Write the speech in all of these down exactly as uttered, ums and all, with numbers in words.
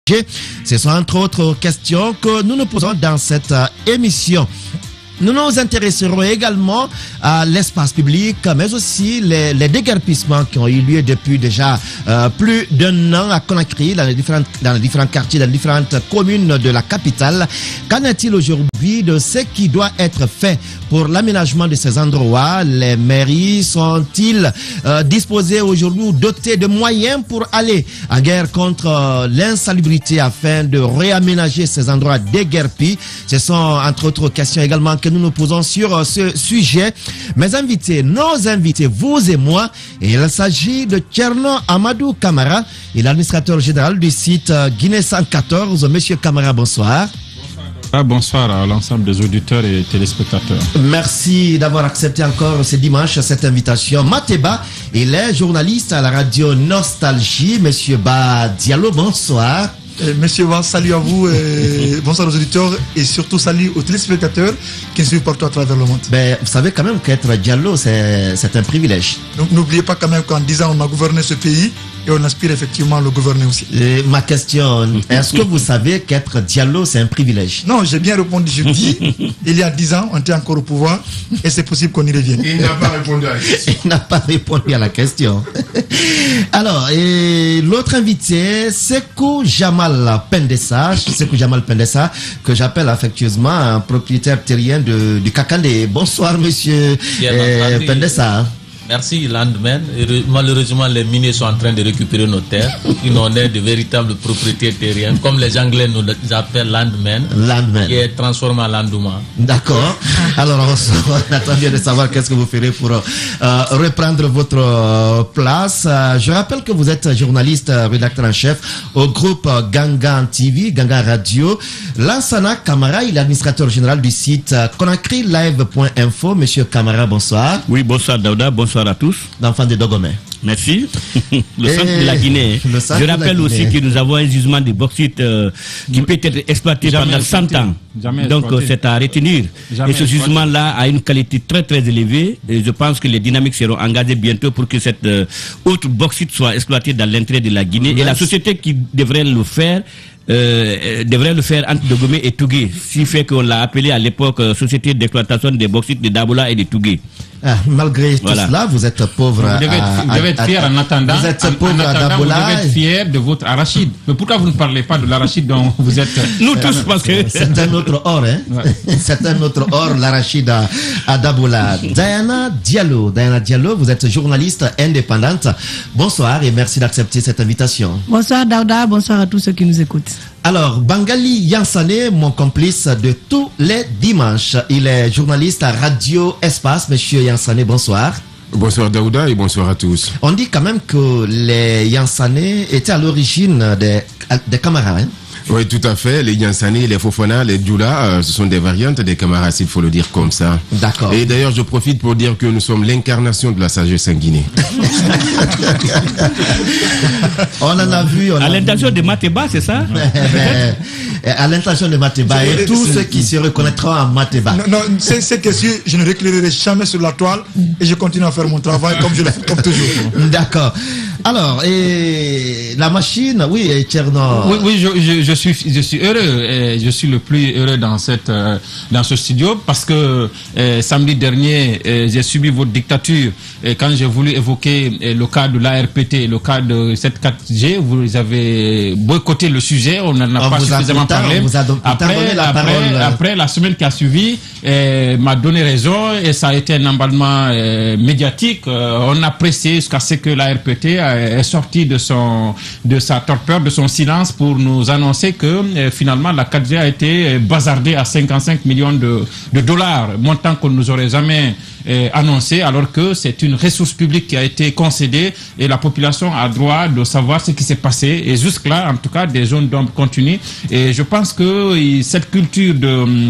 Ce sont entre autres questions que nous nous posons dans cette euh, émission. Nous nous intéresserons également à l'espace public, mais aussi les, les déguerpissements qui ont eu lieu depuis déjà euh, plus d'un an à Conakry, dans les, différentes, dans les différents quartiers, dans les différentes communes de la capitale. Qu'en est-il aujourd'hui de ce qui doit être fait pour l'aménagement de ces endroits? Les mairies sont-ils euh, disposées aujourd'hui ou dotées de moyens pour aller en guerre contre euh, l'insalubrité afin de réaménager ces endroits déguerpis? Ce sont entre autres questions également que nous nous posons sur ce sujet. Mes invités, nos invités, vous et moi, et il s'agit de Tcherno Amadou Camara, il est l'administrateur général du site Guinée cent quatorze. Monsieur Camara, bonsoir. Ah, bonsoir à l'ensemble des auditeurs et téléspectateurs. Merci d'avoir accepté encore ce dimanche cette invitation. Mateba, il est journaliste à la radio Nostalgie. Monsieur Ba Diallo, bonsoir. Euh, Monsieur Ba, salut à vous, et bonsoir aux auditeurs et surtout salut aux téléspectateurs qui suivent partout à travers le monde. Ben, vous savez quand même qu'être Diallo, c'est un privilège. Donc n'oubliez pas quand même qu'en dix ans, on a gouverné ce pays et on aspire effectivement à le gouverner aussi. Et ma question, est-ce que vous savez qu'être Diallo, c'est un privilège? Non, j'ai bien répondu, je dis, il y a dix ans, on était encore au pouvoir et c'est possible qu'on y revienne. Il n'a pas répondu à la question. Il n'a pas répondu à la question. Alors, l'autre invité, Sekou Jamal Pendessa, Sekou Jamal Pendessa, que j'appelle affectueusement un propriétaire terrien de, du Kakandé. Bonsoir, monsieur euh, Pendessa. Merci, Landman. Malheureusement, les miniers sont en train de récupérer nos terres. Ils en est de véritables propriétaires terriens, comme les Anglais nous appellent Landman, Landman. qui est transformé en Landouma. D'accord. Alors, on attend bien de savoir qu'est-ce que vous ferez pour euh, reprendre votre euh, place. Euh, je rappelle que vous êtes journaliste, euh, rédacteur en chef au groupe euh, Gangan T V, Gangan Radio. Lansana Camara, il est administrateur général du site euh, Conakry Live point info. Monsieur Camara, bonsoir. Oui, bonsoir Daouda, bonsoir à tous. D'enfants de Dogomé. Merci. Le centre de la Guinée. Je rappelle aussi que nous avons un gisement de bauxite euh, qui peut être exploité Jamais pendant cent ans. Jamais Donc exploité. c'est à retenir. Jamais et ce gisement-là a une qualité très très élevée. Et je pense que les dynamiques seront engagées bientôt pour que cette euh, autre bauxite soit exploitée dans l'intérêt de la Guinée. Merci. Et la société qui devrait le faire Euh, devrait le faire entre Dogomé et Tougué, ce qui fait qu'on l'a appelé à l'époque euh, Société d'exploitation des bauxites de Dabola et de Tougué. Ah, malgré Voilà. tout cela, vous êtes pauvre. Vous devez être, à, vous devez être à- fier en attendant. Vous êtes en- pauvre en à attendant, Dabola. Vous devez être fier de votre arachide. Mais pourquoi vous ne parlez pas de l'arachide dont vous êtes. Nous tous, parce que C'est un autre or, hein? C'est un autre or, l'arachide à, à Dabola. Diana Diallo. Diana Diallo, vous êtes journaliste indépendante. Bonsoir et merci d'accepter cette invitation. Bonsoir Daouda, bonsoir à tous ceux qui nous écoutent. Alors, Bangali Yansane, mon complice de tous les dimanches. Il est journaliste à Radio Espace. Monsieur Yansane, bonsoir. Bonsoir Daouda et bonsoir à tous. On dit quand même que les Yansane étaient à l'origine des, des Camara, hein? Oui, tout à fait. Les Yansani, les Fofana, les Djoula, euh, ce sont des variantes des Camara, s'il faut le dire comme ça. D'accord. Et d'ailleurs, je profite pour dire que nous sommes l'incarnation de la sagesse en Guinée. On en a vu. On à a l'intention de Mateba, c'est ça? vu. À l'intention de Mateba et tous ceux qui se reconnaîtront en Mateba. Non, non c'est c'est que si je ne réclarerai jamais sur la toile et je continue à faire mon travail comme je le fais comme toujours. D'accord. Alors, et la machine, oui, et Tcherno. Oui, oui je, je, je, suis, je suis heureux. Et je suis le plus heureux dans, cette, euh, dans ce studio parce que euh, samedi dernier, euh, j'ai subi votre dictature. Et quand j'ai voulu évoquer euh, le cas de l'A R P T, le cas de cette quatre G, vous avez boycotté le sujet. On n'en a On pas vous a suffisamment pourtant- parlé. on vous a donc pourtant donné Après, la après, parole. après, la semaine qui a suivi euh, m'a donné raison et ça a été un emballement euh, médiatique. Euh, on a pressé jusqu'à ce que l'A R P T est sorti de son de sa torpeur, de son silence pour nous annoncer que euh, finalement la quatre G a été euh, bazardée à cinquante-cinq millions de, de dollars, montant qu'on nous aurait jamais euh, annoncé, alors que c'est une ressource publique qui a été concédée et la population a droit de savoir ce qui s'est passé. Et jusque là, en tout cas, des zones d'ombre continuent. Et je pense que euh, cette culture de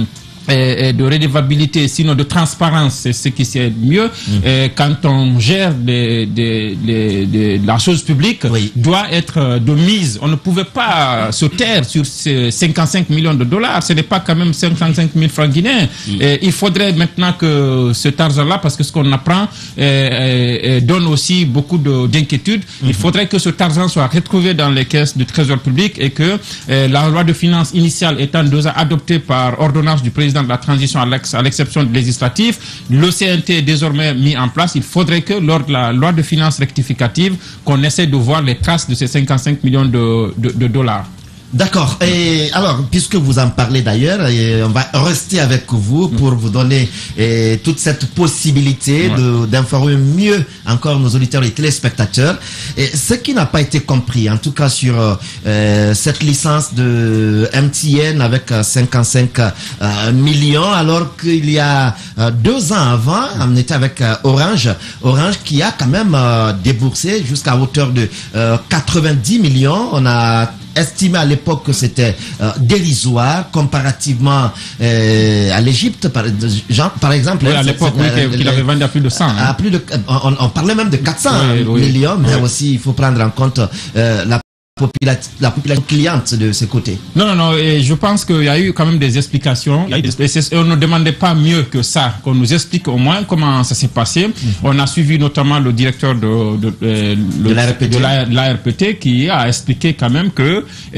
et, et de redevabilité, sinon de transparence, c'est ce qui c'est mieux. Mmh. Et quand on gère des, des, des, des, la chose publique, oui. doit être de mise. On ne pouvait pas se taire sur ces cinquante-cinq millions de dollars. Ce n'est pas quand même cinquante-cinq mille francs guinéens. Mmh. Et il faudrait maintenant que cet argent-là, parce que ce qu'on apprend et, et, et donne aussi beaucoup de, d'inquiétudes, mmh. il faudrait que cet argent soit retrouvé dans les caisses du Trésor public et que eh, la loi de finances initiale étant déjà adoptée par ordonnance du président de la transition à, l'ex, à l'exception de législatif, l'O C N T est désormais mis en place. Il faudrait que lors de la loi de finances rectificative, qu'on essaie de voir les traces de ces cinquante-cinq millions de, de, de dollars. D'accord. Et alors, puisque vous en parlez d'ailleurs, et on va rester avec vous pour vous donner et, toute cette possibilité ouais. de, d'informer mieux encore nos auditeurs et téléspectateurs. Et ce qui n'a pas été compris, en tout cas sur euh, cette licence de M T N avec cinquante-cinq euh, millions, alors qu'il y a euh, deux ans avant, on était avec euh, Orange, Orange qui a quand même euh, déboursé jusqu'à hauteur de euh, quatre-vingt-dix millions. On a estimé à l'époque que c'était euh, dérisoire comparativement euh, à l'Égypte, par, genre, par exemple. Oui, à l'époque, oui, euh, qu'il avait vendu à plus de cent. À, hein. à plus de, on, on parlait même de quatre cents oui, oui, millions, mais oui. aussi il faut prendre en compte euh, la Popula- la population cliente de ce côté. Non, non, non, et je pense qu'il y a eu quand même des explications. Et on ne demandait pas mieux que ça, qu'on nous explique au moins comment ça s'est passé. Mm-hmm. On a suivi notamment le directeur de, de, de, de, l'A R P T. de la, l'A R P T qui a expliqué quand même que euh,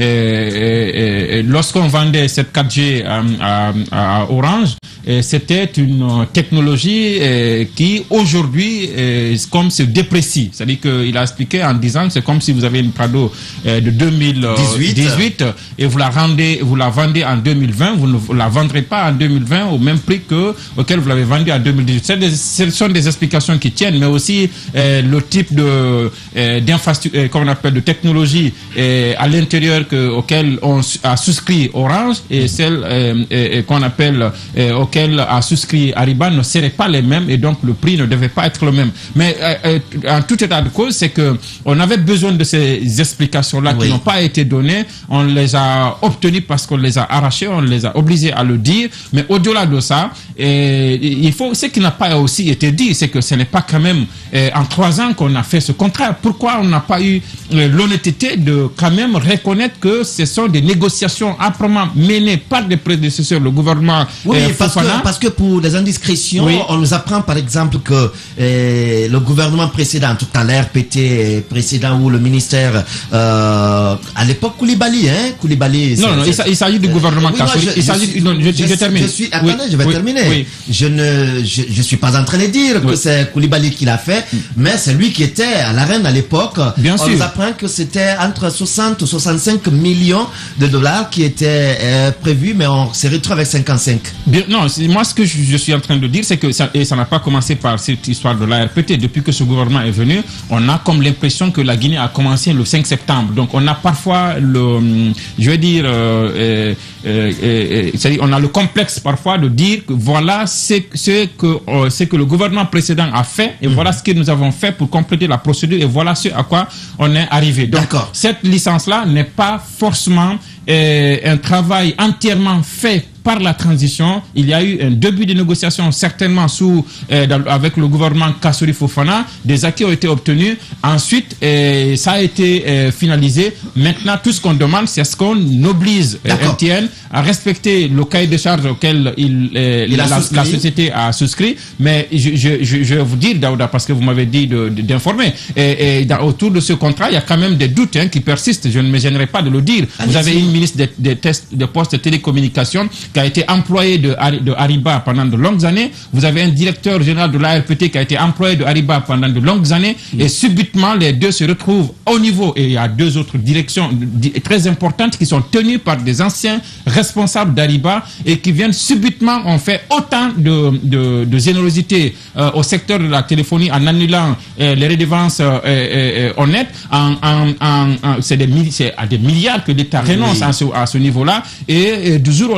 euh, lorsqu'on vendait cette quatre G à, à, à Orange, euh, c'était une technologie euh, qui aujourd'hui, euh, comme se déprécie. C'est-à-dire qu'il a expliqué en disant que c'est comme si vous avez une Prado euh, de deux mille dix-huit et vous la rendez, vous la vendez en deux mille vingt, vous ne la vendrez pas en deux mille vingt au même prix que auquel vous l'avez vendu en deux mille dix-huit. C'est des, ce sont des explications qui tiennent, mais aussi euh, le type de euh, d'infrastructure, euh, comme on appelle, de technologie euh, à l'intérieur que auquel on a souscrit Orange et celle euh, euh, qu'on appelle euh, auquel a souscrit Ariba ne seraient pas les mêmes et donc le prix ne devait pas être le même. Mais euh, euh, en tout état de cause, c'est que on avait besoin de ces explications là oui. qui n'ont pas été données, on les a obtenues parce qu'on les a arrachées, on les a obligés à le dire, mais au-delà de ça, et, il faut, ce qui n'a pas aussi été dit, c'est que ce n'est pas quand même eh, en trois ans qu'on a fait ce contrat. Pourquoi on n'a pas eu eh, l'honnêteté de quand même reconnaître que ce sont des négociations âprement menées par des prédécesseurs, le gouvernement Oui, eh, parce, que, parce que pour des indiscrétions, oui. on nous apprend par exemple que eh, le gouvernement précédent, en tout cas l'A R P T précédent ou le ministère euh, à l'époque Koulibaly, hein, Koulibaly. Non, non, il s'agit du gouvernement euh, oui, Kassouri. Je, il s'agit, je, non, je, je, je termine. Je suis, attendez, oui, je vais oui, terminer. Oui. Je ne, je, je suis pas en train de dire oui. que c'est Koulibaly qui l'a fait, mm. mais c'est lui qui était à l'arène à l'époque. Bien on sûr. nous apprend que c'était entre soixante ou soixante-cinq millions de dollars qui étaient euh, prévus, mais on s'est retrouvé avec cinquante-cinq. Bien, non, moi ce que je, je suis en train de dire, c'est que ça, et ça n'a pas commencé par cette histoire de l'A R P T. Depuis que ce gouvernement est venu, on a comme l'impression que la Guinée a commencé le cinq septembre. Donc on a parfois le, je vais dire, euh, euh, euh, c'est-à-dire on a le complexe parfois de dire que voilà ce, ce que euh, ce que le gouvernement précédent a fait et mmh. voilà ce que nous avons fait pour compléter la procédure et voilà ce à quoi on est arrivé. Donc D'accord. cette licence-là n'est pas forcément euh, un travail entièrement fait par la transition. Il y a eu un début de négociation certainement sous euh, dans, avec le gouvernement Kassouri Fofana. Des acquis ont été obtenus. Ensuite, euh, ça a été euh, finalisé. Maintenant, tout ce qu'on demande, c'est ce qu'on oblige euh, M T N à respecter le cahier de charges auquel il, euh, il la, la, la société a souscrit. Mais je, je, je, je vais vous dire, Daouda, parce que vous m'avez dit de, de, d'informer, et, et dans, autour de ce contrat, il y a quand même des doutes hein, qui persistent. Je ne me gênerai pas de le dire. Allez, vous avez une ministre des, des, tests, des postes de télécommunications qui a été employé de, de Ariba pendant de longues années. Vous avez un directeur général de l'A R P T qui a été employé de Ariba pendant de longues années. Mmh. Et subitement, les deux se retrouvent au niveau. Et il y a deux autres directions très importantes qui sont tenues par des anciens responsables d'Ariba et qui viennent subitement, ont fait autant de, de, de générosité euh, au secteur de la téléphonie en annulant euh, les redevances euh, euh, honnêtes. En, en, en, en, c'est, des, c'est à des milliards que l'État renonce oui. à ce, à ce niveau-là. Et, et du jour au lendemain,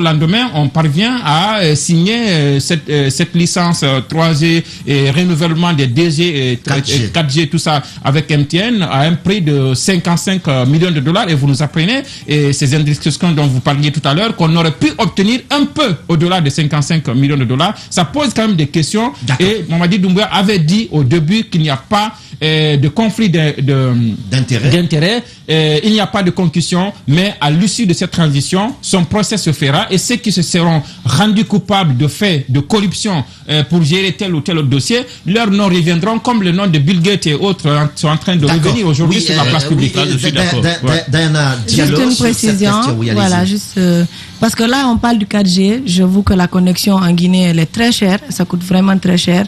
enfin on parvient à euh, signer euh, cette, euh, cette licence euh, trois G et renouvellement des deux G et quatre G. quatre G, tout ça avec M T N à un prix de cinquante-cinq millions de dollars. Et vous nous apprenez, et ces indiscrétions dont vous parliez tout à l'heure, qu'on aurait pu obtenir un peu au-delà de cinquante-cinq millions de dollars. Ça pose quand même des questions. D'accord. Et Mamadi Doumbouya avait dit au début qu'il n'y a pas euh, de conflit de, de, D'intérêt. d'intérêt. Euh, il n'y a pas de concussion, mais à l'issue de cette transition, son procès se fera et ceux qui se seront rendus coupables de faits de corruption euh, pour gérer tel ou tel autre dossier, leurs noms reviendront comme le nom de Bill Gates et autres hein, sont en train de D'accord. revenir aujourd'hui Oui, sur la euh, place publique. oui, Là, je suis Da- d'accord. Da- Da- Ouais. Diana Diallo, Juste une sur cette précision, question, oui, allez-y. voilà, juste euh, parce que là on parle du quatre G. J'avoue que la connexion en Guinée elle est très chère, ça coûte vraiment très cher.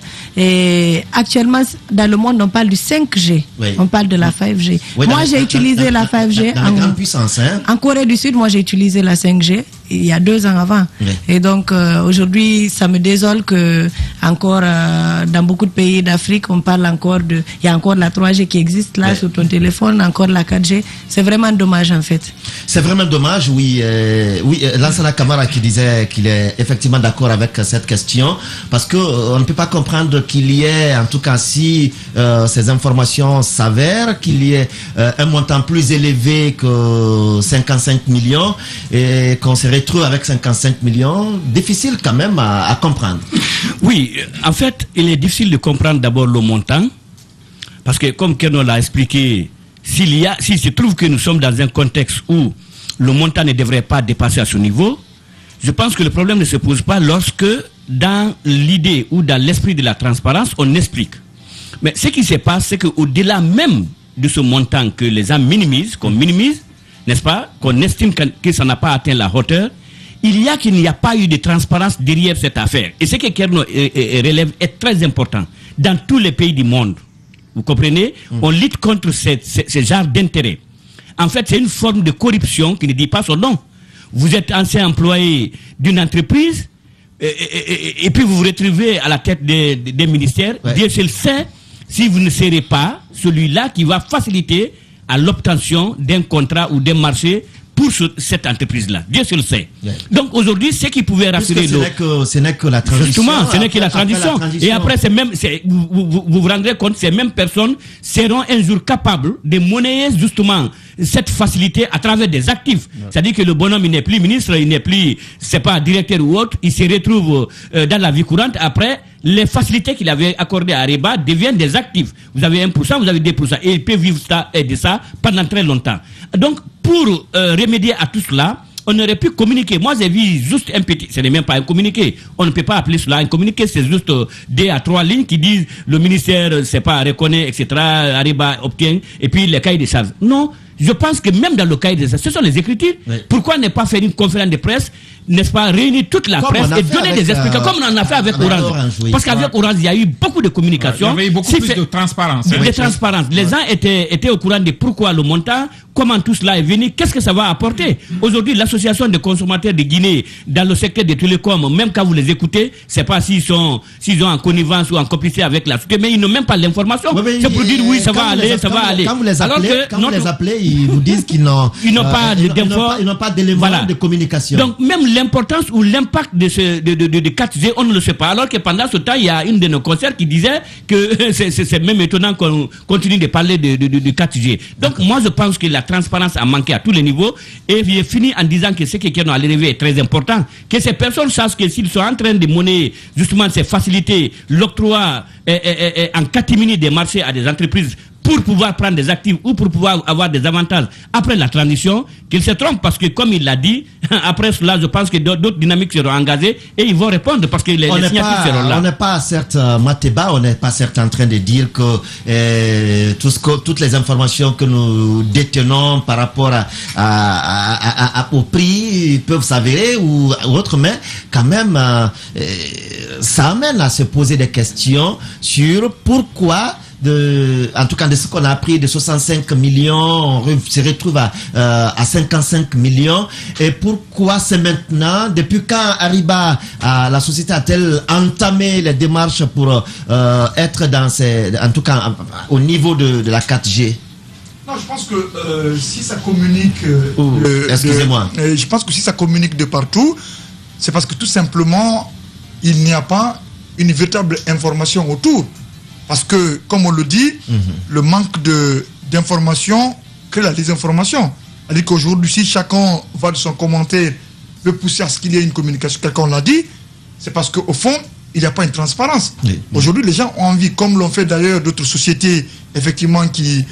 Et actuellement dans le monde on parle du cinq G, Oui. on parle de la cinq G. Oui, moi dans- j'ai dans- utilisé dans- la cinq G dans la en, grande puissance, hein. en Corée du Sud. Moi j'ai utilisé la cinq G il y a deux ans avant. Oui. Et donc euh, aujourd'hui ça me désole que encore euh, dans beaucoup de pays d'Afrique on parle encore de, il y a encore la trois G qui existe là Oui. sur ton téléphone, encore la quatre G. C'est vraiment dommage en fait. C'est vraiment dommage, oui. Euh, oui, euh, Lansana Kamara qui disait qu'il est effectivement d'accord avec cette question, parce que euh, on ne peut pas comprendre qu'il y ait, en tout cas si euh, ces informations s'avèrent, qu'il y ait euh, un montant plus élevé que cinquante-cinq millions et qu'on se retrouve avec cinquante-cinq millions, difficile quand même à, à comprendre. Oui, euh, en fait, il est difficile de comprendre d'abord le montant, parce que comme Kerno l'a expliqué, s'il y a, s'il se trouve que nous sommes dans un contexte où le montant ne devrait pas dépasser à ce niveau, je pense que le problème ne se pose pas lorsque, dans l'idée ou dans l'esprit de la transparence, on explique. Mais ce qui se passe, c'est qu'au-delà même de ce montant que les gens minimisent, qu'on minimise, n'est-ce pas, qu'on estime que, que ça n'a pas atteint la hauteur, il y a qu'il n'y a pas eu de transparence derrière cette affaire. Et ce que Kerno euh, euh, relève est très important. Dans tous les pays du monde, vous comprenez, mmh. on lutte contre ce, ce, ce genre d'intérêt. En fait, c'est une forme de corruption qui ne dit pas son nom. Vous êtes ancien employé d'une entreprise et, et, et, et puis vous vous retrouvez à la tête des, des, des ministères. Ouais. Dieu seul sait si vous ne serez pas celui-là qui va faciliter à l'obtention d'un contrat ou d'un marché pour ce, cette entreprise-là. Dieu seul sait. Ouais. Donc aujourd'hui, ce qui pouvait rassurer ce n'est que, ce n'est que la transition. Justement, ce n'est que la transition. Après la transition. Et après, c'est même, c'est, vous, vous, vous vous rendrez compte, ces mêmes personnes seront un jour capables de monnayer justement cette facilité à travers des actifs. Ouais. C'est-à-dire que le bonhomme, il n'est plus ministre, il n'est plus, c'est pas directeur ou autre, il se retrouve euh, dans la vie courante. Après, les facilités qu'il avait accordées à Areba deviennent des actifs. Vous avez un pour cent, vous avez deux pour cent. Et il peut vivre ça, et de ça pendant très longtemps. Donc, pour euh, remédier à tout cela, on aurait pu communiquer. Moi, j'ai vu juste un petit... Ce n'est même pas un communiqué. On ne peut pas appeler cela un communiqué. C'est juste euh, deux à trois lignes qui disent le ministère, euh, c'est pas, reconnaît, et cetera. Areba obtient. Et puis, les cahiers de charges. Non. Je pense que même dans le cahier de charges, ce sont les écritures. Oui. Pourquoi ne pas faire une conférence de presse, n'est-ce pas, réunir toute la comme presse et donner des explications, euh, comme on en a fait avec, avec Orange. Orange oui. Parce qu'avec Orange, il y a eu beaucoup de communication. Ouais, il y avait eu beaucoup si plus fait, de transparence. De, oui. de transparence. Les ouais. gens étaient, étaient au courant de pourquoi le montant, comment tout cela est venu, qu'est-ce que ça va apporter. Aujourd'hui, l'association des consommateurs de Guinée, dans le secteur des télécoms, même quand vous les écoutez, c'est pas s'ils sont, s'ils ont en connivence ou en complicité avec la société, mais ils n'ont même pas l'information. Oui, c'est pour dire oui, ça va aller, ça va aller. Quand vous les appelez, Alors que quand notre... vous les appelez, ils vous disent qu'ils n'ont ils n'ont pas euh, pas d'éléments voilà. de communication. Donc même l'importance ou l'impact de ce de, de, de, de quatre G, on ne le sait pas. Alors que pendant ce temps, il y a une de nos concerts qui disait que c'est, c'est, c'est même étonnant qu'on continue de parler de, de, de, de quatre G. Donc D'accord. moi je pense que la transparence a manqué à tous les niveaux et j'ai fini en disant que ce que Kerno a relevé est très important. Que ces personnes sachent que s'ils sont en train de monnayer justement ces facilités, l'octroi et, et, et, en catimini des marchés à des entreprises pour pouvoir prendre des actifs ou pour pouvoir avoir des avantages après la transition, qu'ils se trompent parce que comme il l'a dit, après cela, je pense que d'autres dynamiques seront engagées et ils vont répondre parce que les, les signatures seront là. On n'est pas certes, euh, Mateba, on n'est pas certes en train de dire que, euh, tout ce que toutes les informations que nous détenons par rapport à, à, à, à, au prix peuvent s'avérer ou, ou autre, mais quand même, euh, ça amène à se poser des questions sur pourquoi de, en tout cas de ce qu'on a appris de soixante-cinq millions, on se retrouve à, euh, à cinquante-cinq millions. Et pourquoi c'est maintenant? Depuis quand Areba, euh, la société a-t-elle entamé les démarches pour euh, être dans ces, en tout cas au niveau de, de la quatre G? Non, je pense que euh, si ça communique... Euh, oh, excusez-moi. Euh, je pense que si ça communique de partout, c'est parce que tout simplement, il n'y a pas une véritable information autour. Parce que, comme on le dit, mm-hmm. le manque de, d'information crée la désinformation. C'est-à-dire qu'aujourd'hui, si chacun va de son commentaire, veut pousser à ce qu'il y ait une communication, quelqu'un l'a dit, c'est parce qu'au fond, il n'y a pas une transparence. Oui, oui. Aujourd'hui, les gens ont envie, comme l'ont fait d'ailleurs d'autres sociétés, effectivement, qui,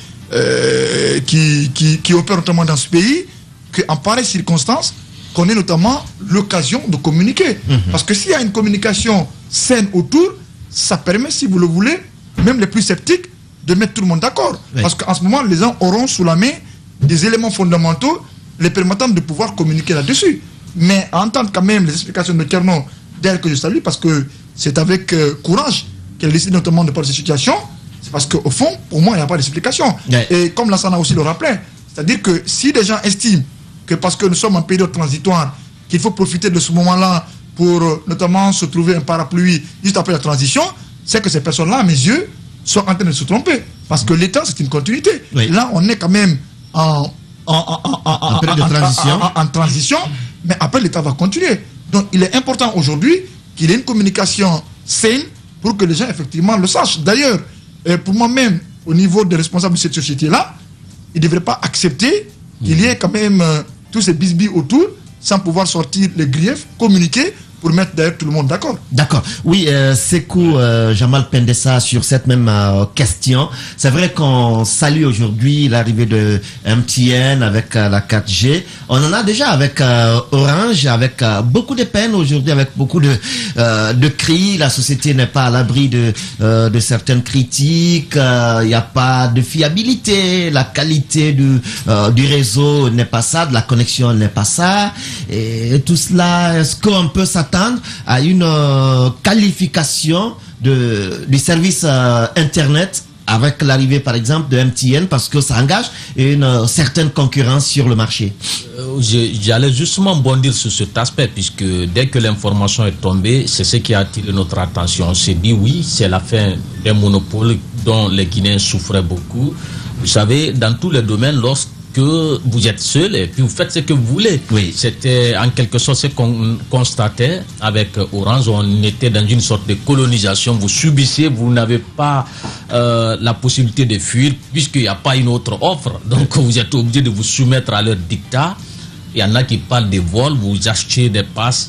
euh, qui, qui, qui opèrent notamment dans ce pays, qu'en pareille circonstance, qu'on ait notamment l'occasion de communiquer. Mm-hmm. Parce que s'il y a une communication saine autour, ça permet, si vous le voulez, même les plus sceptiques, de mettre tout le monde d'accord. Oui. Parce qu'en ce moment, les gens auront sous la main des éléments fondamentaux les permettant de pouvoir communiquer là-dessus. Mais entendre quand même les explications de Kerno, d'elle que je salue, parce que c'est avec euh, courage qu'elle décide notamment de parler de cette situation, c'est parce qu'au fond, pour moi, il n'y a pas d'explication. Oui. Et comme Lassana aussi le rappelait, c'est-à-dire que si des gens estiment que parce que nous sommes en période transitoire, qu'il faut profiter de ce moment-là pour euh, notamment se trouver un parapluie juste après la transition, c'est que ces personnes-là, à mes yeux, sont en train de se tromper. Parce que l'État, c'est une continuité. Oui. Là, on est quand même en, en, en, en, en, en, période de transition. En, en, en transition, mais après, l'État va continuer. Donc, il est important aujourd'hui qu'il y ait une communication saine pour que les gens, effectivement, le sachent. D'ailleurs, euh, pour moi-même, au niveau des responsables de cette société-là, ils ne devraient pas accepter qu'il y ait quand même euh, tous ces bisbilles autour, sans pouvoir sortir les griefs, communiquer, pour mettre d'ailleurs tout le monde d'accord. D'accord. Oui, euh, Sekou euh, Jamal Pendessa sur cette même euh, question. C'est vrai qu'on salue aujourd'hui l'arrivée de M T N avec euh, la quatre G. On en a déjà avec euh, Orange, avec euh, beaucoup de peine aujourd'hui, avec beaucoup de, euh, de cris. La société n'est pas à l'abri de, euh, de certaines critiques. Il euh, n'y a pas de fiabilité. La qualité du, euh, du réseau n'est pas ça, de la connexion n'est pas ça. Et tout cela, est-ce qu'on peut s'attendre à une euh, qualification de, du service euh, Internet avec l'arrivée, par exemple, de M T N, parce que ça engage une euh, certaine concurrence sur le marché? euh, J'allais justement bondir sur cet aspect, puisque dès que l'information est tombée, c'est ce qui a attiré notre attention. On s'est dit, oui, c'est la fin d'un monopole dont les Guinéens souffraient beaucoup. Vous savez, dans tous les domaines, lorsque que vous êtes seul et puis vous faites ce que vous voulez. Oui. C'était en quelque sorte ce qu'on constatait avec Orange. On était dans une sorte de colonisation. Vous subissez, vous n'avez pas euh, la possibilité de fuir puisqu'il n'y a pas une autre offre. Donc vous êtes obligé de vous soumettre à leur dictat. Il y en a qui parlent des vols, vous achetez des passes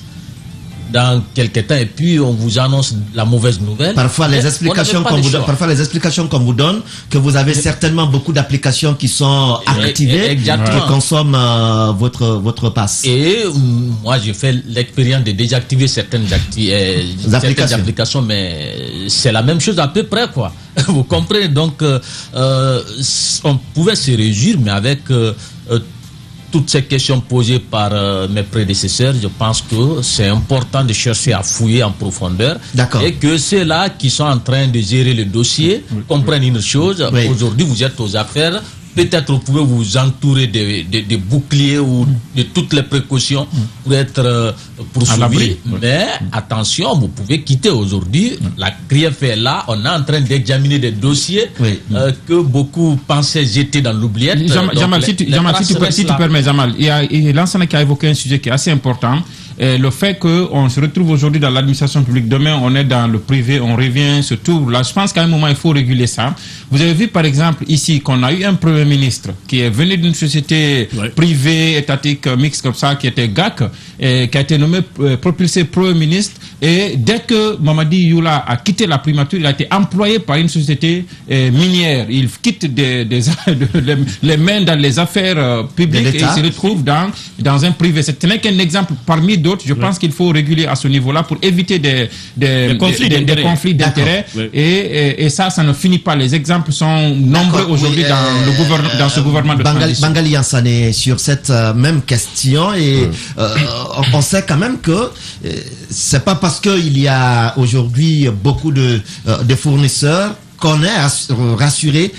dans quelques temps et puis on vous annonce la mauvaise nouvelle. Parfois les explications qu'on vous donne, parfois les explications qu'on vous donne, que vous avez certainement beaucoup d'applications qui sont activées, exactement, qui consomment euh, votre votre passe. Et euh, moi j'ai fait l'expérience de désactiver certaines, acti euh, applications. certaines applications, mais c'est la même chose à peu près quoi. Vous comprenez, donc euh, euh, on pouvait se réjouir, mais avec euh, euh, toutes ces questions posées par euh, mes prédécesseurs, je pense que c'est important de chercher à fouiller en profondeur. Et que ceux-là qui sont en train de gérer le dossier oui, comprennent oui. une chose. Oui. Aujourd'hui, vous êtes aux affaires. Peut-être vous pouvez vous entourer de, de, de boucliers ou de toutes les précautions pour être euh, poursuivi. Mais attention, vous pouvez quitter aujourd'hui. La C R I E F est là. On est en train d'examiner des dossiers oui. euh, que beaucoup pensaient jeter dans l'oubliette. Jamal, Jamal, si tu, Jamal, si tu, si tu permets, Jamal, il y a, a l'enseignant qui a évoqué un sujet qui est assez important. Et le fait qu'on se retrouve aujourd'hui dans l'administration publique, demain on est dans le privé, on revient, se tourne. Là, je pense qu'à un moment il faut réguler ça. Vous avez vu par exemple ici qu'on a eu un premier ministre qui est venu d'une société ouais. privée, étatique, mixte comme ça, qui était G A C, et qui a été nommé, euh, propulsé premier ministre. Et dès que Mamadi Youla a quitté la primature, il a été employé par une société euh, minière. Il quitte des, des, les, les mains dans les affaires euh, publiques et il se retrouve dans, dans un privé. Ce n'est qu'un exemple parmi d'autres. Je oui. pense qu'il faut réguler à ce niveau-là pour éviter des, des, des conflits des, des, des conflits d'intérêts. Oui. Et, et, et ça, ça ne finit pas. Les exemples sont nombreux aujourd'hui oui, dans, euh, le gouvernement, dans ce gouvernement de Bangali, transition. Bangali Yansane sur cette euh, même question. Et euh, on sait quand même que euh, c'est pas parce qu'il y a aujourd'hui beaucoup de, euh, de fournisseurs qu'on est rassuré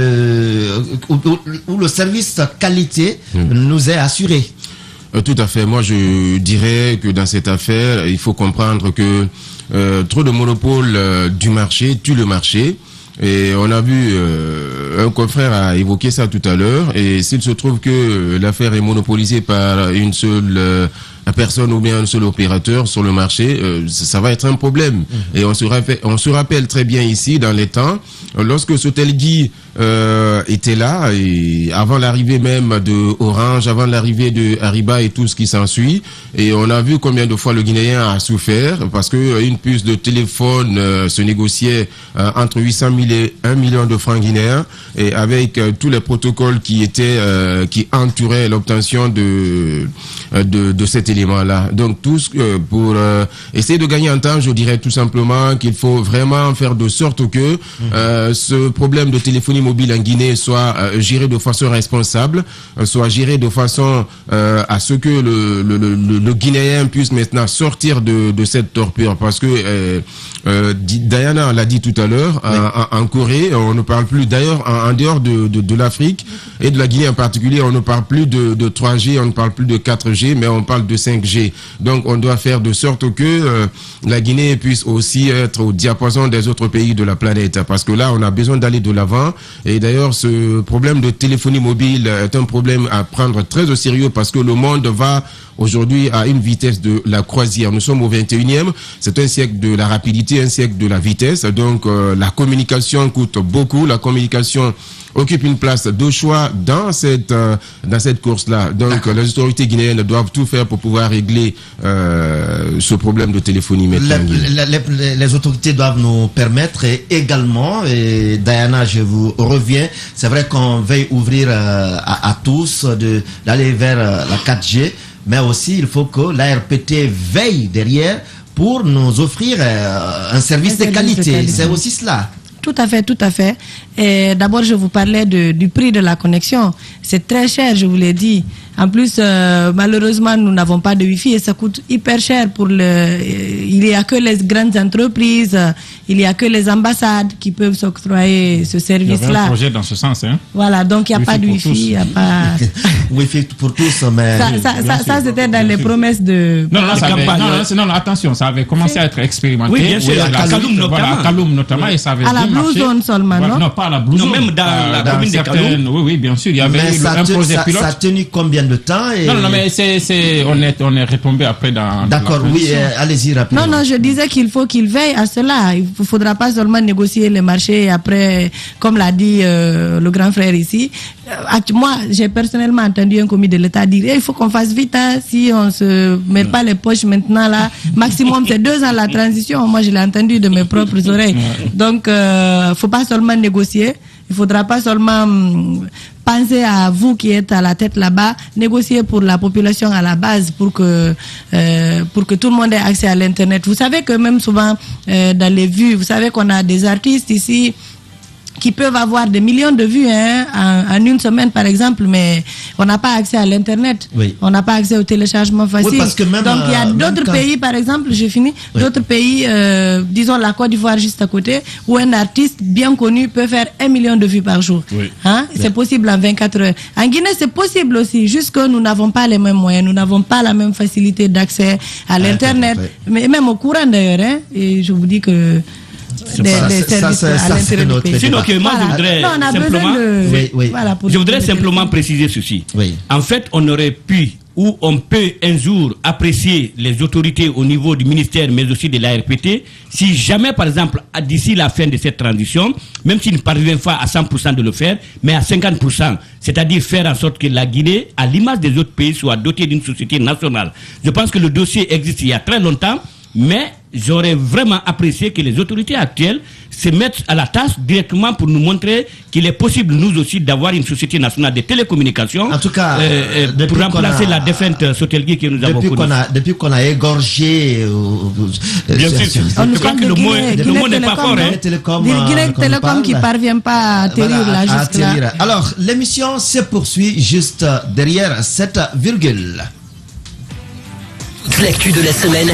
de, où, où le service qualité mmh. nous est assuré. Euh, tout à fait. Moi, je dirais que dans cette affaire, il faut comprendre que euh, trop de monopole euh, du marché tue le marché. Et on a vu, euh, un confrère a évoqué ça tout à l'heure. Et s'il se trouve que l'affaire est monopolisée par une seule euh, personne ou bien un seul opérateur sur le marché, euh, ça va être un problème. Mmh. Et on se rappelle, on se rappelle très bien ici dans les temps, lorsque Sotelgui euh, était là, et avant l'arrivée même de Orange, avant l'arrivée de Ariba et tout ce qui s'ensuit, et on a vu combien de fois le Guinéen a souffert parce que euh, une puce de téléphone euh, se négociait euh, entre huit cent mille et un million de francs guinéens, et avec euh, tous les protocoles qui étaient euh, qui entouraient l'obtention de, euh, de de cet élément-là. Donc tous euh, pour euh, essayer de gagner en temps, je dirais tout simplement qu'il faut vraiment faire de sorte que euh, ce problème de téléphonie mobile en Guinée soit euh, géré de façon responsable, euh, soit géré de façon euh, à ce que le, le, le, le Guinéen puisse maintenant sortir de, de cette torpeur, parce que euh, euh, Diana l'a dit tout à l'heure, oui. en, en Corée, on ne parle plus, d'ailleurs en, en dehors de, de, de l'Afrique et de la Guinée en particulier, on ne parle plus de, de trois G, on ne parle plus de quatre G, mais on parle de cinq G. Donc on doit faire de sorte que euh, la Guinée puisse aussi être au diapason des autres pays de la planète, parce que là on a besoin d'aller de l'avant. Et d'ailleurs ce problème de téléphonie mobile est un problème à prendre très au sérieux, parce que le monde va aujourd'hui à une vitesse de la croisière. Nous sommes au vingt et unième, c'est un siècle de la rapidité, un siècle de la vitesse. Donc euh, la communication coûte beaucoup, la communication occupe une place de choix dans cette euh, dans cette course-là. Donc les autorités guinéennes doivent tout faire pour pouvoir régler euh, ce problème de téléphonie maintenant. Les, les, les, les autorités doivent nous permettre, et également, et Diana, je vous reviens, c'est vrai qu'on veille ouvrir euh, à, à tous de d'aller vers euh, la quatre G, mais aussi il faut que l'A R P T veille derrière pour nous offrir euh, un service, un de, service qualité. de qualité. C'est aussi cela. Tout à fait, tout à fait. Et d'abord, je vous parlais de, du prix de la connexion. C'est très cher, je vous l'ai dit. En plus, euh, malheureusement, nous n'avons pas de Wi-Fi et ça coûte hyper cher pour le. Il n'y a que les grandes entreprises, il n'y a que les ambassades qui peuvent s'octroyer ce service-là. Il y a un projet dans ce sens, hein. Voilà, donc il n'y a pas de Wi-Fi, il n'y a pas. Wi-Fi pour tous, mais. Ça, ça, ça, ça c'était dans les promesses de. Non, non, ça avait, non, non, non, attention, ça avait commencé à être expérimenté. Oui, bien sûr, oui, à Kaloum notamment. Voilà, à Kaloum notamment, et ça avait à la Blue Zone seulement, voilà, non? Non, pas à la Blue Zone. Non, même dans euh, la dans commune de Kaloum. Oui, oui, bien sûr, il y avait mais eu ça un te, projet ça, pilote. Ça a tenu combien de temps et... Non, non, mais c'est, c'est, on est, on est retombé après dans. D'accord, dans oui, euh, allez-y rapidement. Non, non, je disais qu'il faut qu'il veille à cela. Il ne faudra pas seulement négocier les marchés et après, comme l'a dit euh, le grand frère ici. Euh, moi, j'ai personnellement entendu un commis de l'État dire eh, il faut qu'on fasse vite, hein, si on se met pas les poches maintenant là. Maximum, c'est deux ans la transition. Moi, je l'ai entendu de mes propres oreilles. Donc, il euh, ne faut pas seulement négocier. Il ne faudra pas seulement hum, penser à vous qui êtes à la tête là-bas, négocier pour la population à la base pour que, euh, pour que tout le monde ait accès à l'Internet. Vous savez que même souvent, euh, dans les vues, vous savez qu'on a des artistes ici qui peuvent avoir des millions de vues hein, en, en une semaine par exemple, mais on n'a pas accès à l'internet, oui. On n'a pas accès au téléchargement facile. Oui, parce que même, donc il y a euh, d'autres quand... pays par exemple, j'ai fini, oui. d'autres pays, euh, disons la Côte d'Ivoire juste à côté, où un artiste bien connu peut faire un million de vues par jour. Oui. Hein? C'est oui. possible en vingt-quatre heures. En Guinée c'est possible aussi, juste que nous n'avons pas les mêmes moyens, nous n'avons pas la même facilité d'accès à l'internet, ah, mais même au courant d'ailleurs, hein, et je vous dis que des, ça, des ça, services ça, à l'intérieur du pays. Sinon, que moi, voilà. je voudrais non, on a simplement, de... oui, oui. Voilà, je voudrais simplement préciser ceci. Oui. En fait, on aurait pu, ou on peut un jour apprécier les autorités au niveau du ministère, mais aussi de l'A R P T, si jamais, par exemple, d'ici la fin de cette transition, même s'ils ne parviennent pas à cent pour cent de le faire, mais à cinquante pour cent, c'est-à-dire faire en sorte que la Guinée, à l'image des autres pays, soit dotée d'une société nationale. Je pense que le dossier existe il y a très longtemps, mais j'aurais vraiment apprécié que les autorités actuelles se mettent à la tâche directement pour nous montrer qu'il est possible, nous aussi, d'avoir une société nationale de télécommunications. En tout cas, euh, euh, pour remplacer a, la défunte Sotelgui que nous depuis avons connue. Qu'on a, depuis qu'on a égorgé... Euh, Bien sûr, je crois que le mot, le mot n'est pas fort. Guinée Télécom, hein, Guinée Télécom qui ne parvient pas à atterrir voilà, là, jusque là. Alors, l'émission se poursuit juste derrière cette virgule. L'actu de la semaine.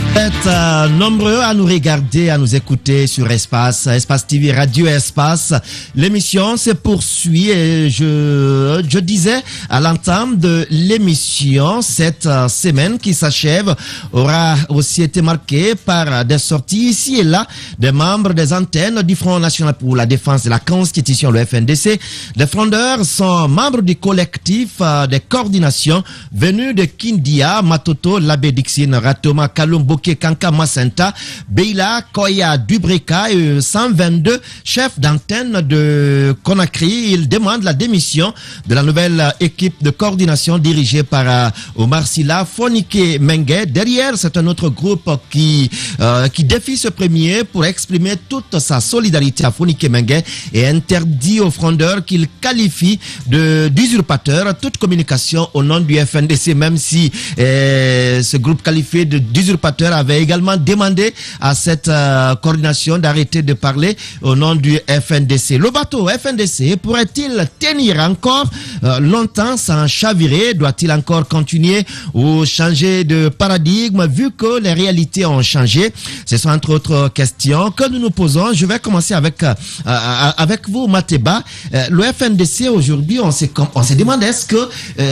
Êtes euh, nombreux à nous regarder, à nous écouter sur Espace, Espace T V, Radio Espace. L'émission se poursuit et je, je disais à l'entame de l'émission, cette euh, semaine qui s'achève aura aussi été marquée par des sorties ici et là des membres des antennes du Front National pour la Défense de la Constitution, le F N D C. Les frondeurs sont membres du collectif euh, des coordinations venus de Kindia, Matoto, Labé Dixine, Ratoma, Kalumbo, Kanka Masenta, Beila, Koya, Dubreka et cent vingt-deux chefs d'antenne de Conakry. Ils demandent la démission de la nouvelle équipe de coordination dirigée par euh, Omar Silla, Fonike Mengue. Derrière, c'est un autre groupe qui, euh, qui défie ce premier pour exprimer toute sa solidarité à Fonike Mengue et interdit aux frondeurs qu'il qualifie de d'usurpateurs toute communication au nom du F N D C, même si euh, ce groupe qualifié de d'usurpateur avait également demandé à cette euh, coordination d'arrêter de parler au nom du F N D C. Le bateau F N D C pourrait-il tenir encore euh, longtemps sans chavirer? Doit-il encore continuer ou changer de paradigme vu que les réalités ont changé? Ce sont entre autres questions que nous nous posons. Je vais commencer avec, euh, avec vous, Mateba. Euh, le F N D C aujourd'hui, on s'est on s'est demandé est-ce que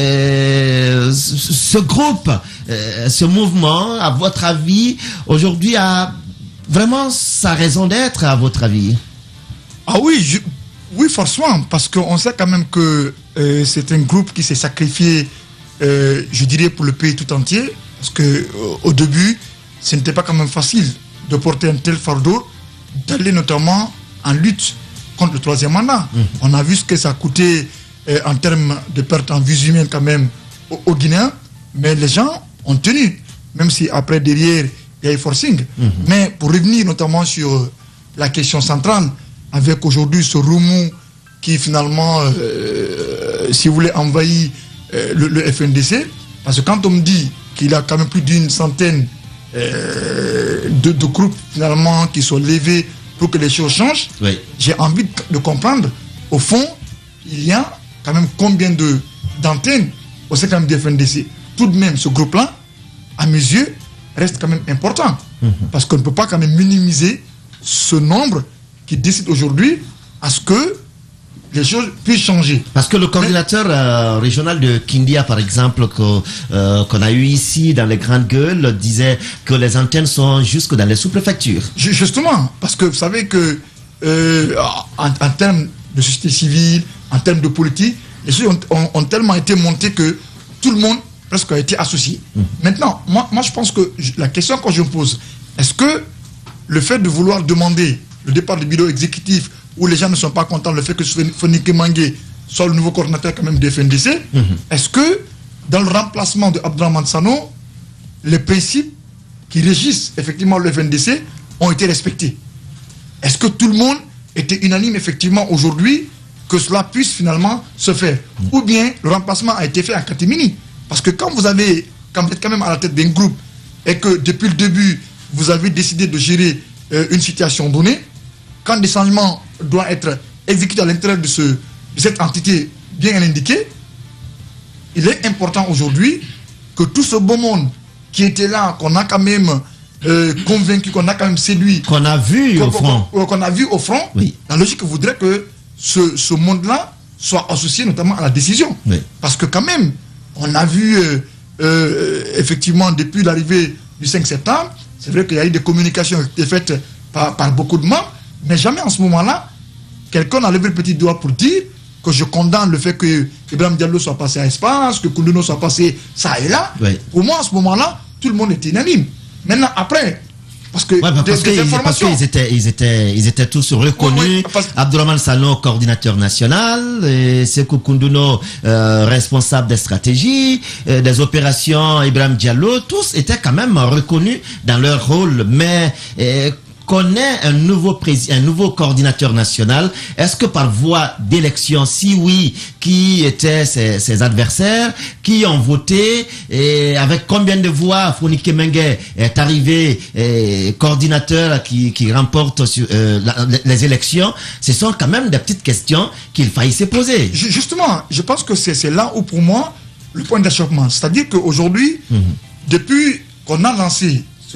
euh, ce groupe, euh, ce mouvement, à votre avis, aujourd'hui a vraiment sa raison d'être, à votre avis? Ah oui, je, oui, forcément, parce qu'on sait quand même que euh, c'est un groupe qui s'est sacrifié, euh, je dirais, pour le pays tout entier, parce que euh, au début, ce n'était pas quand même facile de porter un tel fardeau, d'aller notamment en lutte contre le troisième mandat. Mmh. On a vu ce que ça a coûté euh, en termes de pertes en vies humaines quand même aux, aux Guinéens, mais les gens ont tenu, même si après derrière il y a eu forcing. Mmh. Mais pour revenir notamment sur la question centrale, avec aujourd'hui ce remous qui finalement, euh, si vous voulez, envahit euh, le, le F N D C, parce que quand on me dit qu'il y a quand même plus d'une centaine euh, de, de groupes finalement qui sont levés pour que les choses changent, oui. J'ai envie de, de comprendre, au fond, il y a quand même combien de d'antennes au sein quand même du F N D C. Tout de même, ce groupe-là, à mes yeux, reste quand même important. Mmh. Parce qu'on ne peut pas quand même minimiser ce nombre qui décide aujourd'hui à ce que les choses puissent changer. Parce que le coordinateur Mais, euh, régional de Kindia, par exemple, que, euh, qu'on a eu ici dans les Grandes Gueules, disait que les antennes sont jusque dans les sous-préfectures. Justement, parce que vous savez que euh, en, en termes de société civile, en termes de politique, les choses ont, ont, ont tellement été montées que tout le monde presque a été associé. Mmh. Maintenant, moi, moi je pense que la question que je me pose, est-ce que le fait de vouloir demander le départ du bureau exécutif où les gens ne sont pas contents, le fait que Fonike Mengue soit le nouveau coordinateur quand même du F N D C, mmh. est-ce que dans le remplacement de Abdourahmane Sano, les principes qui régissent effectivement le F N D C ont été respectés? Est-ce que tout le monde était unanime effectivement aujourd'hui que cela puisse finalement se faire? Mmh. Ou bien le remplacement a été fait en catimini? Parce que quand vous avez, quand vous êtes quand même à la tête d'un groupe et que depuis le début, vous avez décidé de gérer euh, une situation donnée, quand des changements doivent être exécutés à l'intérieur de, ce, de cette entité bien indiquée, il est important aujourd'hui que tout ce beau monde qui était là, qu'on a quand même euh, convaincu, qu'on a quand même séduit, qu'on a vu au front, qu'on, qu'on a vu au front, oui. La logique voudrait que ce, ce monde-là soit associé notamment à la décision. Oui. Parce que quand même, on a vu euh, euh, effectivement depuis l'arrivée du cinq septembre, c'est vrai qu'il y a eu des communications qui étaient faites par, par beaucoup de membres, mais jamais en ce moment-là, quelqu'un a levé le petit doigt pour dire que je condamne le fait que Ibrahim Diallo soit passé à Espace, que Kounduno soit passé ça et là. Oui. Pour moi, en ce moment-là, tout le monde était unanime. Maintenant, après, parce que, ouais, bah, parce, des, que des parce qu'ils étaient, ils étaient, ils étaient tous reconnus. Oui, oui, parce... Abdourahmane Sano, coordinateur national, et Sekou Kounduno, euh, responsable des stratégies, euh, des opérations, Ibrahim Diallo, tous étaient quand même reconnus dans leur rôle. Mais euh, qu'on ait un nouveau président, un nouveau coordinateur national, est-ce que par voie d'élection, si oui, qui étaient ses, ses adversaires, qui ont voté, et avec combien de voix Fonike Mengue est arrivé et coordinateur qui, qui remporte sur, euh, la, les élections? Ce sont quand même des petites questions qu'il faille se poser. Justement, je pense que c'est, c'est là où pour moi le point d'achoppement, c'est-à-dire qu'aujourd'hui, mm-hmm. depuis qu'on a lancé ce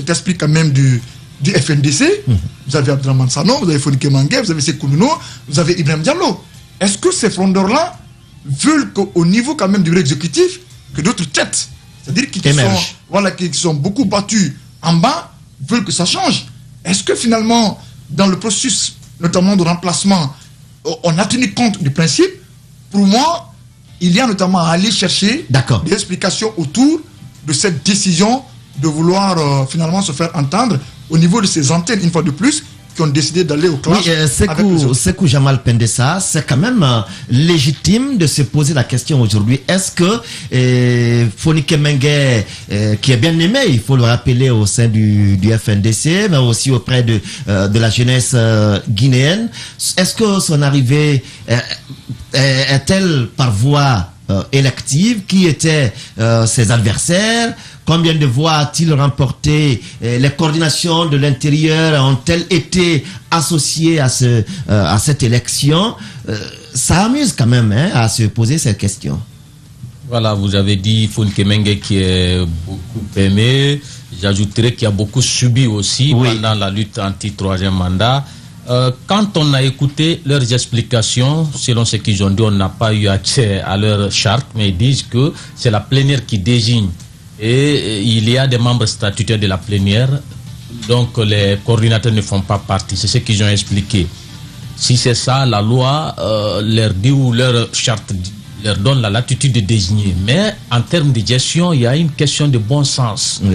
cet esprit quand même du, du F N D C. Mmh. Vous avez Abdraman Sano, vous avez Fonike Mangue, vous avez Sékou Nounou, vous avez Ibrahim Diallo. Est-ce que ces frondeurs-là veulent qu'au niveau quand même du exécutif, que d'autres têtes, c'est-à-dire qui, qui, sont, voilà, qui sont beaucoup battus en bas, veulent que ça change? Est-ce que finalement, dans le processus, notamment de remplacement, on a tenu compte du principe? Pour moi, il y a notamment à aller chercher des explications autour de cette décision de vouloir euh, finalement se faire entendre au niveau de ces antennes, une fois de plus, qui ont décidé d'aller au clash. Oui, euh, Sékou Jamal Pendessa, c'est quand même euh, légitime de se poser la question aujourd'hui. Est-ce que euh, Fonike Mengue, euh, qui est bien aimé, il faut le rappeler, au sein du, du F N D C, mais aussi auprès de, euh, de la jeunesse euh, guinéenne, est-ce que son arrivée euh, est-elle par voie euh, élective? Qui étaient euh, ses adversaires? Combien de voix a-t-il remporté? Les coordinations de l'intérieur ont-elles été associées à, ce, euh, à cette élection? euh, Ça amuse quand même hein, à se poser cette question. Voilà, vous avez dit Fonike Mengue qui est beaucoup aimé. J'ajouterais qu'il a beaucoup subi aussi oui. pendant la lutte anti-troisième mandat. Euh, quand on a écouté leurs explications, selon ce qu'ils ont dit, on n'a pas eu accès à leur charte, mais ils disent que c'est la plénière qui désigne. Et il y a des membres statutaires de la plénière, donc les coordinateurs ne font pas partie. C'est ce qu'ils ont expliqué. Si c'est ça, la loi euh, leur dit ou leur charte leur donne la latitude de désigner. Mais en termes de gestion, il y a une question de bon sens. Oui.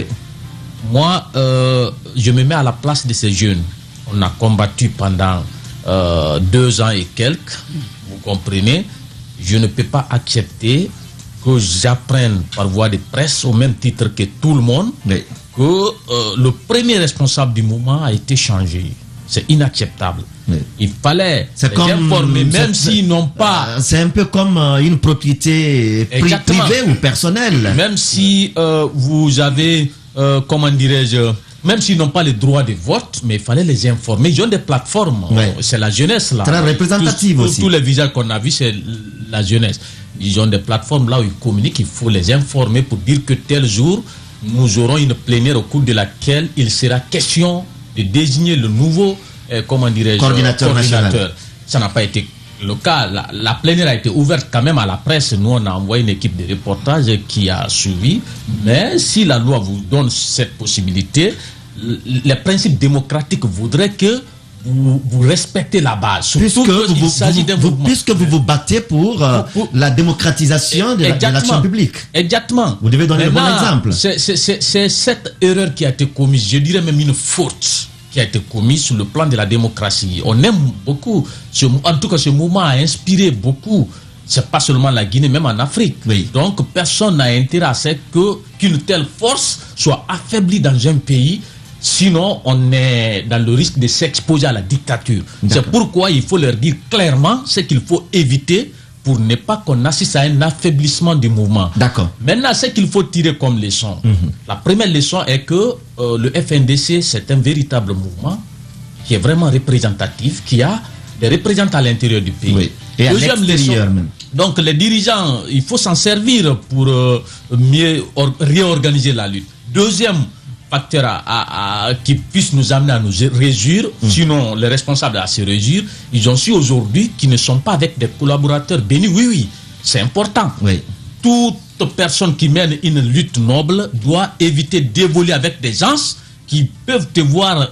Moi, euh, je me mets à la place de ces jeunes. On a combattu pendant euh, deux ans et quelques, vous comprenez. Je ne peux pas accepter que j'apprenne par voie de presse, au même titre que tout le monde, oui. que euh, le premier responsable du mouvement a été changé. C'est inacceptable. Oui. Il fallait les comme, informer, même s'ils n'ont pas... Euh, c'est un peu comme euh, une propriété pri privée ou personnelle. Même si euh, vous avez, euh, comment dirais-je, même s'ils n'ont pas le droit de vote, mais il fallait les informer. Ils ont des plateformes. Oui. C'est la jeunesse là. Très représentative tous, aussi. Tous les visages qu'on a vus, c'est la jeunesse. Ils ont des plateformes là où ils communiquent, il faut les informer pour dire que tel jour, nous aurons une plénière au cours de laquelle il sera question de désigner le nouveau euh, comment dirais-je, coordinateur, coordinateur. Ça n'a pas été le cas. La, la plénière a été ouverte quand même à la presse. Nous, on a envoyé une équipe de reportage qui a suivi. Mais si la loi vous donne cette possibilité, les principes démocratiques voudraient que Vous, vous respectez la base. Puisque vous vous, vous, vous, puisque vous vous battez pour, euh, pour, pour la démocratisation de l'action publique. Exactement. Vous devez donner Maintenant, le bon exemple. C'est cette erreur qui a été commise, je dirais même une faute qui a été commise sur le plan de la démocratie. On aime beaucoup, ce, en tout cas ce mouvement a inspiré beaucoup. C'est pas seulement la Guinée, même en Afrique. Oui. Donc personne n'a intérêt à ce que qu'une telle force soit affaiblie dans un pays. Sinon, on est dans le risque de s'exposer à la dictature. C'est pourquoi il faut leur dire clairement ce qu'il faut éviter pour ne pas qu'on assiste à un affaiblissement du mouvement. D'accord. Maintenant, ce qu'il faut tirer comme leçon. Mm-hmm. La première leçon est que euh, le F N D C, c'est un véritable mouvement qui est vraiment représentatif, qui a des représentants à l'intérieur du pays. Oui. Et à l'extérieur même. Donc, les dirigeants, il faut s'en servir pour euh, mieux réorganiser la lutte. Deuxième facteur à, à, à, qui puisse nous amener à nous réjouir, mmh. sinon les responsables à se réjouir, ils ont su aujourd'hui qu'ils ne sont pas avec des collaborateurs bénis. Oui, oui, c'est important. Oui. Toute personne qui mène une lutte noble doit éviter d'évoluer avec des gens qui peuvent te voir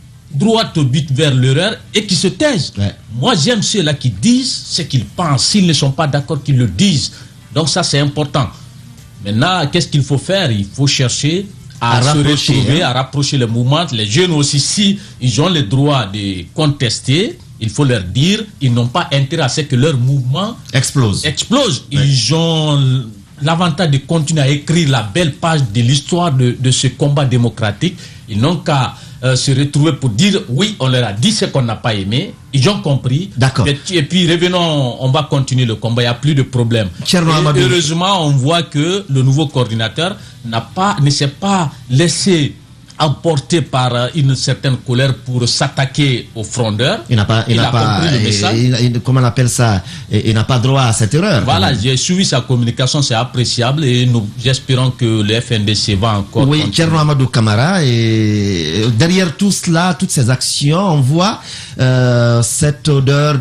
droit au but vers l'erreur et qui se taisent. Ouais. Moi, j'aime ceux-là qui disent ce qu'ils pensent. S'ils ne sont pas d'accord, qu'ils le disent. Donc ça, c'est important. Maintenant, qu'est-ce qu'il faut faire? Il faut chercher à, à se retrouver, hein. à rapprocher les mouvements. Les jeunes aussi, si ils ont le droit de contester, il faut leur dire, ils n'ont pas intérêt à ce que leur mouvement explose. explose. Ouais. Ils ont l'avantage de continuer à écrire la belle page de l'histoire de, de ce combat démocratique. Ils n'ont qu'à euh, se retrouver pour dire, oui, on leur a dit ce qu'on n'a pas aimé. Ils ont compris. D'accord. Et, et puis, revenons, on va continuer le combat. Il n'y a plus de problème. Et heureusement, on voit que le nouveau coordinateur n'a pas, ne s'est pas laissé emporté par une certaine colère pour s'attaquer aux frondeurs. Il n'a pas, il, il n'a a pas, compris le message. Il, il, comment on appelle ça? Il, il n'a pas droit à cette erreur. Voilà, j'ai suivi sa communication, c'est appréciable et nous espérons que le F N D C va encore. Oui, Thierno Amadou Camara, et derrière tout cela, toutes ces actions, on voit euh, cette odeur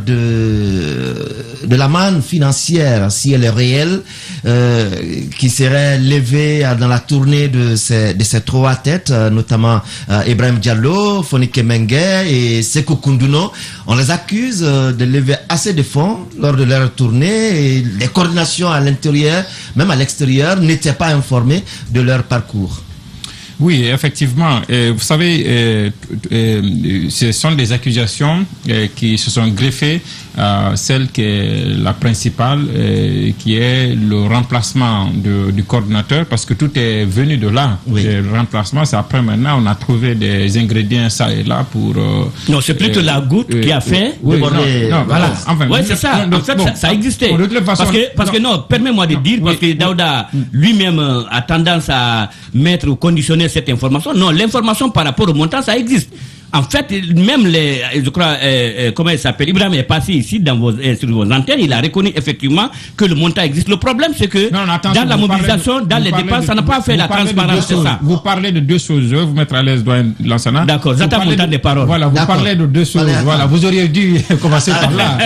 de, de la manne financière, si elle est réelle, euh, qui serait levée dans la tournée de ces, de ces trois têtes, notamment notamment euh, Ibrahim Diallo, Fonike Mengue et Sekou Kounduno. On les accuse euh, de lever assez de fonds lors de leur tournée et les coordinations à l'intérieur, même à l'extérieur, n'étaient pas informées de leur parcours. Oui, effectivement. Euh, vous savez, euh, euh, ce sont des accusations euh, qui se sont greffées à celle qui est la principale, euh, qui est le remplacement de, du coordinateur, parce que tout est venu de là. Oui. Le remplacement, c'est après maintenant, on a trouvé des ingrédients ça et là pour... Euh, non, c'est plutôt euh, la goutte euh, qui a fait... Euh, oui, non, non, voilà. Enfin, oui, c'est ça. Non, en fait, bon, ça, ça existait. Bon, de toute façon, parce que, parce non, que non, permets-moi de non, dire, parce oui, que Daouda lui-même a tendance à mettre ou conditionner cette information. Non, l'information par rapport au montant, ça existe. En fait, même les, je crois, euh, euh, comment il s'appelle, Ibrahim est passé ici dans vos, euh, sur vos antennes, il a reconnu effectivement que le montant existe. Le problème, c'est que non, non, dans la mobilisation, de, dans les dépenses, de, ça n'a pas fait la transparence. C'est ça. Vous parlez de deux choses. Je vais vous mettre à l'aise, doyen Lansana. D'accord, j'attends mon temps de parole. Voilà, vous parlez de deux choses. Voilà, vous auriez dû commencer par là.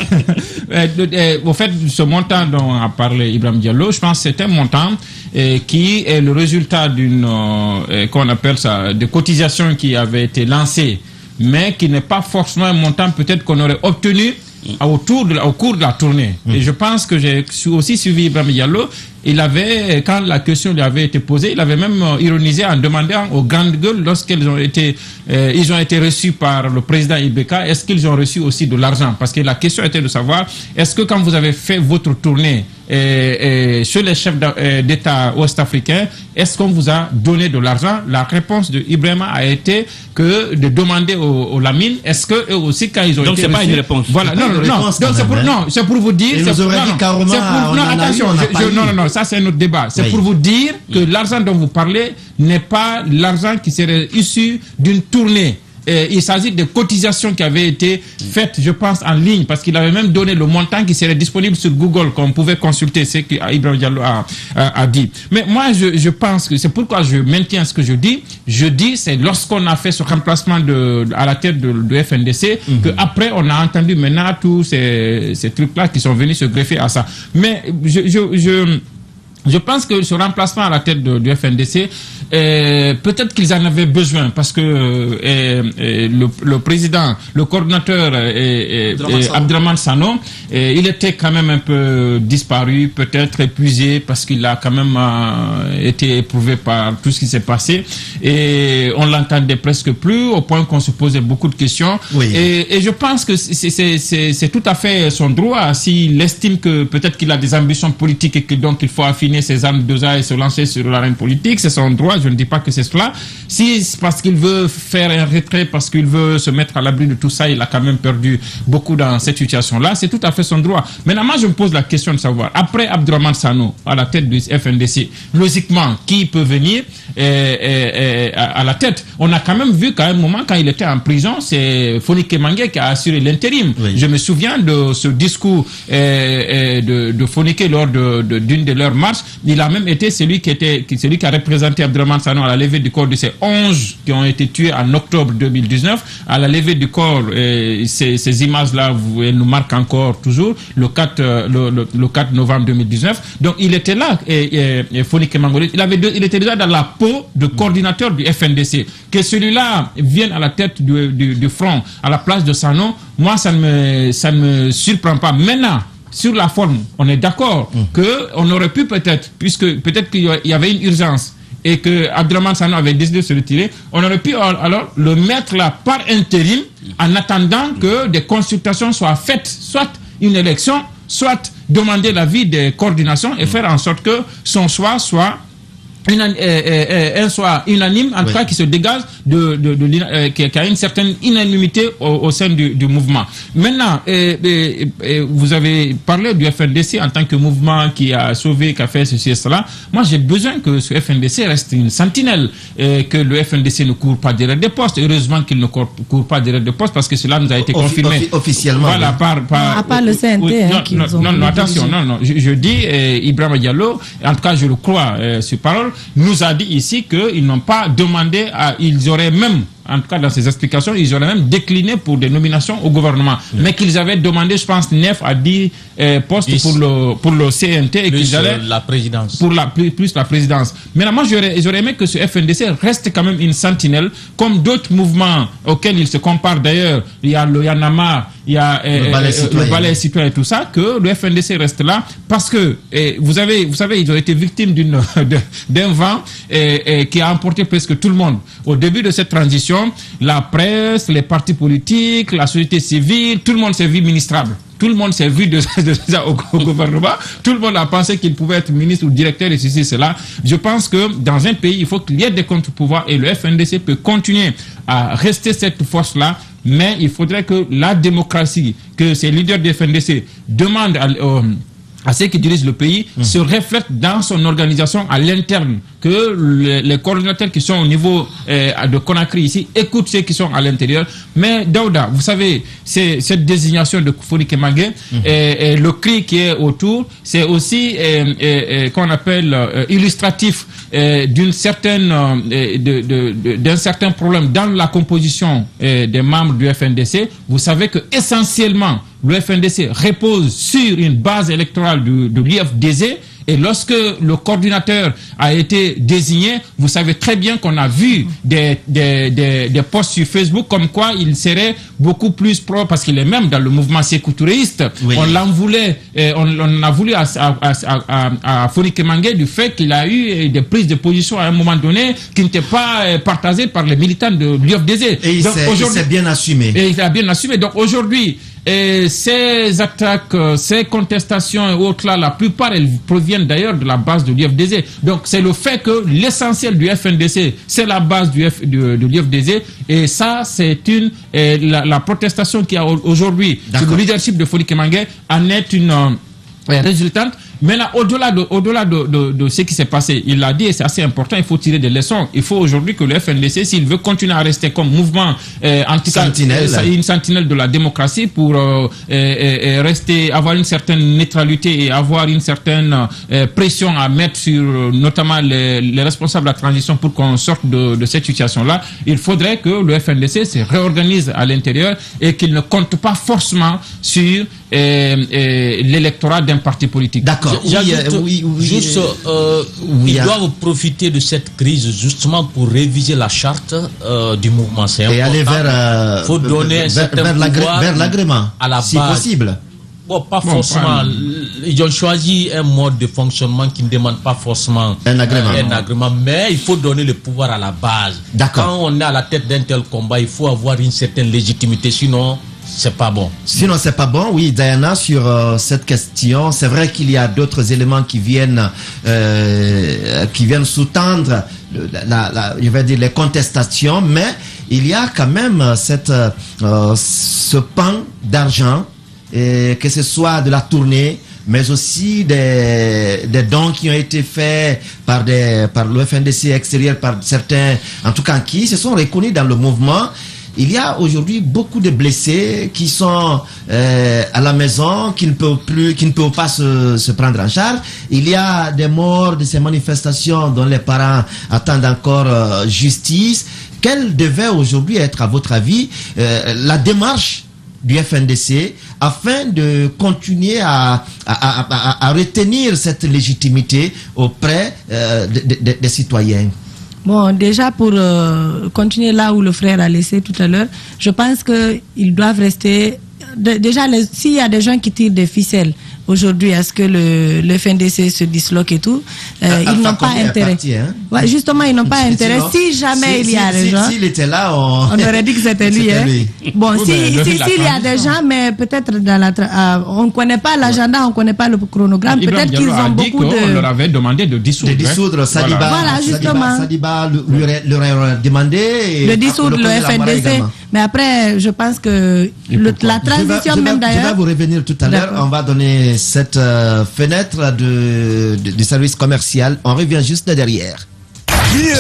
euh, euh, au fait, ce montant dont a parlé Ibrahim Diallo, je pense que c'est un montant euh, qui est le résultat d'une, euh, qu'on appelle ça, de cotisation qui avait été lancée, mais qui n'est pas forcément un montant peut-être qu'on aurait obtenu autour de la, au cours de la tournée. Mmh. Et je pense que j'ai aussi suivi Ibrahim Diallo. Il avait, quand la question lui avait été posée, il avait même euh, ironisé en demandant aux grandes gueules, lorsqu'ils ont été, euh, ils ont été reçus par le président Ibeka, est-ce qu'ils ont reçu aussi de l'argent? Parce que la question était de savoir, est-ce que quand vous avez fait votre tournée euh, euh, chez les chefs d'État ouest-africains, est-ce qu'on vous a donné de l'argent? La réponse de Ibrahim a été que de demander aux, aux Lamine, est-ce que eux aussi, quand ils ont donc été Donc c'est pas reçus, une réponse. Voilà, non, non, non, non, c'est pour, non, c'est pour vous dire, c'est pour, non, non, pour, non, attention, je, je, non, non, non, ça c'est un autre débat. C'est oui. pour vous dire que oui. l'argent dont vous parlez n'est pas l'argent qui serait issu d'une tournée. Et il s'agit de cotisations qui avaient été faites, je pense, en ligne, parce qu'il avait même donné le montant qui serait disponible sur Google, qu'on pouvait consulter, ce qu'Ibrahim Diallo a, a, a dit. Mais moi, je, je pense que c'est pourquoi je maintiens ce que je dis. Je dis, c'est lorsqu'on a fait ce remplacement de, à la tête de, de F N D C, mm-hmm. qu'après, on a entendu maintenant tous ces, ces trucs-là qui sont venus se greffer à ça. Mais je... je, je Je pense que ce remplacement à la tête de, du F N D C, euh, peut-être qu'ils en avaient besoin parce que euh, euh, le, le président, le coordinateur euh, euh, Abdraman Sano, euh, il était quand même un peu disparu, peut-être épuisé parce qu'il a quand même euh, été éprouvé par tout ce qui s'est passé et on l'entendait presque plus au point qu'on se posait beaucoup de questions. Oui. Et, et je pense que c'est tout à fait son droit s'il estime que peut-être qu'il a des ambitions politiques et que donc il faut affiner ses armes de et se lancer sur l'arène politique, c'est son droit, je ne dis pas que c'est cela. Si c'est parce qu'il veut faire un retrait, parce qu'il veut se mettre à l'abri de tout ça, il a quand même perdu beaucoup dans cette situation-là, c'est tout à fait son droit. Maintenant, moi, je me pose la question de savoir, après Abdraman Sano, à la tête du F N D C, logiquement, qui peut venir euh, euh, à la tête? On a quand même vu qu'à un moment, quand il était en prison, c'est Fonike Mengue qui a assuré l'intérim. Oui. Je me souviens de ce discours euh, de, de Fonike lors d'une de, de, de leurs marches. Il a même été celui qui, était, celui qui a représenté Abdraman Sano à la levée du corps de ces onze qui ont été tués en octobre deux mille dix-neuf. À la levée du corps, euh, ces, ces images-là, elles nous marquent encore toujours, le quatre, euh, le, le, le quatre novembre deux mille dix-neuf. Donc il était là, et, et, et Fonike Mengue, il, avait de, il était déjà dans la peau de coordinateur du F N D C. Que celui-là vienne à la tête du, du, du front, à la place de Sano, moi ça ne me, ça ne me surprend pas. Maintenant, sur la forme, on est d'accord mmh. qu'on aurait pu peut-être, puisque peut-être qu'il y avait une urgence et que Abdraman Sano avait décidé de se retirer, on aurait pu alors le mettre là par intérim en attendant que des consultations soient faites, soit une élection, soit demander l'avis des coordinations et mmh. faire en sorte que son choix soit Une, euh, euh, un soit unanime, en oui. tout cas qui se dégage de, de, de, de euh, qui, qui a une certaine unanimité au, au sein du, du mouvement. Maintenant, euh, euh, euh, vous avez parlé du F N D C en tant que mouvement qui a sauvé, qui a fait ceci et cela. Moi, j'ai besoin que ce F N D C reste une sentinelle, euh, que le F N D C ne court pas derrière des postes. Heureusement qu'il ne court, court pas derrière des postes parce que cela nous a été Offi confirmé offi officiellement. Voilà, oui. par, par, à part le C N T. Oui, hein, non, non, non, non, attention, non, non. Je, je dis, euh, Ibrahima Diallo, en tout cas, je le crois euh, sur parole, nous a dit ici qu'ils n'ont pas demandé, à, ils auraient même, en tout cas dans ses explications, ils auraient même décliné pour des nominations au gouvernement. Oui. Mais qu'ils avaient demandé, je pense, neuf à dix euh, postes dix. pour le, pour le C N T. Et qu'ils allaient la présidence. Pour la, plus, plus la présidence. Maintenant, moi, j'aurais aimé que ce F N D C reste quand même une sentinelle, comme d'autres mouvements auxquels ils se comparent d'ailleurs. Il y a le Yanama, il y a euh, le balai citoyen et tout ça, que le F N D C reste là, parce que eh, vous, avez, vous savez, ils ont été victimes d'un vent eh, eh, qui a emporté presque tout le monde. Au début de cette transition, la presse, les partis politiques, la société civile, tout le monde s'est vu ministrable. Tout le monde s'est vu de, de, de, au, au gouvernement. Tout le monde a pensé qu'il pouvait être ministre ou directeur et ceci, cela. Je pense que dans un pays, il faut qu'il y ait des contre-pouvoirs et le F N D C peut continuer à rester cette force-là. Mais il faudrait que la démocratie, que ces leaders du F N D C demandent à, euh, à ceux qui dirigent le pays, mmh. se reflète dans son organisation à l'interne. Que les, les coordinateurs qui sont au niveau euh, de Conakry ici écoutent ceux qui sont à l'intérieur. Mais Daouda, vous savez, c'est cette désignation de Koufori Kemangué, mmh. et, et le cri qui est autour, c'est aussi euh, euh, qu'on appelle euh, illustratif euh, d'une certaine, euh, de, de, de, d'un certain problème dans la composition euh, des membres du F N D C. Vous savez que essentiellement le F N D C repose sur une base électorale de, de l'I F D Z. Et lorsque le coordinateur a été désigné, vous savez très bien qu'on a vu des, des, des, des posts sur Facebook comme quoi il serait beaucoup plus pro, parce qu'il est même dans le mouvement sécouturéiste. Oui. On l'en voulait, eh, on, on a voulu à, à, à, à, à Foni Kemangué du fait qu'il a eu des prises de position à un moment donné qui n'étaient pas partagées par les militants de l'I F D Z. Et il s'est bien assumé. Et il a bien assumé. Donc aujourd'hui, et ces attaques, ces contestations et autres là, la plupart elles proviennent d'ailleurs de la base de l'I F D Z. Donc c'est le fait que l'essentiel du F N D C, c'est la base du F, de, de l'I F D Z. Et ça, c'est une eh, la, la protestation qu'il y a aujourd'hui sur le leadership de Foni Kemangué en est une euh, résultante. Maintenant, au-delà de, au-delà de, de, de ce qui s'est passé, il l'a dit et c'est assez important, il faut tirer des leçons. Il faut aujourd'hui que le F N D C, s'il veut continuer à rester comme mouvement euh, anti sentinelle, euh, une sentinelle de la démocratie pour euh, euh, rester, avoir une certaine neutralité et avoir une certaine euh, pression à mettre sur euh, notamment les, les responsables de la transition pour qu'on sorte de, de cette situation-là, il faudrait que le F N D C se réorganise à l'intérieur et qu'il ne compte pas forcément sur euh, euh, l'électorat d'un parti politique. D'accord. Oui, oui, oui, juste, euh, oui, ils doivent profiter de cette crise justement pour réviser la charte euh, du mouvement. C'est important. Et aller vers, euh, faut donner vers, un certain vers l'agrément, si base. possible. Bon, pas bon, forcément. Pas... Ils ont choisi un mode de fonctionnement qui ne demande pas forcément un agrément. un agrément, mais il faut donner le pouvoir à la base. Quand on est à la tête d'un tel combat, il faut avoir une certaine légitimité, sinon c'est pas bon. Sinon, c'est pas bon. Oui, Diana, sur euh, cette question, c'est vrai qu'il y a d'autres éléments qui viennent, euh, qui viennent sous-tendre, la, la, je vais dire, les contestations, mais il y a quand même cette, euh, ce pan d'argent, et que ce soit de la tournée, mais aussi des, des dons qui ont été faits par des, par le F N D C extérieur, par certains, en tout cas, qui se sont reconnus dans le mouvement. Il y a aujourd'hui beaucoup de blessés qui sont euh, à la maison, qui ne peuvent plus, qui ne peuvent pas se, se prendre en charge. Il y a des morts de ces manifestations dont les parents attendent encore euh, justice. Quelle devait aujourd'hui être, à votre avis, euh, la démarche du F N D C afin de continuer à, à, à, à retenir cette légitimité auprès euh, de, de, de, des citoyens? Bon, déjà pour euh, continuer là où le frère a laissé tout à l'heure, je pense qu'ils doivent rester... De, déjà, s'il y a des gens qui tirent des ficelles aujourd'hui à ce que le, le F N D C se disloque et tout. Euh, ils n'ont pas intérêt. Parti, hein? Ouais, justement, ils n'ont pas intérêt. Si jamais si, il y a si, des si, gens... S'il si était là, on... on aurait dit que c'était lui. Hein? lui. Bon, oui, s'il si, si, y a des gens, mais peut-être dans la... Euh, on ne connaît pas l'agenda, on ne connaît pas le chronogramme. Peut-être qu'ils ont beaucoup de... On leur avait demandé de dissoudre. De dissoudre Sadiba. Voilà, voilà justement. Sadiba leur aurait demandé... De dissoudre le F N D C. Mais après, je pense que le, la transition même d'ailleurs... Je vais vous revenir tout à l'heure. On va donner cette euh, fenêtre de, de, de service commercial. On revient juste derrière. Yeah.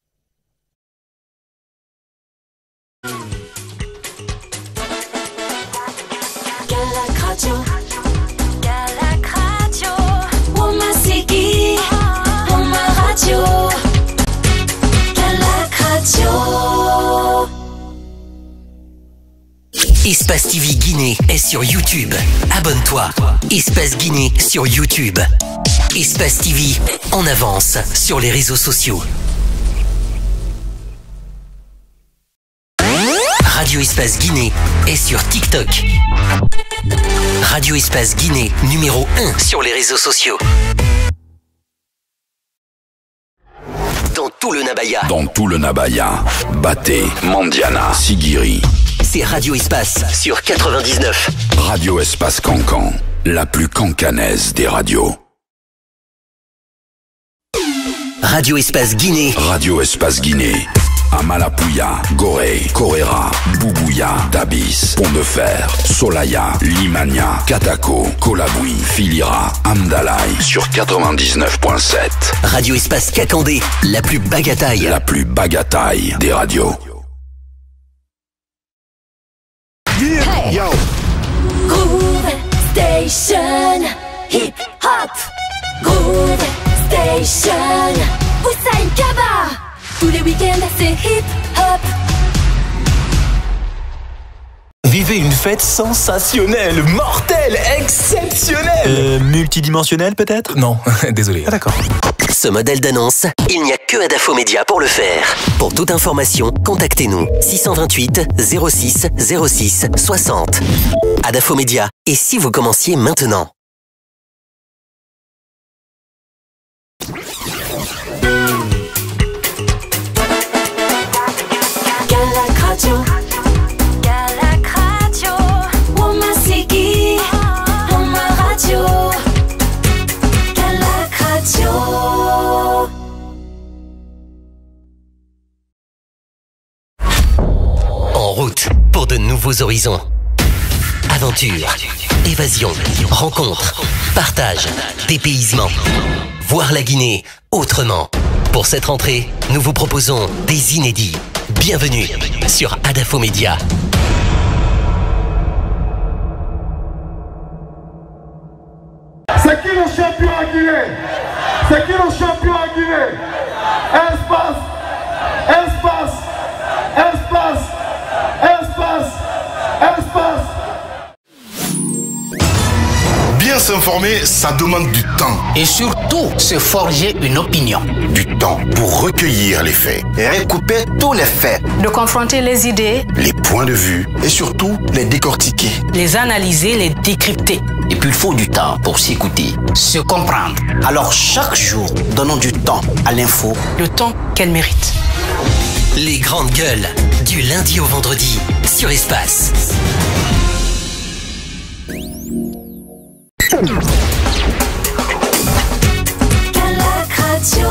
Espace T V Guinée est sur YouTube. Abonne-toi. Espace Guinée sur YouTube. Espace T V en avance sur les réseaux sociaux. Radio Espace Guinée est sur TikTok. Radio Espace Guinée numéro un sur les réseaux sociaux. Dans tout le Nabaya. Dans tout le Nabaya. Baté, Mandiana, Sigiri. C'est Radio Espace sur quatre-vingt-dix-neuf. Radio Espace Cancan, la plus cancanaise des radios. Radio Espace Guinée. Radio Espace Guinée. Amalapouya, Gorée, Corera, Boubouya, Dabis, Pont-de-Fer, Solaya, Limania, Katako, Kolaboui, Filira, Amdalaï sur quatre-vingt-dix-neuf virgule sept. Radio Espace Kakandé, la plus bagataille. La plus bagataille des radios. Hey. Yo. Groove Station, hip hop. Groove Station, Hussein Kaba. Tous les week-ends c'est hip hop. Vivez une fête sensationnelle, mortelle, exceptionnelle. Euh, multidimensionnelle peut-être? Non, désolé. Ah d'accord. Ce modèle d'annonce, il n'y a que Adafo Média pour le faire. Pour toute information, contactez-nous six cent vingt-huit zéro six zéro six soixante. Adafo Média. Et si vous commenciez maintenant? Galac Radio. Galac Radio. Woma Sigi. Woma Radio. Galac Radio. En route pour de nouveaux horizons. Aventure, évasion, rencontre, partage, dépaysement. Voir la Guinée autrement. Pour cette rentrée, nous vous proposons des inédits. Bienvenue sur Adafo Média. C'est qui le champion à Guinée? C'est qui le champion à Guinée? Espace, espace, espace, espace, espace. Bien s'informer, ça demande du temps. Et surtout, se forger une opinion. Du temps pour recueillir les faits. Et recouper tous les faits. De confronter les idées. Les points de vue. Et surtout, les décortiquer. Les analyser, les décrypter. Et puis il faut du temps pour s'écouter, se comprendre. Alors chaque jour, donnons du temps à l'info. Le temps qu'elle mérite. Les grandes gueules, du lundi au vendredi, sur Espace. Galac Radio.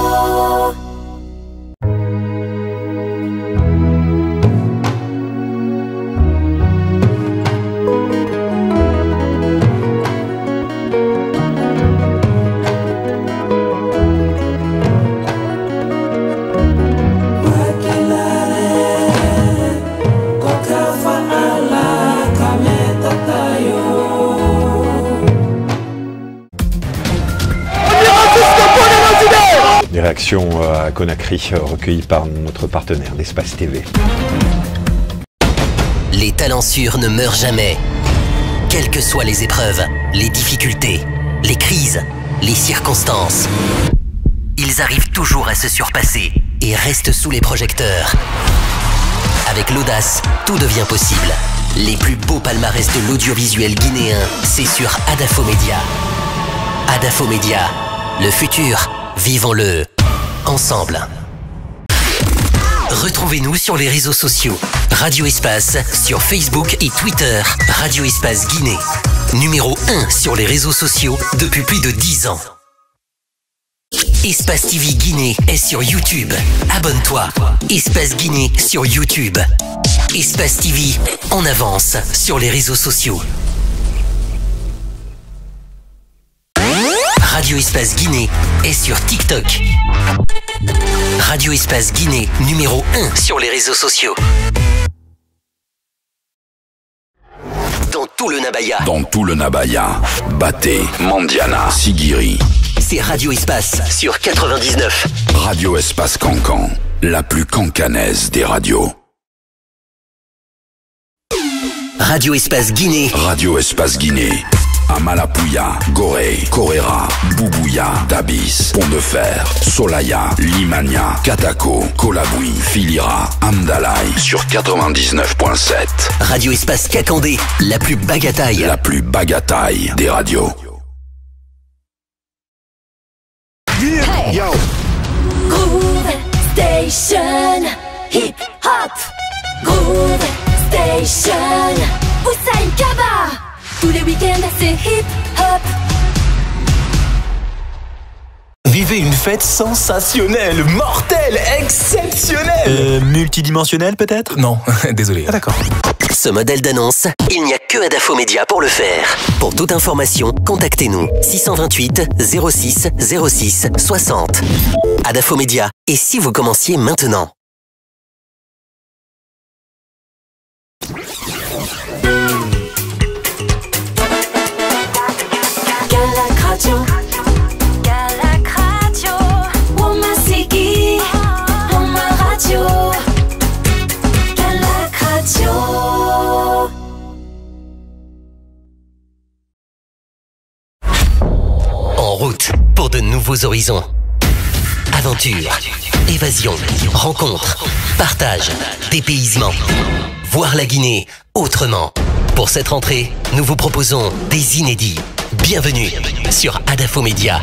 Des réactions à Conakry recueillies par notre partenaire d'Espace T V. Les talents sûrs ne meurent jamais. Quelles que soient les épreuves, les difficultés, les crises, les circonstances, ils arrivent toujours à se surpasser et restent sous les projecteurs. Avec l'audace, tout devient possible. Les plus beaux palmarès de l'audiovisuel guinéen, c'est sur Adafo Média. Adafo Média, le futur, vivons-le ensemble. Retrouvez-nous sur les réseaux sociaux. Radio Espace sur Facebook et Twitter. Radio Espace Guinée. Numéro un sur les réseaux sociaux depuis plus de dix ans. Espace T V Guinée est sur YouTube. Abonne-toi. Espace Guinée sur YouTube. Espace T V en avance sur les réseaux sociaux. Radio Espace Guinée est sur TikTok. Radio Espace Guinée numéro un sur les réseaux sociaux. Dans tout le Nabaya. Dans tout le Nabaya. Baté, Mandiana, Sigiri. C'est Radio Espace sur quatre-vingt-dix-neuf. Radio Espace Cancan, la plus cancanaise des radios. Radio Espace Guinée. Radio Espace Guinée. Amalapouya, Gorée, Corera, Boubouya, Dabis, Pont-de-Fer, Solaya, Limania, Katako, Kolaboui, Filira, Amdalaï sur quatre-vingt-dix-neuf virgule sept. Radio Espace Kakandé, la plus bagataille. La plus bagataille des radios. Hey. Yo. Groove Station, hip hop. Groove Station, Hussein Kaba. Tous les week-ends, c'est hip hop. Vivez une fête sensationnelle, mortelle, exceptionnelle. Euh, multidimensionnelle peut-être? Non, désolé. Ah, d'accord. Ce modèle d'annonce, il n'y a que Adafo Média pour le faire. Pour toute information, contactez-nous six cent vingt-huit zéro six zéro six soixante. Adafo Média. Et si vous commenciez maintenant? Galac Radio, Galac Radio, Womasiki, Woma Radio, Galac Radio. En route pour de nouveaux horizons. Aventure, évasion, rencontre, partage, dépaysement. Voir la Guinée autrement. Pour cette rentrée, nous vous proposons des inédits. Bienvenue sur Adafo Média.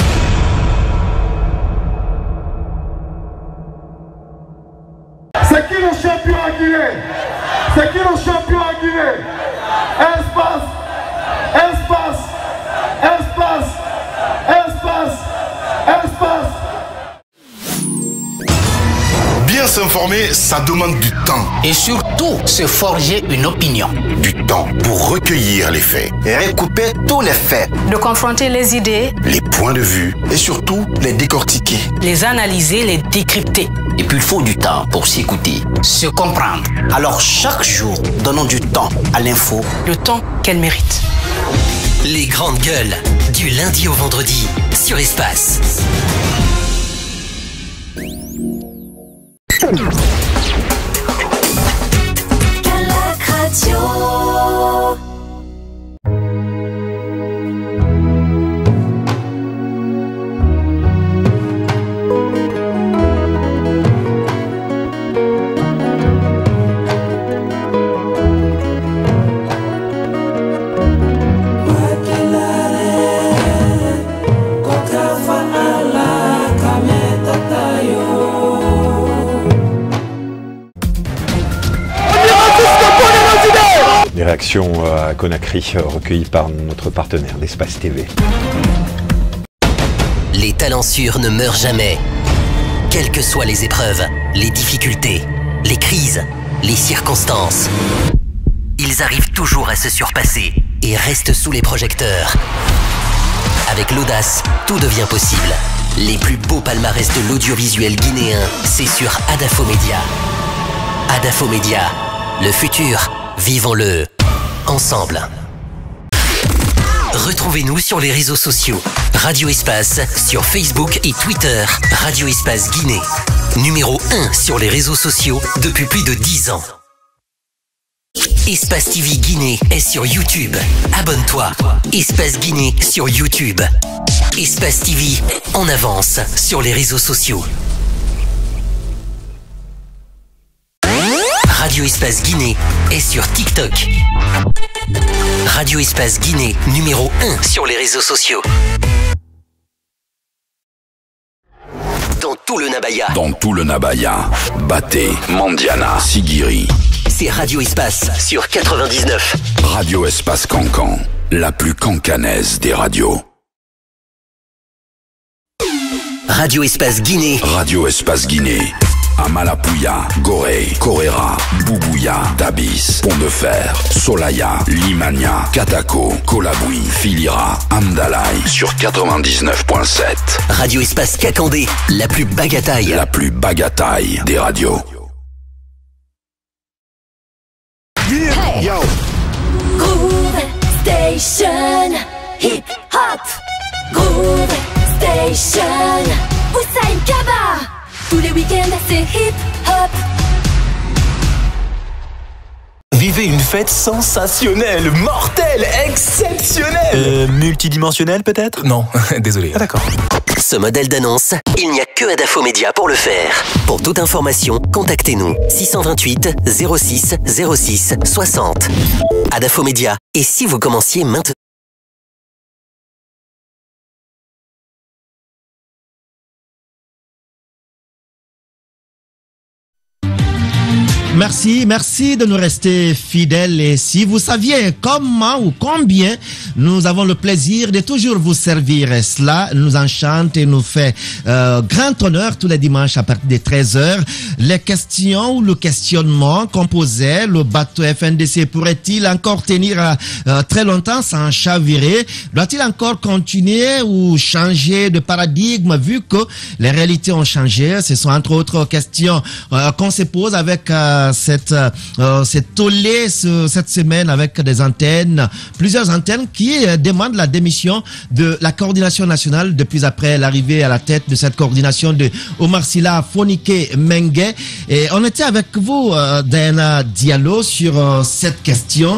C'est qui le champion à Guinée? C'est qui le champion à Guinée? Espace, espace, espace, espace, espace. Bien s'informer, ça demande du temps. Et surtout, se forger une opinion. Du temps pour recueillir les faits. Et recouper tous les faits. De confronter les idées, Les points de vue. Et surtout, les décortiquer. les analyser, les décrypter. Et puis il faut du temps pour s'écouter, se comprendre. Alors chaque jour, donnons du temps à l'info. Le temps qu'elle mérite. Les grandes gueules, du lundi au vendredi, sur Espace. Galac Radio. Les réactions à Conakry recueillies par notre partenaire d'Espace T V. Les talents sûrs ne meurent jamais. Quelles que soient les épreuves, les difficultés, les crises, les circonstances, ils arrivent toujours à se surpasser et restent sous les projecteurs. Avec l'audace, tout devient possible. Les plus beaux palmarès de l'audiovisuel guinéen, c'est sur Adafo Média. Adafo Média, le futur, vivons-le ensemble. Retrouvez-nous sur les réseaux sociaux. Radio Espace sur Facebook et Twitter. Radio Espace Guinée. Numéro un sur les réseaux sociaux depuis plus de dix ans. Espace T V Guinée est sur YouTube. Abonne-toi. Espace Guinée sur YouTube. Espace T V en avance sur les réseaux sociaux. Radio Radio Espace Guinée est sur TikTok. Radio Espace Guinée, numéro un sur les réseaux sociaux. Dans tout le Nabaya. Dans tout le Nabaya. Baté, Mandiana, Sigiri. C'est Radio Espace sur quatre-vingt-dix-neuf. Radio Espace Cancan, la plus cancanaise des radios. Radio Espace Guinée. Radio Espace Guinée. Amalapouya, Gorée, Corera, Boubouya, Dabis, Pont de Fer, Solaya, Limania, Katako, Kolaboui, Filira, Amdalaï sur quatre-vingt-dix-neuf virgule sept. Radio Espace Kakandé, la plus bagataille. La plus bagataille des radios. Hey. Yo. Groove Station, hip hop. Groove Station, Hussein Kaba. Tous les week-ends, c'est hip hop. Vivez une fête sensationnelle, mortelle, exceptionnelle. Euh, multidimensionnelle peut-être? Non, désolé. Ah d'accord. Ce modèle d'annonce, il n'y a que Adafo Média pour le faire. Pour toute information, contactez-nous six cent vingt-huit zéro six zéro six soixante. Adafo Média. Et si vous commenciez maintenant? Merci, merci de nous rester fidèles. Et si vous saviez comment ou combien nous avons le plaisir de toujours vous servir, et cela nous enchante et nous fait euh, grand honneur tous les dimanches à partir de treize heures. Les questions ou le questionnement qu'on posait, le bateau F N D C pourrait-il encore tenir euh, très longtemps sans chavirer? Doit-il encore continuer ou changer de paradigme vu que les réalités ont changé? Ce sont entre autres questions euh, qu'on se pose avec euh, cette euh, cette tollé ce, cette semaine avec des antennes, plusieurs antennes qui euh, demandent la démission de la coordination nationale depuis après l'arrivée à la tête de cette coordination de Omar Sila Fonike Mengue. Et on était avec vous, euh, Diana Diallo, sur euh, cette question.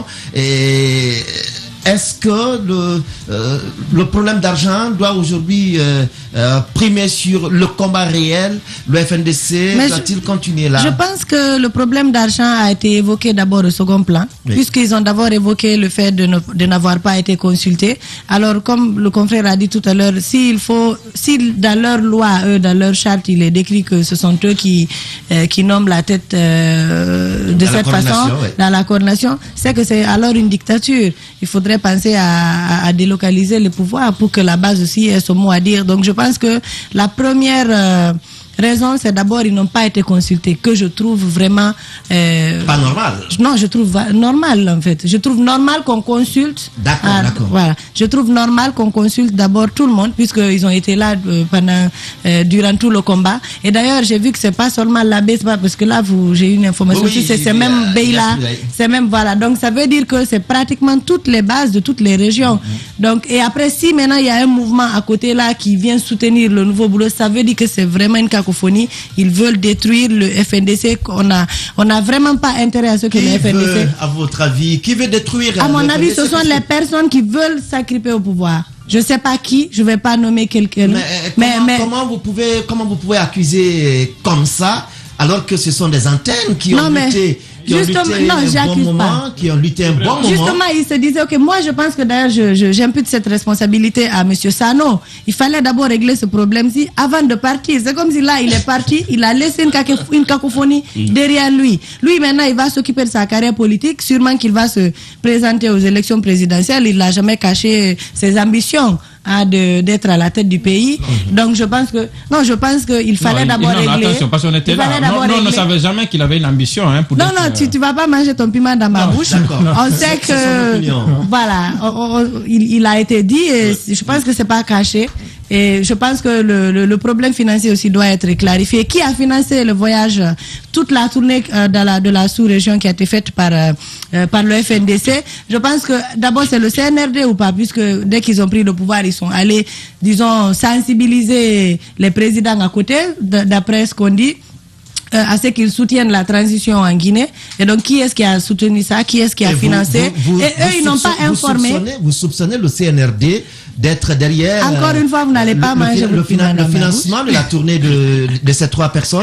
Et est-ce que le, euh, le problème d'argent doit aujourd'hui euh, euh, primer sur le combat réel? Le F N D C doit-il continuer là? Je pense que le problème d'argent a été évoqué d'abord au second plan, oui. Puisqu'ils ont d'abord évoqué le fait de, ne, de n'avoir pas été consultés. Alors, comme le confrère a dit tout à l'heure, s'il faut, si dans leur loi, eux, dans leur charte, il est décrit que ce sont eux qui, euh, qui nomment la tête euh, de dans cette façon, oui. Dans la coordination, c'est que c'est alors une dictature. Il faudrait penser à, à, à délocaliser le pouvoir pour que la base aussi ait son mot à dire. Donc je pense que la première euh, raison, c'est d'abord ils n'ont pas été consultés, que je trouve vraiment euh, pas normal. Non, je trouve normal en fait. Je trouve normal qu'on consulte. D'accord, à, d'accord. Voilà. Je trouve normal qu'on consulte d'abord tout le monde puisqu'ils ont été là euh, pendant euh, durant tout le combat. Et d'ailleurs, j'ai vu que c'est pas seulement l'abbé, parce que là, vous, j'ai eu une information oui, aussi, c'est, c'est même Beila, c'est même voilà. Donc ça veut dire que c'est pratiquement toutes les bases de toutes les régions. Mm-hmm. Donc et après, si maintenant il y a un mouvement à côté là qui vient soutenir le nouveau boulot, ça veut dire que c'est vraiment une cacophonie. Ils veulent détruire le F N D C. On a, on n'a vraiment pas intérêt à ce que qui le F N D C. Veut, à votre avis, qui veut détruire? À mon le avis, F N D C, ce sont les personnes qui veulent s'agripper au pouvoir. Je sais pas qui, je vais pas nommer quelqu'un. Mais, mais, comment, mais comment vous pouvez, comment vous pouvez accuser comme ça, alors que ce sont des antennes qui ont non, lutté? Qui Justement, ont lutté non, un j'accuse bon moment, pas. Qui ont lutté un bon moment. Justement, il se disait, ok, moi je pense que d'ailleurs, je, je, j'impute cette responsabilité à Monsieur Sano. Il fallait d'abord régler ce problème-ci avant de partir. C'est comme si là, il est parti, il a laissé une, caco- une cacophonie derrière lui. Lui, maintenant, il va s'occuper de sa carrière politique. Sûrement qu'il va se présenter aux élections présidentielles. Il n'a jamais caché ses ambitions. Hein, de, d'être à la tête du pays. Mmh. Donc je pense que non, je pense que il fallait non, d'abord non, régler. Attention, parce qu'on était là. Non, non, on ne savait jamais qu'il avait une ambition. Hein, pour non, non, tu, tu vas pas manger ton piment dans ma non, bouche. D'accord. On sait que voilà, on, on, il, il a été dit et je pense que c'est pas caché. Et je pense que le, le, le problème financier aussi doit être clarifié. Qui a financé le voyage, toute la tournée euh, de, la, de la sous-région qui a été faite par, euh, par le F N D C? Je pense que d'abord c'est le C N R D ou pas, puisque dès qu'ils ont pris le pouvoir, ils sont allés, disons, sensibiliser les présidents à côté, d'après ce qu'on dit. Euh, à ce qu'ils soutiennent la transition en Guinée. Et donc, qui est-ce qui a soutenu ça? Qui est-ce qui a et financé? vous, vous, vous, Et eux, ils n'ont pas informé. Vous soupçonnez, vous soupçonnez le C N R D d'être derrière... Encore une fois, vous n'allez pas le, manger le, le, fina- le financement de la tournée de, de ces trois personnes?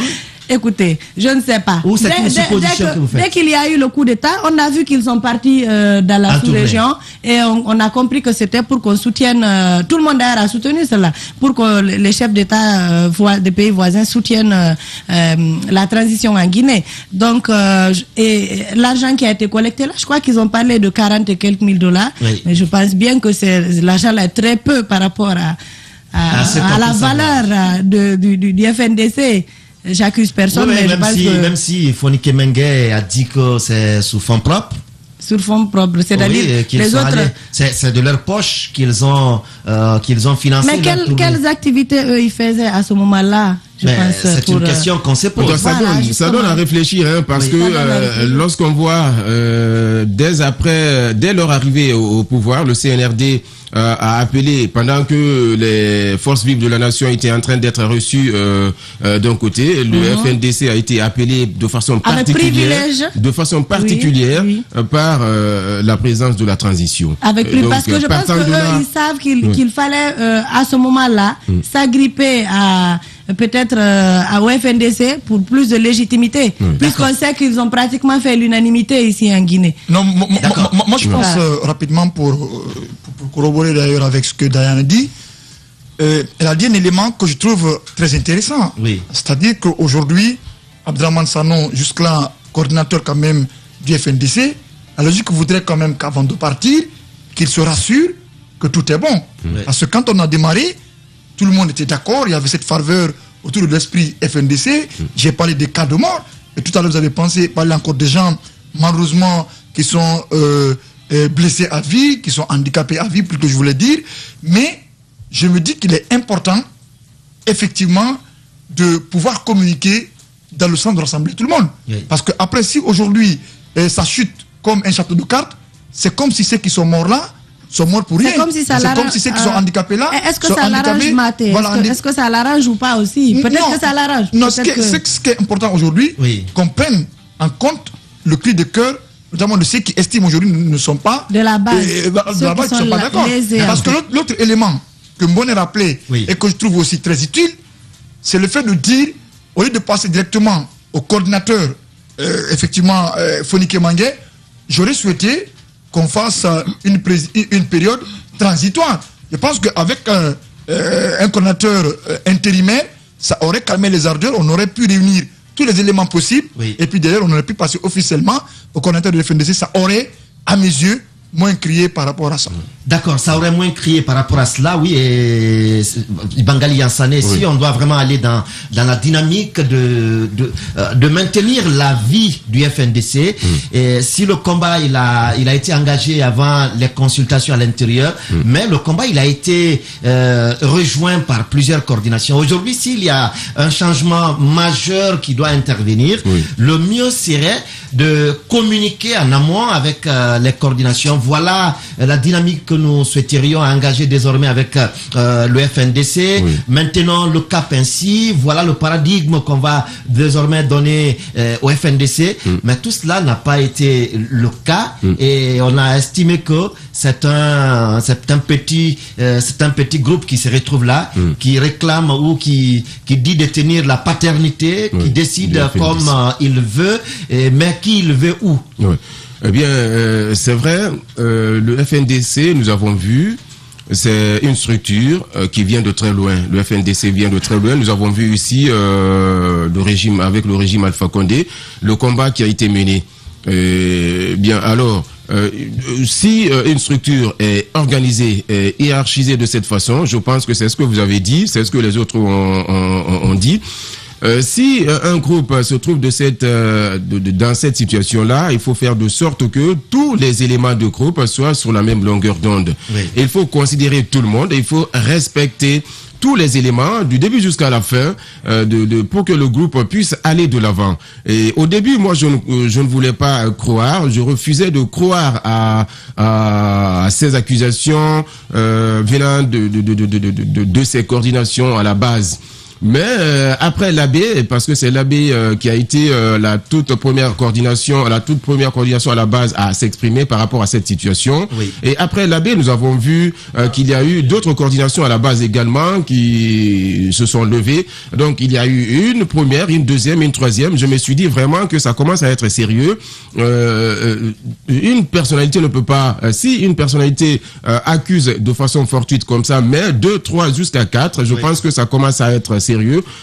Écoutez, je ne sais pas. Ou c'est Dès- une dès- supposition dès que- que vous faites? Dès qu'il y a eu le coup d'État, on a vu qu'ils sont partis euh, dans la En tournée. sous-région et on, on a compris que c'était pour qu'on soutienne, euh, tout le monde d'ailleurs a soutenu cela, pour que les chefs d'État euh, voi- des pays voisins soutiennent euh, euh, la transition en Guinée. Donc, euh, j- et et l'argent qui a été collecté là, je crois qu'ils ont parlé de quarante et quelques mille dollars, Oui. mais je pense bien que c'est l'argent là est très peu par rapport à, à, À ce qu'on à la peut savoir. valeur euh, de, du, du, du F N D C. J'accuse personne, Oui, mais, mais je même, pense si, que même si Fonike Mengue a dit que c'est sous fonds propres, sur fonds propres, c'est-à-dire oui, et qu'ils les sont autres. allés- c'est c'est de leur poche qu'ils ont, euh, qu'ils ont financé. Mais leur quelles, tournée. quelles activités eux ils faisaient à ce moment-là, je Mais pense. c'est pour, une euh, question qu'on se pose. Donc, ça, Voilà, donne, ça justement. donne à réfléchir, hein, parce Oui. que Ça donne à euh, réfléchir. lorsqu'on voit, euh, dès après, dès leur arrivée au, au pouvoir, le C N R D euh, a appelé, pendant que les forces vives de la nation étaient en train d'être reçues euh, euh, d'un côté, le Mhm. F N D C a été appelé de façon Avec particulière, privilège. de façon particulière Oui, euh, par euh, la présence de la transition. Avec Euh, plus, donc, parce que euh, je pense partant que de eux, là- ils savent qu'il Oui. qu'il fallait euh, à ce moment-là Mm. s'agripper à peut-être euh, à au F N D C pour plus de légitimité, Oui. puisqu'on sait qu'ils ont pratiquement fait l'unanimité ici en Guinée. Non, mo- mo- D'accord. mo- moi je pense Voilà. euh, rapidement pour, euh, pour, pour corroborer d'ailleurs avec ce que Diane dit, euh, elle a dit un élément que je trouve très intéressant. Oui. C'est-à-dire qu'aujourd'hui, Abdraman Sanon, jusque-là coordinateur quand même du F N D C, la logique voudrait quand même qu'avant de partir, qu'il se rassure que tout est bon. Oui. Parce que quand on a démarré, tout le monde était d'accord, il y avait cette ferveur autour de l'esprit F N D C. J'ai parlé des cas de mort. Et tout à l'heure, vous avez pensé, parler encore des gens, malheureusement, qui sont euh, euh, blessés à vie, qui sont handicapés à vie, plus que je voulais dire. Mais je me dis qu'il est important, effectivement, de pouvoir communiquer dans le sens de rassembler tout le monde. Oui. Parce que après, si aujourd'hui, euh, ça chute comme un château de cartes, c'est comme si ceux qui sont morts là sont morts pour rien. C'est comme si ça C'est l'arrange- comme si ceux qui sont euh, handicapés là. Est-ce que sont ça l'arrange, handicapés. Mathé? Voilà, Est-ce que, handi- est-ce que ça l'arrange ou pas aussi? Peut-être Non. que ça l'arrange. Non, ce qui, Peut-être est, que- ce- ce qui est important aujourd'hui, Oui. qu'on prenne en compte le cri de cœur, notamment de ceux qui estiment aujourd'hui ne, ne sont pas De la base. euh, de Ceux la qui base, qui sont ne sont pas la- d'accord. lésés, Parce en que fait. l'autre- l'autre élément que Mbonne a rappelé Oui. et que je trouve aussi très utile, c'est le fait de dire, au lieu de passer directement au coordinateur, euh, effectivement, euh, Fonike Mengue, j'aurais souhaité qu'on fasse euh, une, prés- une période transitoire. Je pense qu'avec un, euh, un coordinateur euh, intérimaire, ça aurait calmé les ardeurs, on aurait pu réunir tous les éléments possibles, Oui. et puis derrière, on aurait pu passer officiellement au coordinateur de l'F N D C. Ça aurait, à mes yeux, moins crié par rapport à ça. D'accord, ça aurait moins crié par rapport à cela, oui. Et Bangali Yansane, si on doit vraiment aller dans, dans la dynamique de, de, euh, de maintenir la vie du F N D C, et si le combat il a, il a été engagé avant les consultations à l'intérieur, mais le combat il a été euh, rejoint par plusieurs coordinations. Aujourd'hui, s'il y a un changement majeur qui doit intervenir, le mieux serait de communiquer en amont avec euh, les coordinations. Voilà euh, la dynamique que nous souhaiterions engager désormais avec euh, le F N D C. Oui. Maintenant, le cap ainsi, voilà le paradigme qu'on va désormais donner euh, au F N D C. Mm. Mais tout cela n'a pas été le cas Mm. et on a estimé que c'est un, c'est un petit, euh, c'est un petit groupe qui se retrouve là, Mm. qui réclame ou qui, qui dit détenir la paternité, qui Oui, décide du F N D C. comme euh, il veut, et, mais qui il veut où. Ouais. Eh bien, euh, c'est vrai, euh, le F N D C, nous avons vu, c'est une structure euh, qui vient de très loin. Le F N D C vient de très loin. Nous avons vu ici euh, le régime, avec le régime Alpha Condé, le combat qui a été mené. Euh, bien, alors, euh, si euh, une structure est organisée, est hiérarchisée de cette façon, je pense que c'est ce que vous avez dit, c'est ce que les autres ont, ont, ont dit. Euh, si euh, un groupe euh, se trouve de cette, euh, de, de, dans cette situation-là, il faut faire de sorte que tous les éléments de groupe soient sur la même longueur d'onde. Oui. Et il faut considérer tout le monde, et il faut respecter tous les éléments du début jusqu'à la fin euh, de, de, pour que le groupe puisse aller de l'avant. Et au début, moi, je ne, euh, je ne voulais pas croire, je refusais de croire à, à, à ces accusations euh, venant de, de, de, de, de, de, de, de ces coordinations à la base. Mais euh, après l'A B, parce que c'est l'A B euh, qui a été euh, la toute première coordination, la toute première coordination à la base à s'exprimer par rapport à cette situation. Oui. Et après l'A B, nous avons vu euh, qu'il y a eu d'autres coordinations à la base également qui se sont levées. Donc il y a eu une première, une deuxième, une troisième. Je me suis dit vraiment que ça commence à être sérieux. Euh, une personnalité ne peut pas, euh, si une personnalité euh, accuse de façon fortuite comme ça, mais deux, trois jusqu'à quatre, je oui. pense que ça commence à être sérieux.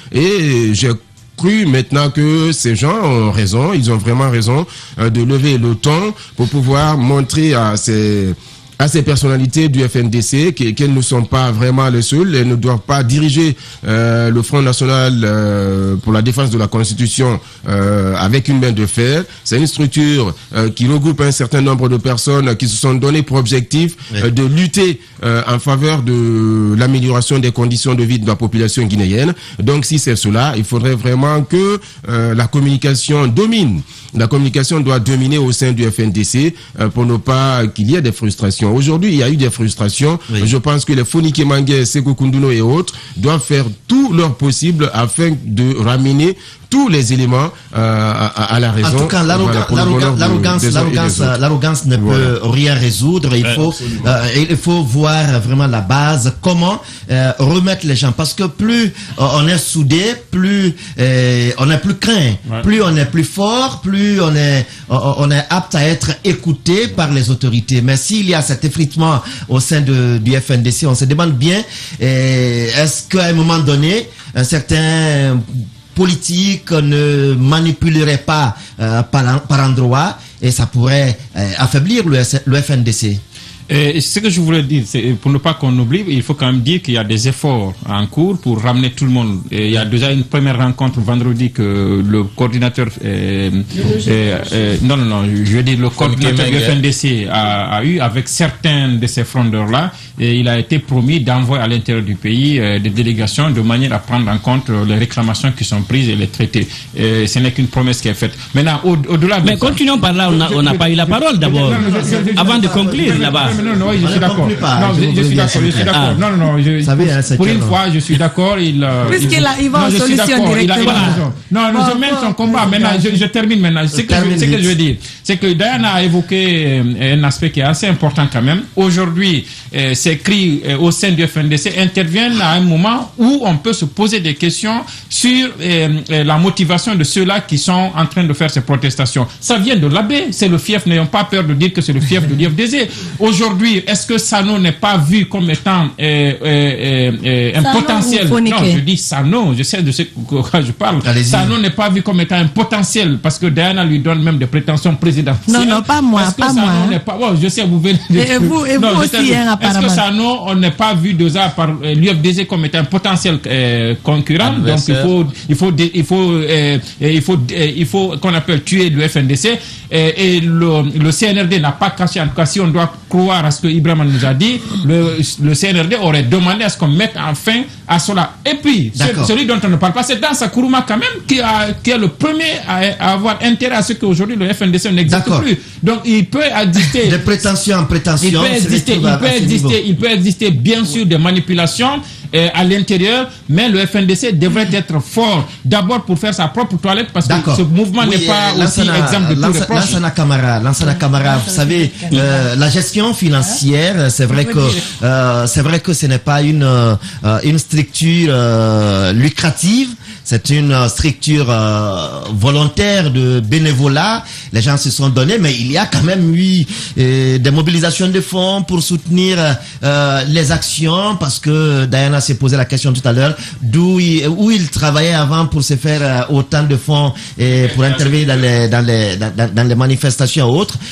Et j'ai cru maintenant que ces gens ont raison, ils ont vraiment raison euh, de lever le ton pour pouvoir montrer à ces à ces personnalités du F N D C qu'elles ne sont pas vraiment les seules, elles ne doivent pas diriger euh, le Front National euh, pour la défense de la Constitution euh, avec une main de fer. C'est une structure euh, qui regroupe un certain nombre de personnes qui se sont donné pour objectif euh, oui. de lutter euh, en faveur de l'amélioration des conditions de vie de la population guinéenne. Donc si c'est cela, il faudrait vraiment que euh, la communication domine. La communication doit dominer au sein du F N D C euh, pour ne pas qu'il y ait des frustrations. Aujourd'hui, il y a eu des frustrations. Oui. Je pense que les Fonike Mangue, Seko Kunduno et autres doivent faire tout leur possible afin de ramener tous les éléments euh, à, à la raison. En tout cas, l'arrogance, voilà, l'arrogance, l'arrogance, l'arrogance ne voilà. peut rien résoudre. Il faut, euh, il faut voir vraiment la base, comment euh, remettre les gens. Parce que plus euh, on est soudé, plus euh, on est plus craint, ouais. plus on est plus fort, plus on est, on est apte à être écouté par les autorités. Mais s'il y a cet effritement au sein de, du F N D C, on se demande bien, euh, est-ce qu'à un moment donné, un certain politique ne manipulerait pas euh, par, par endroit et ça pourrait euh, affaiblir le, le F N D C. Et ce que je voulais dire, c'est pour ne pas qu'on oublie, il faut quand même dire qu'il y a des efforts en cours pour ramener tout le monde. Et il y a déjà une première rencontre vendredi que le coordinateur, euh, euh, euh, non, non, non, je veux dire le coordinateur du F N D C a, a eu avec certains de ces frondeurs-là, et il a été promis d'envoyer à l'intérieur du pays euh, des délégations de manière à prendre en compte les réclamations qui sont prises et les traiter. Et ce n'est qu'une promesse qui est faite. Maintenant, au, au-delà de Mais ça, continuons par là, on n'a pas eu la parole d'abord, avant de conclure là-bas. Non, non, oui, je suis d'accord. Non, je, je suis d'accord. Je suis d'accord. Ah. Non, non, non. Je, savez, pour, hein, pour une fois, je suis d'accord. Il. Puisqu'il il va en solution directement. Il a, il a raison. Non, non, je mène son combat. Maintenant, je, je termine maintenant. Ce que, je, ce que je veux dire, c'est que Diana a évoqué un aspect qui est assez important quand même. Aujourd'hui, euh, ces cris euh, au sein du F N D C interviennent à un moment où on peut se poser des questions sur euh, euh, la motivation de ceux-là qui sont en train de faire ces protestations. Ça vient de l'A B. C'est le fief. N'ayons pas peur de dire que c'est le fief de l'I F D C. Aujourd'hui, est-ce que Sano n'est pas vu comme étant euh, euh, euh, un Sano potentiel? Non, je dis Sano, je sais de ce que je parle. Allez-y. Sano n'est pas vu comme étant un potentiel parce que Diana lui donne même des prétentions présidentielles. Non, non, pas moi, est-ce que pas Sano moi. N'est pas... Oh, je sais, vous venez de... Et vous, et non, vous aussi, hein, apparemment. Est-ce que Sano, on n'est pas vu déjà par euh, l'U F D C comme étant un potentiel euh, concurrent? Donc il faut, il faut, il faut, euh, il faut, euh, il faut qu'on appelle tuer le F N D C. Euh, et le, le C N R D n'a pas caché, en tout cas, si on doit croire à ce que Ibrahim nous a dit, le, le C N R D aurait demandé à ce qu'on mette en fin à cela. Et puis, ce, celui dont on ne parle pas, c'est Dansa Kourouma quand même qui, a, qui est le premier à, à avoir intérêt à ce qu'aujourd'hui le F N D C n'existe plus. Donc il peut exister... Des prétentions en prétention. Il peut exister, il peut exister, il peut exister bien sûr des manipulations euh, à l'intérieur, mais le F N D C devrait être fort d'abord pour faire sa propre toilette parce que ce mouvement oui, n'est pas euh, aussi exemple de tout reproche. Lansana Camara, Lansana Camara, vous savez, euh, la gestion financière, c'est vrai que euh, c'est vrai que ce n'est pas une euh, une structure euh, lucrative. C'est une euh, structure euh, volontaire de bénévolat. Les gens se sont donnés, mais il y a quand même eu euh, des mobilisations de fonds pour soutenir euh, les actions, parce que Diana s'est posé la question tout à l'heure, d'où il, où il travaillait avant pour se faire euh, autant de fonds et pour intervenir dans les, dans les, dans, dans les manifestations et autres.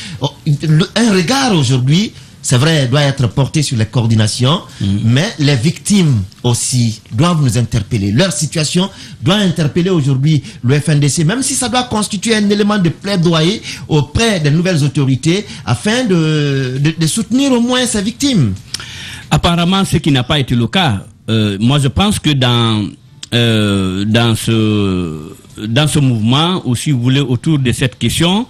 Un regard aujourd'hui, c'est vrai, doit être porté sur les coordinations, mmh. mais les victimes aussi doivent nous interpeller. Leur situation doit interpeller aujourd'hui le F N D C, même si ça doit constituer un élément de plaidoyer auprès des nouvelles autorités afin de, de, de soutenir au moins ces victimes. Apparemment, ce qui n'a pas été le cas. Euh, moi, je pense que dans, euh, dans, ce, dans ce mouvement, ou si vous voulez, autour de cette question,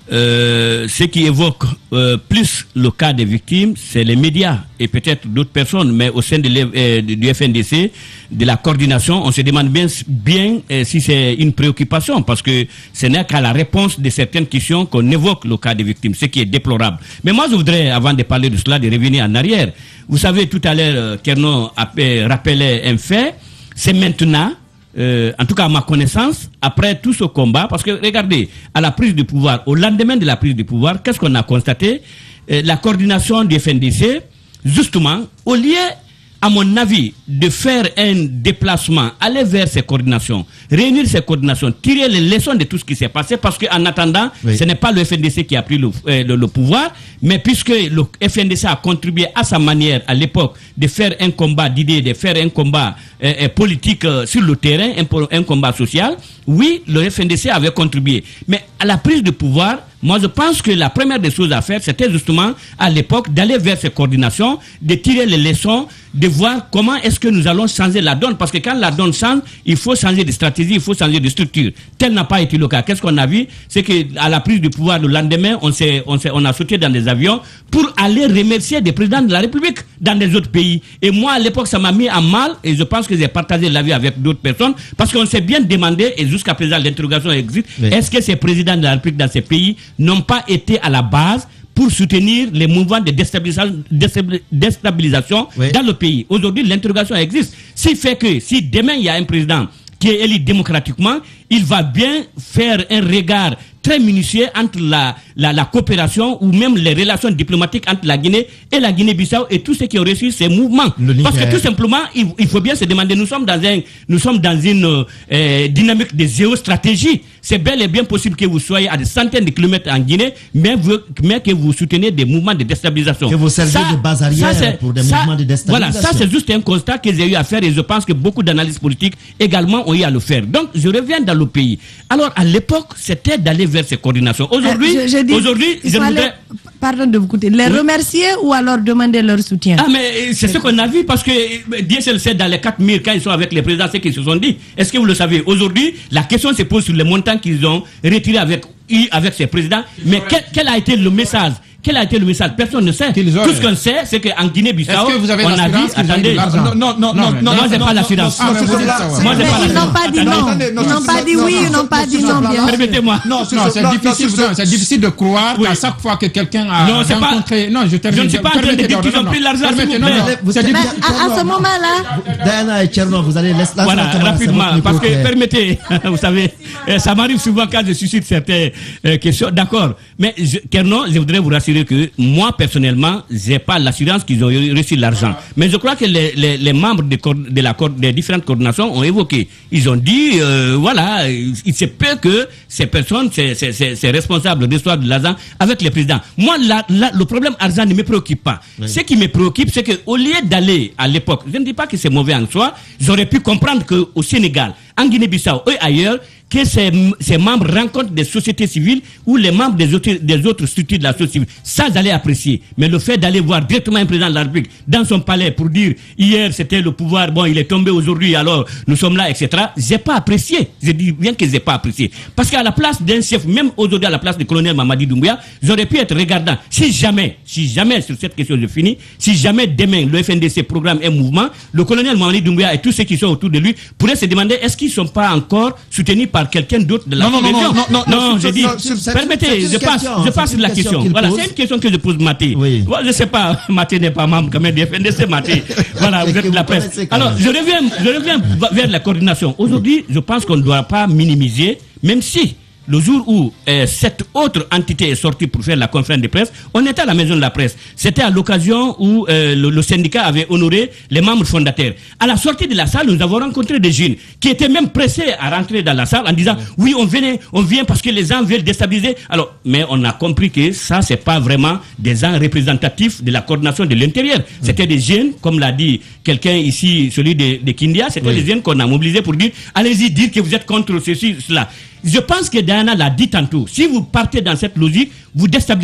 euh, ce qui évoque euh, plus le cas des victimes, c'est les médias et peut-être d'autres personnes, mais au sein de euh, du F N D C, de la coordination, on se demande bien, bien euh, si c'est une préoccupation, parce que ce n'est qu'à la réponse de certaines questions qu'on évoque le cas des victimes, ce qui est déplorable. Mais moi, je voudrais, avant de parler de cela, de revenir en arrière. Vous savez, tout à l'heure, euh, Kerno rappelait un fait, c'est maintenant, Euh, en tout cas à ma connaissance, après tout ce combat, parce que regardez, à la prise du pouvoir, au lendemain de la prise du pouvoir, qu'est-ce qu'on a constaté? euh, La coordination du F N D C, justement, au lieu, à mon avis, de faire un déplacement, aller vers ces coordinations, réunir ces coordinations, tirer les leçons de tout ce qui s'est passé, parce qu'en attendant, oui. ce n'est pas le F N D C qui a pris le, euh, le, le pouvoir, mais puisque le F N D C a contribué à sa manière, à l'époque, de faire un combat d'idées, de faire un combat euh, politique euh, sur le terrain, un, un combat social, oui, le F N D C avait contribué. Mais à la prise de pouvoir, moi je pense que la première des choses à faire, c'était justement, à l'époque, d'aller vers ces coordinations, de tirer les leçons, de voir comment est-ce que nous allons changer la donne. Parce que quand la donne change, il faut changer de stratégie, il faut changer de structure. Tel n'a pas été le cas. Qu'est-ce qu'on a vu? C'est qu'à la prise du pouvoir le lendemain, on, s'est, on, s'est, on a sauté dans des avions pour aller remercier des présidents de la République dans des autres pays. Et moi, à l'époque, ça m'a mis en mal, et je pense que j'ai partagé l'avis avec d'autres personnes, parce qu'on s'est bien demandé, et jusqu'à présent l'interrogation existe, oui. est-ce que ces présidents de la République dans ces pays n'ont pas été à la base pour soutenir les mouvements de déstabilisation, déstabilisation oui. dans le pays? Aujourd'hui, l'interrogation existe. Ce fait que si demain il y a un président qui est élu démocratiquement, il va bien faire un regard très minutieux entre la, la, la coopération ou même les relations diplomatiques entre la Guinée et la Guinée-Bissau et tous ceux qui ont reçu ces mouvements. Parce que tout simplement, il, il faut bien se demander, nous sommes dans, un, nous sommes dans une euh, dynamique de géostratégie. C'est bel et bien possible que vous soyez à des centaines de kilomètres en Guinée, mais, vous, mais que vous soutenez des mouvements de déstabilisation. Que vous servez de base arrière ça, pour des ça, mouvements de déstabilisation. Voilà, ça c'est juste un constat que j'ai eu à faire et je pense que beaucoup d'analystes politiques également ont eu à le faire. Donc, je reviens dans le pays. Alors, à l'époque, c'était d'aller vers ces coordinations. Aujourd'hui, euh, je, je aujourd'hui, je voudrais... Pardon de vous écouter. Les oui. remercier ou alors demander leur soutien? Ah, mais c'est ce qu'on a vu parce que Dieu seul sait dans les quatre mille quand ils sont avec les présidents, ce qu'ils se sont dit. Est-ce que vous le savez? Aujourd'hui, la question se pose sur les montants qu'ils ont retirés avec, avec ces présidents. Mais quel, quel a été le message? Quel a été le message? Personne ne sait. Tout ce qu'on sait, c'est qu'en Guinée-Bissau, on a vu... Attendez, non, non, non, non, non, moi, j'ai pas l'assurance. Moi, j'ai pas l'assurance. Ils n'ont pas dit non. Ils n'ont pas dit oui, ils n'ont pas dit non, bien. Permettez-moi. Non, c'est difficile de croire qu'à chaque fois que quelqu'un a rencontré... Non, je termine. Je ne suis pas en train de dire qu'ils ont pris l'argent. À ce moment-là... Diana et Tcherno, vous allez laisser... Voilà, rapidement, parce que, permettez, vous savez, ça m'arrive souvent quand je suscite certaines questions. D'accord, mais Tcherno, je voudrais vous rassurer que moi personnellement j'ai pas l'assurance qu'ils ont reçu l'argent, mais je crois que les, les, les membres de, de la des différentes coordinations ont évoqué, ils ont dit euh, voilà, il se peut que ces personnes, ces, ces, ces, ces responsables reçoivent de l'argent avec les présidents. Moi la, la, le problème argent ne me préoccupe pas. Oui. Ce qui me préoccupe, c'est que au lieu d'aller à l'époque, je ne dis pas que c'est mauvais en soi, j'aurais pu comprendre que au Sénégal, en Guinée-Bissau et ailleurs, que ces, ces membres rencontrent des sociétés civiles ou les membres des autres, des autres structures de la société civile, sans aller apprécier. Mais le fait d'aller voir directement un président de la République dans son palais pour dire hier c'était le pouvoir, bon il est tombé aujourd'hui, alors nous sommes là, et cetera. J'ai pas apprécié. Je dis bien que j'ai pas apprécié. Parce qu'à la place d'un chef, même aujourd'hui à la place du colonel Mamadi Doumbouya, j'aurais pu être regardant. Si jamais, si jamais sur cette question je finis, si jamais demain le F N D C programme un mouvement, le colonel Mamadi Doumbouya et tous ceux qui sont autour de lui pourraient se demander est-ce qu'ils sont pas encore soutenus par quelqu'un d'autre de la non, non, non, non, non, non, je dis, permettez, je passe, je passe sur la question. Voilà, c'est une question que je pose Maté. Oui. Moi, je sais pas, Maté n'est pas membre quand même du F N D C, Maté. Voilà, vous êtes de la presse. Alors, je reviens, je reviens vers la coordination. Aujourd'hui, je pense qu'on ne doit pas minimiser, même si le jour où euh, cette autre entité est sortie pour faire la conférence de presse, on était à la maison de la presse. C'était à l'occasion où euh, le, le syndicat avait honoré les membres fondateurs. À la sortie de la salle, nous avons rencontré des jeunes qui étaient même pressés à rentrer dans la salle en disant oui, on venait, on vient parce que les gens veulent déstabiliser. Alors, mais on a compris que ça, c'est pas vraiment des gens représentatifs de la coordination de l'intérieur. Oui. C'était des jeunes, comme l'a dit quelqu'un ici, celui de, de Kindia, c'était oui. des jeunes qu'on a mobilisés pour dire allez-y, dire que vous êtes contre ceci, cela. Je pense que Diana l'a dit tantôt. Si vous partez dans cette logique, vous déstabilisez.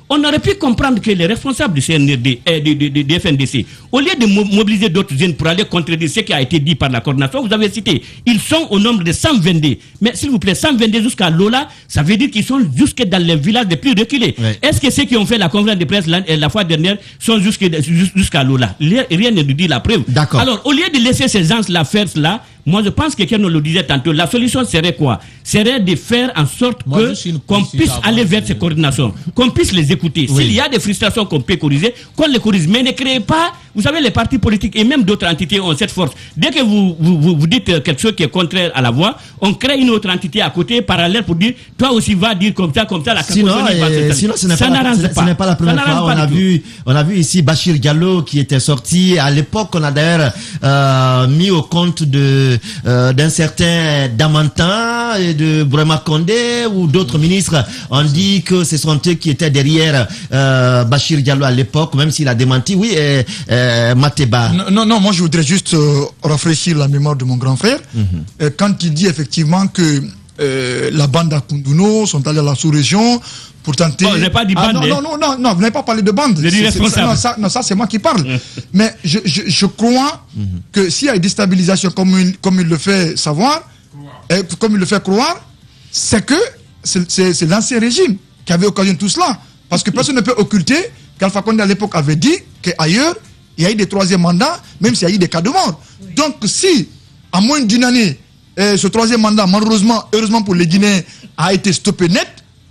On aurait pu comprendre que les responsables du C N R D et du, du, du, du F N D C, au lieu de mo mobiliser d'autres jeunes pour aller contredire ce qui a été dit par la coordination, vous avez cité, ils sont au nombre de cent vingt-deux. Mais s'il vous plaît, cent vingt-deux jusqu'à Lola, ça veut dire qu'ils sont jusque dans les villages les plus reculés. Ouais. Est-ce que ceux qui ont fait la conférence de presse la, la fois dernière sont jusqu'à jusqu'à Lola? Rien ne nous dit la preuve. Alors, au lieu de laisser ces gens-là faire cela, moi je pense que quelqu'un nous le disait tantôt, la solution serait quoi? Serait de faire en sorte que qu'on puisse aller vers ces coordinations, qu'on puisse les écouter. Oui. S'il y a des frustrations qu'on peut corriger, qu'on les corrige. Mais ne créez pas, vous savez, les partis politiques et même d'autres entités ont cette force. Dès que vous, vous, vous dites quelque chose qui est contraire à la voix, on crée une autre entité à côté, parallèle, pour dire, toi aussi va dire comme ça, comme ça, la sinon, euh, sinon ce n'est pas, la, ce, ce n'est pas la première fois. On a, vu, on a vu ici Bachir Diallo qui était sorti. À l'époque, on a d'ailleurs euh, mis au compte de euh, d'un certain Damantin et de Brema Condé ou d'autres ministres. On dit que ce sont eux qui étaient derrière euh, Bachir Diallo à l'époque, même s'il a démenti. Oui, et, euh, Mateba. Non, non, non, moi je voudrais juste euh, rafraîchir la mémoire de mon grand frère. Mm-hmm. euh, quand il dit effectivement que euh, la bande à Kunduno sont allés à la sous-région pour tenter... Oh, je n'ai pas dit bande. Ah, non, non, non, non, non, vous n'avez pas parlé de bande. Non, ça, non, ça c'est moi qui parle. Mais je, je, je crois mm-hmm. que s'il y a une déstabilisation comme il, comme il le fait savoir, et comme il le fait croire, c'est que c'est l'ancien régime qui avait occasionné tout cela. Parce que personne ne peut occulter qu'Alpha Condé à l'époque avait dit qu'ailleurs, il y a eu des troisième mandats, même s'il y a eu des cas de mort. Oui. Donc si, à moins d'une année, eh, ce troisième mandat, malheureusement, heureusement pour les Guinéens, a été stoppé net,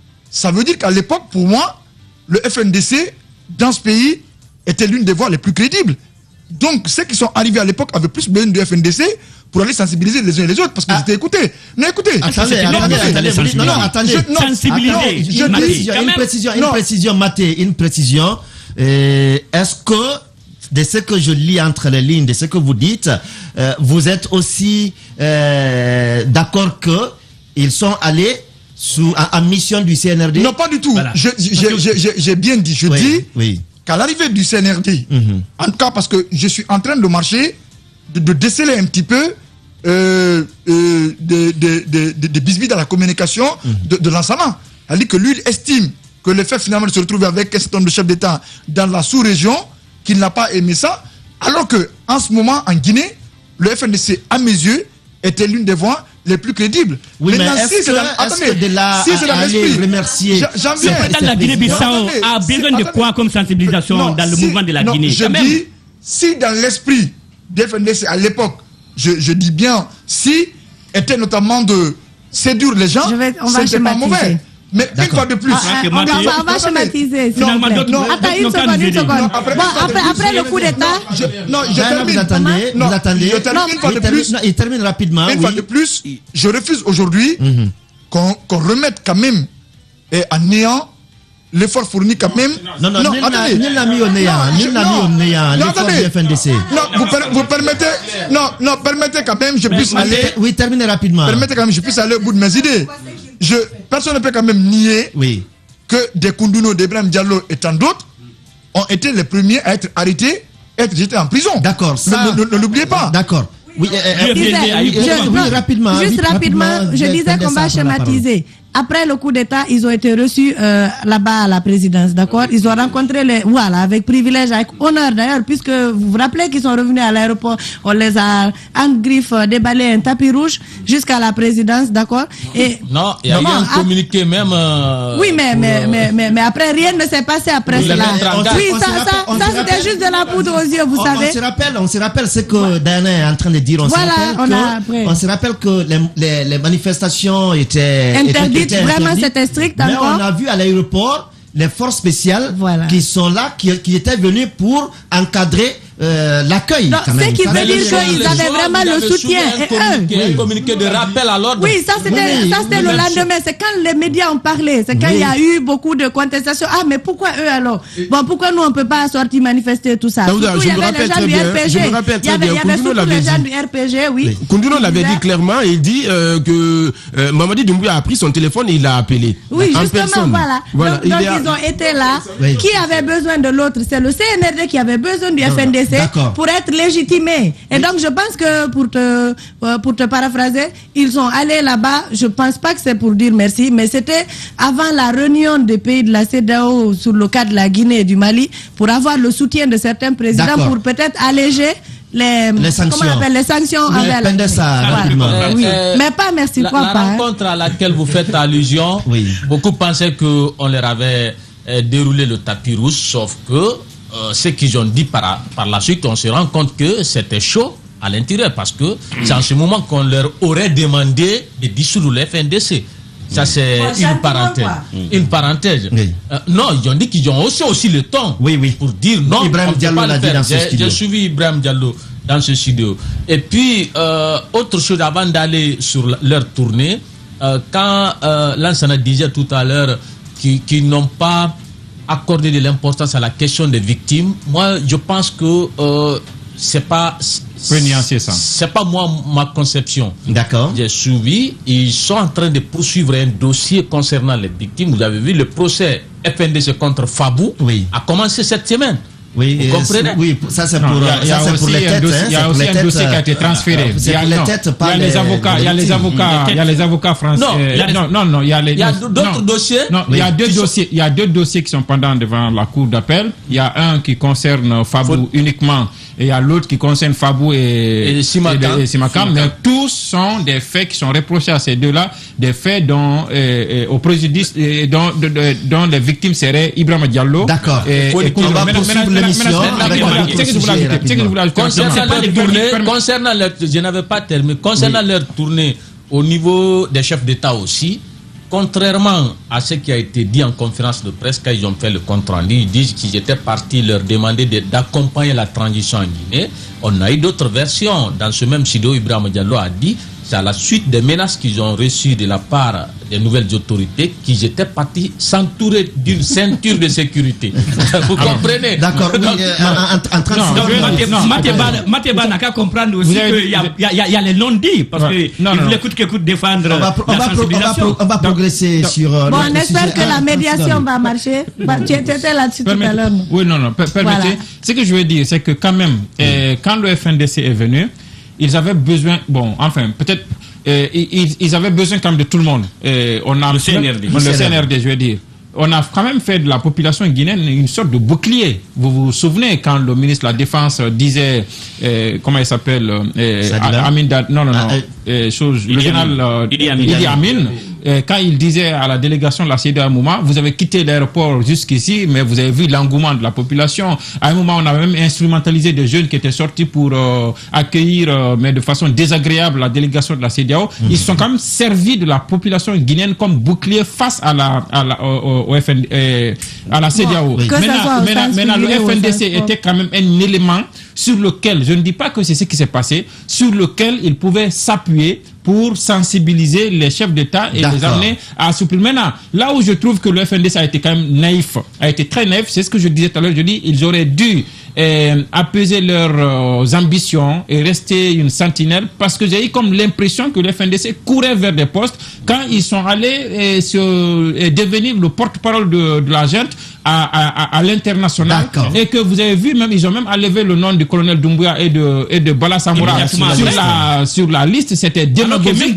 ça veut dire qu'à l'époque, pour moi, le F N D C, dans ce pays, était l'une des voix les plus crédibles. Donc ceux qui sont arrivés à l'époque avaient plus besoin du F N D C pour aller sensibiliser les uns et les autres, parce qu'ils ah. étaient écoutés. Non, écoutez. Attendez, attendez, attendez. Non, non, attendez. Sensibiliser. Je dis, une précision, une précision, Maté, une précision. Est-ce que, de ce que je lis entre les lignes, de ce que vous dites, euh, vous êtes aussi euh, d'accord que ils sont allés sous en, en mission du C N R D? Non, pas du tout. Voilà. J'ai bien dit. Je oui, dis oui. qu'à l'arrivée du C N R D, mm-hmm. en tout cas parce que je suis en train de marcher, de, de déceler un petit peu euh, euh, des de, de, de, de bisbis dans la communication mm-hmm. de, de l'ensemble. C'est-à-dire que lui, il estime que le fait finalement de se retrouver avec un certain nombre de chefs d'État dans la sous-région, qu'il n'a pas aimé ça, alors que en ce moment, en Guinée, le F N D C, à mes yeux, était l'une des voix les plus crédibles. Oui, maintenant, mais est-ce si que, est que de là si à aller remercier... J'en viens. Le président de la Guinée-Bissau a besoin de quoi comme sensibilisation non, dans le si, mouvement de la non, Guinée? Je dis, même. si dans l'esprit du F N D C à l'époque, je, je dis bien, si, était notamment de séduire les gens, c'est pas mauvais. Mais une fois de plus, ah, on, va, on va schématiser. Non, non, non, attends une seconde, une seconde. Bon, après, après, après le coup d'État. Non, je termine. Vous attendez, non, vous attendez. Je termine une fois de plus. Non, il termine rapidement. Une oui. fois de plus, je refuse aujourd'hui mm-hmm. qu'on qu'on remette quand même eh, en néant l'effort fourni quand même. Non, non, non, nul n'a mis au néant. Nul n'a mis au néant l'effort du F N D C. Non, vous, per, vous permettez. Non, non, permettez quand même, je puisse aller. Oui, terminez rapidement. Permettez quand même, je puisse aller au bout de mes idées. Je, personne ne peut quand même nier oui. que des Kunduno, des Ibrahim Diallo et tant d'autres ont été les premiers à être arrêtés, à être jetés en prison. D'accord. Ne, ne, ne l'oubliez pas. D'accord. Oui, euh, euh, disais, je, je, oui, rapidement. Juste rapidement, rapidement je disais qu'on va schématiser. Après le coup d'État, ils ont été reçus euh, là-bas à la présidence, d'accord? Ils ont rencontré les... Voilà, avec privilège, avec honneur d'ailleurs, puisque vous vous rappelez qu'ils sont revenus à l'aéroport, on les a en griffe, déballé un tapis rouge jusqu'à la présidence, d'accord? Et non, il y a eu un communiqué même... Euh, oui, mais, pour, mais, euh, mais, mais, mais après, rien ne s'est passé après cela. Oui, ça, ça, ça c'était juste de la poudre aux yeux, vous on, savez. On se rappelle, on se rappelle ce que Diana est en train de dire. On, voilà, se, rappelle on, que, a après. on se rappelle que les, les, les manifestations étaient... interdites. Vraiment, c'était strict mais encore. On a vu à l'aéroport les forces spéciales voilà. qui sont là, qui, qui étaient venues pour encadrer euh, l'accueil. Ce qui veut dire qu'ils avaient vraiment le soutien. Un communiqué de rappel à l'ordre. Oui, ça c'était oui, oui, le lendemain. C'est quand les médias ont parlé. C'est quand oui. il y a eu beaucoup de contestations. Ah, mais pourquoi eux alors? Bon, pourquoi nous on ne peut pas sortir manifester tout ça? Surtout, il y avait les gens du R P G. Je me rappelle très bien. Il y avait surtout les gens du R P G, oui. Kunduno l'avait dit clairement. Il dit euh, que euh, Mamadi Doumbouya a pris son téléphone et il l'a appelé. Oui, justement, voilà. Donc ils ont été là. Qui avait besoin de l'autre? C'est le C N R D qui avait besoin du F N D C. D C pour être légitimés. Et donc, je pense que, pour te, euh, pour te paraphraser, ils sont allés là-bas. Je ne pense pas que c'est pour dire merci, mais c'était avant la réunion des pays de la CEDEAO sur le cas de la Guinée et du Mali pour avoir le soutien de certains présidents pour peut-être alléger les, les sanctions, comment on appelle, les sanctions oui, envers la ça, euh, oui. euh, mais pas merci la, quoi la pas rencontre hein. à laquelle vous faites allusion, oui. beaucoup pensaient qu'on leur avait euh, déroulé le tapis rouge, sauf que euh, ce qu'ils ont dit par, par la suite, on se rend compte que c'était chaud à l'intérieur parce que c'est en ce moment qu'on leur aurait demandé de dissoudre le F N D C. Ça, c'est une parenthèse. Une parenthèse. Oui. Euh, non, ils ont dit qu'ils ont aussi, aussi le temps oui, oui. pour dire non. Ibrahim Diallo l'a dit dans ce studio. J'ai suivi Ibrahim Diallo dans ce studio. Et puis, euh, autre chose avant d'aller sur leur tournée, euh, quand euh, Lansana disait tout à l'heure qu'ils qu'ils n'ont pas accordé de l'importance à la question des victimes, moi, je pense que euh, c'est pas... C'est pas moi ma conception. D'accord. J'ai suivi, ils sont en train de poursuivre un dossier concernant les victimes. Vous avez vu le procès F N D C contre Fabou oui. a commencé cette semaine. Oui, vous comprenez? Oui, ça c'est pour, il y a, ça, pour les têtes. Il y a aussi un dossier qui a été transféré. Il y a les têtes, pas les avocats. Il y a les avocats. Il y a les avocats français. Non, non, non. Il y a les. Il y a d'autres dossiers. Non, il y a deux dossiers. Il y a deux dossiers qui sont pendant devant la cour d'appel. Il y a un qui concerne Fabou uniquement. Et il y a l'autre qui concerne Fabou et, et Simakam. Et, et Simakam. Mais tous sont des faits qui sont reprochés à ces deux-là, des faits dont, euh, au préjudice, euh, dont, de, de, dont les victimes seraient Ibrahim Diallo. D'accord. Et, et on va poursuivre l'émission avec un autre sujet. Concernant leur tournée, concernant leur, je n'avais pas terminé, concernant oui. leur tournée au niveau des chefs d'État aussi, contrairement à ce qui a été dit en conférence de presse, quand ils ont fait le compte rendu, ils disent qu'ils étaient partis leur demander de, d'accompagner la transition en Guinée. On a eu d'autres versions. Dans ce même studio, Ibrahim Diallo a dit, c'est à la suite des menaces qu'ils ont reçues de la part des nouvelles autorités qu'ils étaient partis s'entourer d'une ceinture de sécurité. Vous comprenez? D'accord. Oui, en, en train Mateba n'a qu'à comprendre aussi qu'il y, y, y a les non-dits parce ouais. qu'il voulait coûte que coûte défendre on va, on la va, sensibilisation. On va, on va progresser donc, sur... Bon, on espère que la médiation va marcher. Tu étais là-dessus tout à l'heure. Oui, non, non. Permettez. Voilà. Ce que je veux dire, c'est que quand même, euh, quand le F N D C est venu, ils avaient besoin... Bon, enfin, peut-être... Euh, ils, ils avaient besoin quand même de tout le monde. Euh, on a le C N R D. Le C N R D, je veux dire. On a quand même fait de la population guinéenne une sorte de bouclier. Vous vous souvenez quand le ministre de la Défense disait, euh, comment il s'appelle, euh, Amin Dad, non, non, non, ah, euh, chose, le général euh, Idi Amin, Idi Amin euh, quand il disait à la délégation de la C E D E A au moment, vous avez quitté l'aéroport jusqu'ici, mais vous avez vu l'engouement de la population. À un moment, on a même instrumentalisé des jeunes qui étaient sortis pour euh, accueillir, euh, mais de façon désagréable, la délégation de la C E D A O. Mmh. Ils se sont quand même servis de la population guinéenne comme bouclier face à la, à la, au, au F N, euh, à la C E D A O. Oui. Maintenant, maintenant, maintenant le F N D C était quand même un élément sur lequel, je ne dis pas que c'est ce qui s'est passé, sur lequel il pouvait s'appuyer pour sensibiliser les chefs d'État et les amener à assouplir. Maintenant, là où je trouve que le F N D C a été quand même naïf, a été très naïf, c'est ce que je disais tout à l'heure, je dis, ils auraient dû euh, apaiser leurs euh, ambitions et rester une sentinelle, parce que j'ai eu comme l'impression que le F N D C courait vers des postes quand ils sont allés euh, sur, euh, devenir le porte-parole de, de la junte à, à, à l'international, et que vous avez vu même, ils ont même enlevé le nom du colonel Doumbouya et de, et de Bala Samoura sur la, sur la liste. C'était démagogique.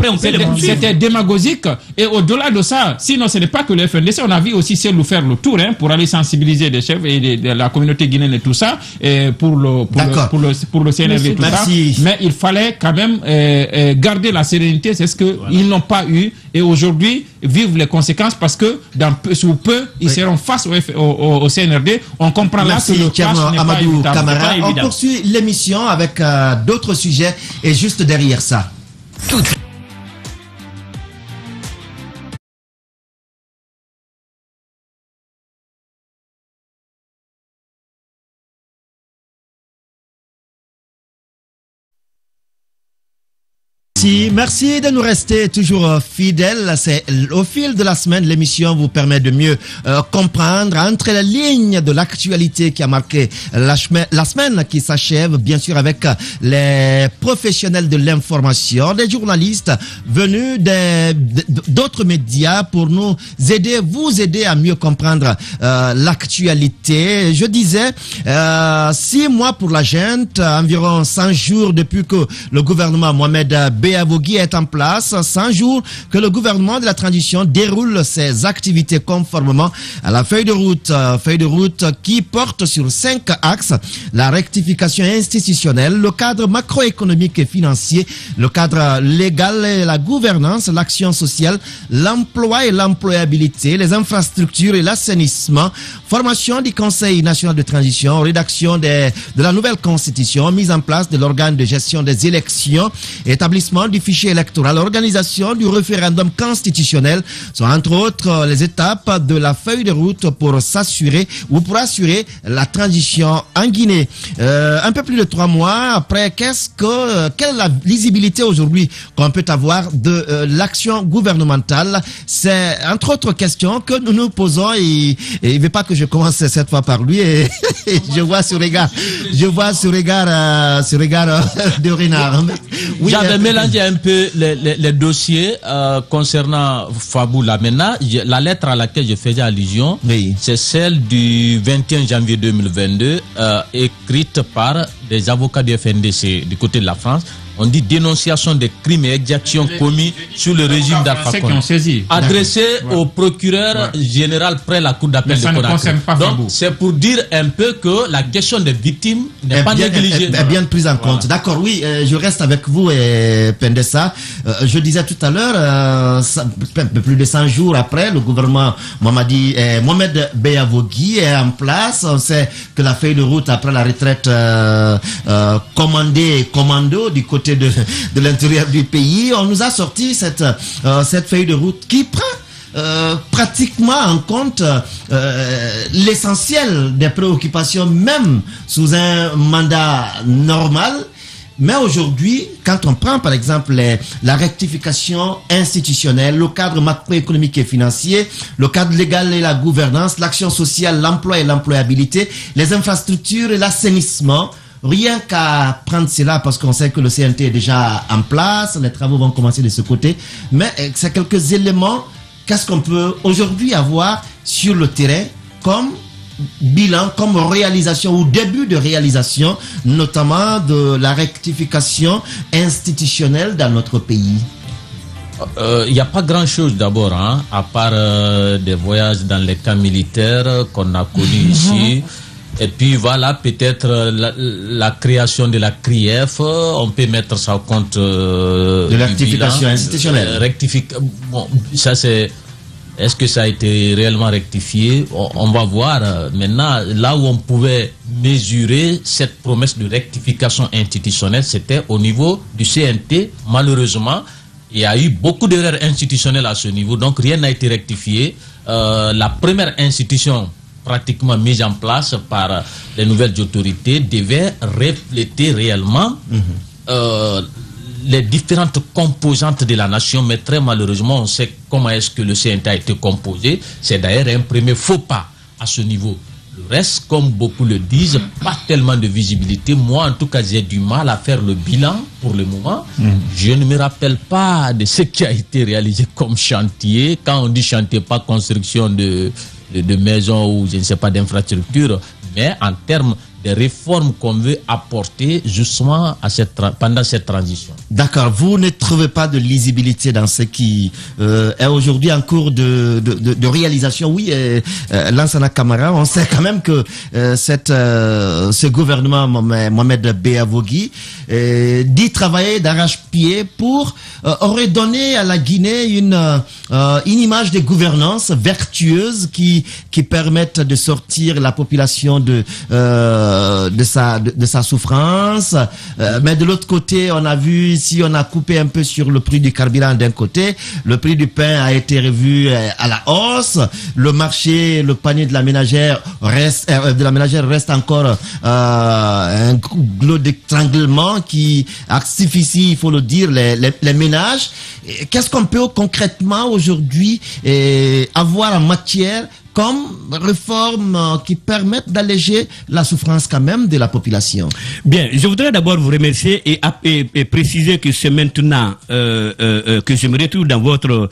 C'était démagogique. Et au-delà de ça, sinon ce n'est pas que le F N D C, on a vu aussi Cellou faire le tour hein, pour aller sensibiliser les chefs et de, de la communauté guinéenne et tout ça, et pour le, pour le, pour le, pour le C N R D et tout Merci. ça. Mais il fallait quand même euh, euh, garder la sérénité, c'est ce qu'ils voilà. n'ont pas eu. Et aujourd'hui, vivent les conséquences parce que dans peu, sous peu, ils oui. seront face au, F, au, au, au C N R D. On comprend Merci, là que le clash n'est pas évident. Camara. On poursuit l'émission avec euh, d'autres sujets et juste derrière ça. Tout. Merci, merci de nous rester toujours fidèles. C'est au fil de la semaine, l'émission vous permet de mieux euh, comprendre entre les lignes de l'actualité qui a marqué la, la semaine qui s'achève, bien sûr avec les professionnels de l'information, des journalistes venus des, d'autres médias pour nous aider, vous aider à mieux comprendre euh, l'actualité. Je disais, euh, six mois pour la junte, environ cent jours depuis que le gouvernement Mohamed Beavogui est en place, cent jours que le gouvernement de la transition déroule ses activités conformément à la feuille de route, euh, feuille de route qui porte sur cinq axes: la rectification institutionnelle, le cadre macroéconomique et financier, le cadre légal et la gouvernance, l'action sociale, l'emploi et l'employabilité, les infrastructures et l'assainissement, formation du Conseil national de transition, rédaction des, de la nouvelle constitution, mise en place de l'organe de gestion des élections, établissement du fichier électoral, organisation du référendum constitutionnel sont entre autres les étapes de la feuille de route pour s'assurer ou pour assurer la transition en Guinée. Euh, un peu plus de trois mois après, qu'est-ce que, quelle est la lisibilité aujourd'hui qu'on peut avoir de euh, l'action gouvernementale? C'est entre autres questions que nous nous posons et, et il ne veut pas que je commence cette fois par lui et, et je vois ce regard, je vois ce regard, euh, ce regard euh, de renard. Oui, j'avais euh, mélangé un peu les, les, les dossiers euh, concernant Fabou Lamena. La lettre à laquelle je faisais allusion, oui, c'est celle du vingt et un janvier deux mille vingt-deux, euh, écrite par des avocats du F N D C du côté de la France. On dit dénonciation des crimes et exactions commis sous le régime d'Alpha Condé, adressé au procureur ouais. général près la cour d'appel de Conakry. Donc c'est pour dire un peu que la question des victimes n'est est pas bien, négligée. Est, est bien prise en compte. Voilà. D'accord, oui, euh, je reste avec vous et Pendessa. Euh, je disais tout à l'heure, euh, plus de cent jours après, le gouvernement Mamadi, euh, Mohamed Beavogui est en place. On sait que la feuille de route après la retraite euh, euh, commandée, commando du côté de, de l'intérieur du pays, on nous a sorti cette, euh, cette feuille de route qui prend euh, pratiquement en compte euh, l'essentiel des préoccupations, même sous un mandat normal. Mais aujourd'hui, quand on prend par exemple les, la rectification institutionnelle, le cadre macroéconomique et financier, le cadre légal et la gouvernance, l'action sociale, l'emploi et l'employabilité, les infrastructures et l'assainissement, rien qu'à prendre cela, parce qu'on sait que le C N T est déjà en place, les travaux vont commencer de ce côté, mais c'est quelques éléments, qu'est-ce qu'on peut aujourd'hui avoir sur le terrain comme bilan, comme réalisation ou début de réalisation, notamment de la rectification institutionnelle dans notre pays? Il euh, n'y a pas grand-chose d'abord, hein, à part euh, des voyages dans les camps militaires qu'on a connus ici. Et puis voilà, peut-être la, la création de la C R I E F, on peut mettre ça au compte euh, de l'actification institutionnelle. Euh, rectific... Bon, ça c'est... Est-ce que ça a été réellement rectifié? on, on va voir. Maintenant, là où on pouvait mesurer cette promesse de rectification institutionnelle, c'était au niveau du C N T. Malheureusement, il y a eu beaucoup d'erreurs institutionnelles à ce niveau, donc rien n'a été rectifié. Euh, la première institution pratiquement mise en place par les nouvelles autorités devait refléter réellement mmh. euh, les différentes composantes de la nation, mais très malheureusement on sait comment est-ce que le C N T a été composé. C'est d'ailleurs un premier faux pas à ce niveau. Le reste, comme beaucoup le disent, pas tellement de visibilité. Moi en tout cas j'ai du mal à faire le bilan pour le moment. Mmh. Je ne me rappelle pas de ce qui a été réalisé comme chantier. Quand on dit chantier, pas construction de De, de maisons ou je ne sais pas d'infrastructures, mais en termes de réformes qu'on veut apporter justement à cette, pendant cette transition. D'accord, vous ne trouvez pas de lisibilité dans ce qui euh, est aujourd'hui en cours de, de, de, de réalisation? Oui, euh, euh, Lansana Camara, on sait quand même que euh, cette, euh, ce gouvernement Mohamed Beavogui euh, dit travailler d'arrache-pied pour euh, redonner à la Guinée une, euh, une image de gouvernance vertueuse qui, qui permette de sortir la population de... Euh, euh, de sa de, de sa souffrance. Euh, mais de l'autre côté, on a vu ici, on a coupé un peu sur le prix du carburant d'un côté. Le prix du pain a été revu euh, à la hausse. Le marché, le panier de la ménagère reste euh, de la ménagère reste encore euh, un goulot d'étranglement qui asphyxie, il faut le dire, les, les, les ménages. Qu'est-ce qu'on peut concrètement aujourd'hui eh, avoir en matière comme réformes euh, qui permettent d'alléger la souffrance quand même de la population? Bien, je voudrais d'abord vous remercier et, et, et préciser que c'est maintenant euh, euh, que je me retrouve dans votre euh,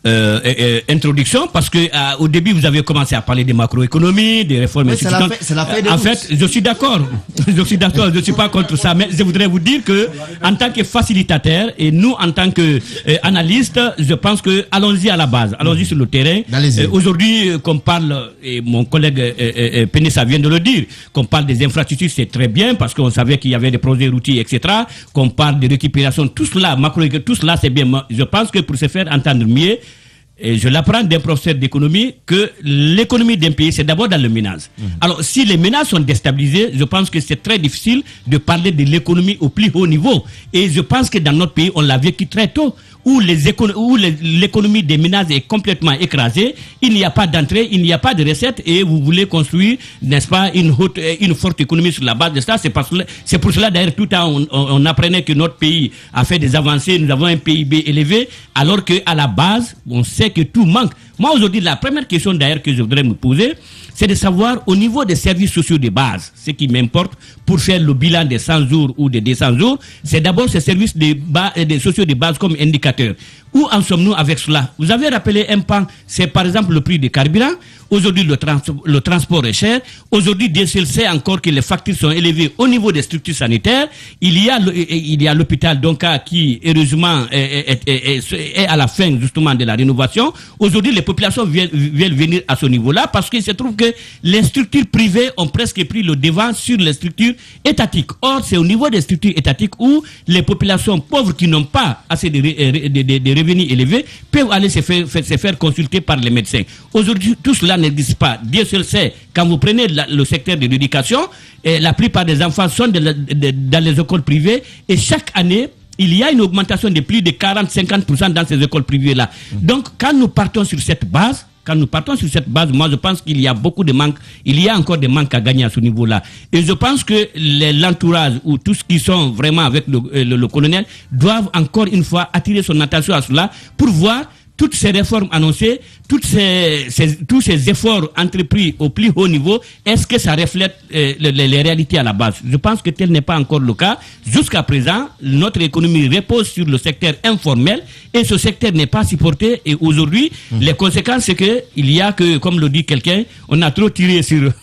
euh, introduction, parce que euh, au début vous avez commencé à parler de macroéconomie, des réformes oui, institutionnelles. C'est la fin de en route. fait, je suis d'accord, je suis d'accord, je ne suis pas contre ça, mais je voudrais vous dire que en tant que facilitateur et nous en tant que euh, analystes, je pense que allons-y à la base, allons-y sur le terrain. Euh, aujourd'hui, euh, qu'on parle, et mon collègue euh, euh, Pénissa vient de le dire, qu'on parle des infrastructures, c'est très bien, parce qu'on savait qu'il y avait des projets routiers, et cetera, qu'on parle de récupération, tout cela, macro, tout cela, c'est bien. Je pense que pour se faire entendre mieux, et je l'apprends d'un professeur d'économie, que l'économie d'un pays, c'est d'abord dans le ménage. Mmh. Alors, si les ménages sont déstabilisés, je pense que c'est très difficile de parler de l'économie au plus haut niveau. Et je pense que dans notre pays, on l'a vécu très tôt, où les éco- où les, l'économie des ménages est complètement écrasée, il n'y a pas d'entrée, il n'y a pas de recettes, et vous voulez construire, n'est-ce pas, une, haute, une forte économie sur la base de ça. C'est, parce, c'est pour cela, d'ailleurs, tout le temps, on, on, on apprenait que notre pays a fait des avancées, nous avons un P I B élevé, alors qu'à la base, on sait que tout manque. Moi, aujourd'hui, la première question, d'ailleurs, que je voudrais me poser, c'est de savoir, au niveau des services sociaux de base, ce qui m'importe pour faire le bilan des cent jours ou des deux cents jours, c'est d'abord ces services de bas, des sociaux de base comme indicateur. Où en sommes-nous avec cela? Vous avez rappelé un pan, c'est par exemple le prix du carburant. Aujourd'hui, le, trans- le transport est cher. Aujourd'hui, Dieu seul sait encore que les factures sont élevées au niveau des structures sanitaires. Il y a, le, il y a l'hôpital Donka qui, heureusement, est, est, est, est, est à la fin justement de la rénovation. Aujourd'hui, les populations viennent, viennent venir à ce niveau-là parce qu'il se trouve que les structures privées ont presque pris le devant sur les structures étatiques. Or, c'est au niveau des structures étatiques où les populations pauvres qui n'ont pas assez de, de, de, de, de revenus élevés peuvent aller se faire, se faire consulter par les médecins. Aujourd'hui, tout cela n'existe pas. Dieu seul sait, quand vous prenez la, le secteur de l'éducation, eh, la plupart des enfants sont de la, de, dans les écoles privées et chaque année, il y a une augmentation de plus de quarante à cinquante pour cent dans ces écoles privées-là. Mmh. Donc, quand nous partons sur cette base, Quand nous partons sur cette base, moi je pense qu'il y a beaucoup de manques, il y a encore des manques à gagner à ce niveau-là. Et je pense que les, l'entourage ou tous ceux qui sont vraiment avec le, le, le colonel doivent encore une fois attirer son attention à cela pour voir toutes ces réformes annoncées, toutes ces, ces, tous ces efforts entrepris au plus haut niveau, est-ce que ça reflète euh, les, les réalités à la base? Je pense que tel n'est pas encore le cas. Jusqu'à présent, notre économie repose sur le secteur informel et ce secteur n'est pas supporté. Et aujourd'hui, mmh. les conséquences, c'est qu'il y a que, comme le dit quelqu'un, on a trop tiré sur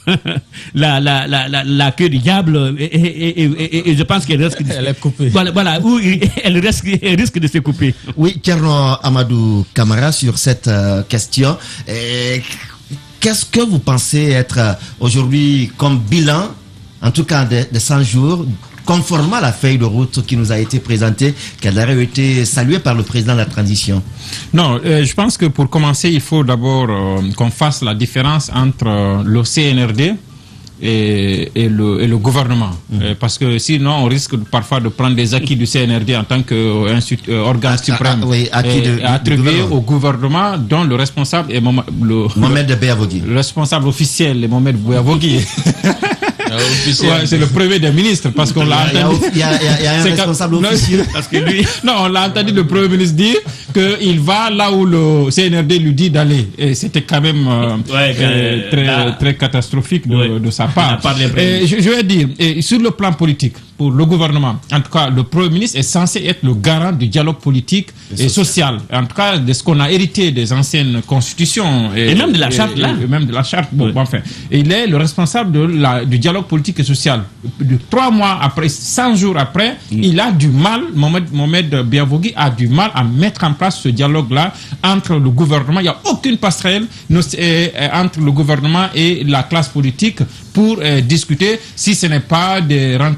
la, la, la, la, la queue du diable et, et, et, et, et je pense qu'elle risque de, elle est coupée. Voilà, voilà où elle risque, elle risque de se couper. Oui, Thierno Amadou Camara, sur cette euh, question. Et qu'est-ce que vous pensez être euh, aujourd'hui comme bilan, en tout cas de, de cent jours, conformément à la feuille de route qui nous a été présentée, qui a été saluée par le président de la transition? Non, euh, je pense que pour commencer, il faut d'abord euh, qu'on fasse la différence entre euh, le C N R D Et, et, le, et le gouvernement. Mmh. Euh, parce que sinon, on risque parfois de prendre des acquis du C N R D en tant qu'organe euh, suprême, ah, ah, oui, acquis de, et attribué au gouvernement, dont le responsable est Mom- le, Mohamed Beyavogui. Le responsable officiel est Mohamed Beyavogui. Ouais, c'est le premier des ministres parce qu'on l'a entendu. Il y a, il y a, il y a un c'est responsable quand, officiel. Parce que lui, non, on l'a entendu le premier ministre dire qu'il va là où le C N R D lui dit d'aller. Et c'était quand même euh, ouais, euh, très, là, très catastrophique de, ouais. de sa part. Et je, je vais dire, et sur le plan politique, pour le gouvernement, en tout cas, le Premier ministre est censé être le garant du dialogue politique et, et social. En tout cas, de ce qu'on a hérité des anciennes constitutions. Et, et même de la charte, et, là. Et même de la charte, bon, oui. bon, enfin. Et il est le responsable de la, du dialogue politique et social. De trois mois après, cent jours après, mm. il a du mal, Mohamed, Mohamed Beyavogui a du mal à mettre en place ce dialogue-là entre le gouvernement. Il n'y a aucune passerelle entre le gouvernement et la classe politique pour euh, discuter, si ce n'est pas des rencontres de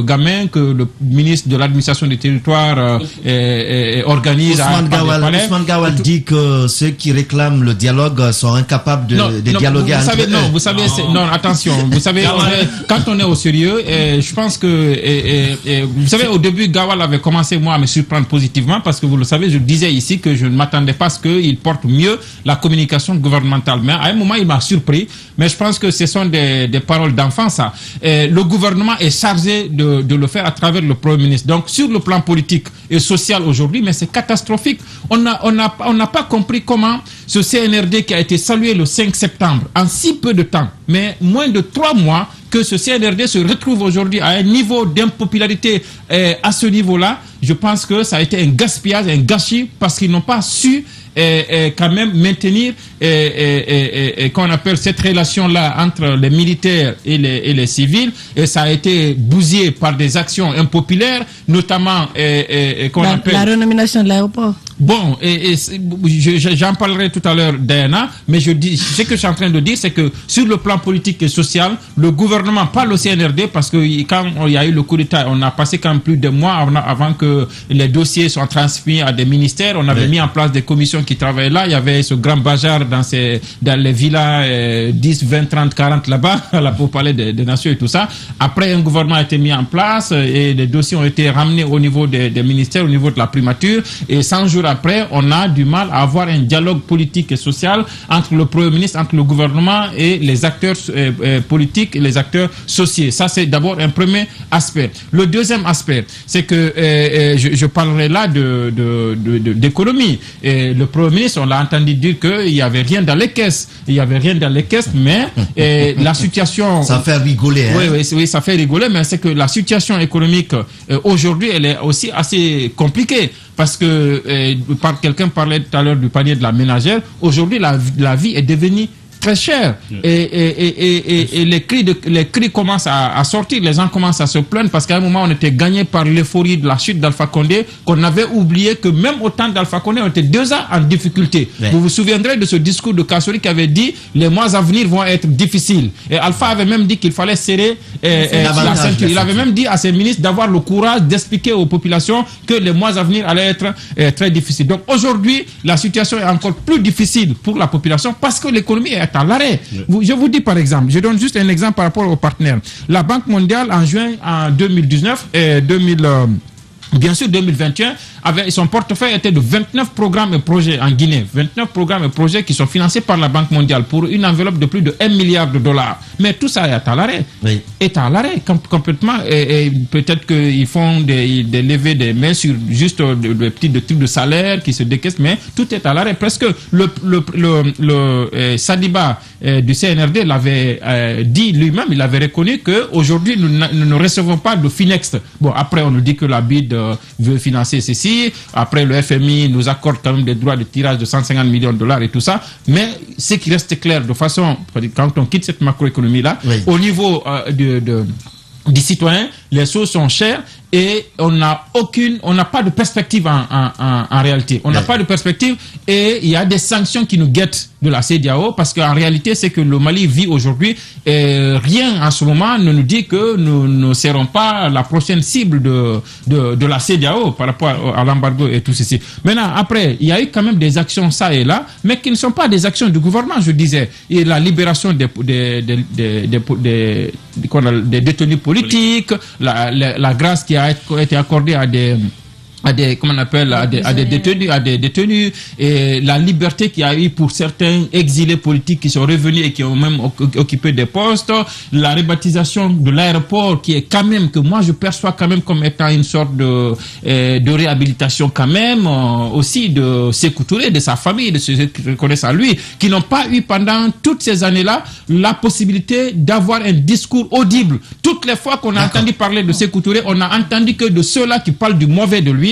gamins que le ministre de l'administration du territoire euh, euh, euh, organise. Ousmane à, Gawal, Ousmane Gawal dit que ceux qui réclament le dialogue sont incapables de, non, de non, dialoguer vous, vous entre savez, eux. Non, vous savez, non. non, attention, vous savez, on est, quand on est au sérieux, et je pense que, et, et, et, vous savez, au début, Gawal avait commencé, moi, à me surprendre positivement, parce que vous le savez, je disais ici que je ne m'attendais pas à ce qu'il porte mieux la communication gouvernementale. Mais à un moment, il m'a surpris, mais je pense que ce sont des, des paroles d'enfant, ça. Et le gouvernement est chargé de, de le faire à travers le Premier ministre. Donc, sur le plan politique et social aujourd'hui, mais c'est catastrophique. On n'a on a, on n'a pas compris comment ce C N R D qui a été salué le cinq septembre, en si peu de temps, mais moins de trois mois, que ce C N R D se retrouve aujourd'hui à un niveau d'impopularité euh, à ce niveau-là, je pense que ça a été un gaspillage, un gâchis, parce qu'ils n'ont pas su et, et quand même maintenir et, et, et, et, qu'on appelle cette relation-là entre les militaires et les, et les civils, et ça a été bousillé par des actions impopulaires, notamment et, et, et qu'on la, appelle... La renomination de l'aéroport. Bon, et, et j'en parlerai tout à l'heure, Diana, mais je dis, ce que je suis en train de dire, c'est que sur le plan politique et social, le gouvernement, pas le C N R D, parce que quand il y a eu le coup d'État, on a passé quand même plus de mois avant, avant que les dossiers soient transmis à des ministères, on avait oui. mis en place des commissions qui travaillaient là, il y avait ce grand bazar dans, ces, dans les villas euh, dix, vingt, trente, quarante là-bas, pour parler des, des nations et tout ça. Après, un gouvernement a été mis en place et les dossiers ont été ramenés au niveau des, des ministères, au niveau de la primature, et cent jours après, on a du mal à avoir un dialogue politique et social entre le Premier ministre, entre le gouvernement et les acteurs euh, euh, politiques et les acteurs sociaux. Ça, c'est d'abord un premier aspect. Le deuxième aspect, c'est que euh, euh, je, je parlerai là de, de, de, de, d'économie. Et le Premier ministre, on l'a entendu dire qu'il n'y avait rien dans les caisses. Il n'y avait rien dans les caisses, mais euh, la situation... Ça fait rigoler. Hein? Oui, oui, oui, ça fait rigoler, mais c'est que la situation économique, euh, aujourd'hui, elle est aussi assez compliquée. Parce que euh, par, quelqu'un parlait tout à l'heure du panier de la ménagère. Aujourd'hui, la, la vie est devenue très chère. Et, et, et, et, et les, cris de, les cris commencent à, à sortir. Les gens commencent à se plaindre parce qu'à un moment, on était gagné par l'euphorie de la chute d'Alpha Condé, qu'on avait oublié que même au temps d'Alpha Condé, on était déjà en difficulté. Ouais. Vous vous souviendrez de ce discours de Kassori qui avait dit les mois à venir vont être difficiles. Et Alpha avait même dit qu'il fallait serrer euh, euh, la ceinture. Il avait même dit à ses ministres d'avoir le courage d'expliquer aux populations que les mois à venir allaient être euh, très difficiles. Donc aujourd'hui, la situation est encore plus difficile pour la population parce que l'économie est à l'arrêt. Oui. Je vous dis par exemple, je donne juste un exemple par rapport aux partenaires. La Banque mondiale en juin en deux mille dix-neuf et deux mille euh, bien sûr, deux mille vingt et un, avait, son portefeuille était de vingt-neuf programmes et projets en Guinée. vingt-neuf programmes et projets qui sont financés par la Banque mondiale pour une enveloppe de plus de un milliard de dollars. Mais tout ça est à l'arrêt. Oui. Est à l'arrêt complètement. Et, et peut-être qu'ils font des, des levées des mains sur juste des de petits de trucs de salaire qui se décaissent, mais tout est à l'arrêt. Presque le, le, le, le euh, Sadiba euh, du C N R D l'avait euh, dit lui-même, il avait reconnu qu'aujourd'hui, nous, nous ne recevons pas de Finex. Bon, après, on nous dit que la B I D euh, veut financer ceci. Après, le F M I nous accorde quand même des droits de tirage de cent cinquante millions de dollars et tout ça. Mais ce qui reste clair de façon, quand on quitte cette macroéconomie-là, oui. au niveau euh, de, de, des citoyens, les choses sont chères et on n'a aucune, on n'a pas de perspective en, en, en, en réalité. On n'a oui. pas de perspective et il y a des sanctions qui nous guettent de la C E D A O parce qu'en réalité, c'est que le Mali vit aujourd'hui et rien en ce moment ne nous dit que nous ne serons pas la prochaine cible de, de, de la C E D A O par rapport à l'embargo et tout ceci. Maintenant, après, il y a eu quand même des actions ça et là, mais qui ne sont pas des actions du gouvernement, je disais. Et la libération des, des, des, des, des, des, des, des détenus politiques, la, la, la grâce qui a été accordée à des à des comment on appelle à des, à des détenus à des détenus et la liberté qu'il y a eu pour certains exilés politiques qui sont revenus et qui ont même occupé des postes, la rebaptisation de l'aéroport qui est quand même que moi je perçois quand même comme étant une sorte de euh, de réhabilitation quand même euh, aussi de Sékou Touré, de sa famille, de ceux qui reconnaissent à lui, qui n'ont pas eu pendant toutes ces années-là la possibilité d'avoir un discours audible. Toutes les fois qu'on a entendu parler de Sékou Touré, on a entendu que de ceux-là qui parlent du mauvais de lui.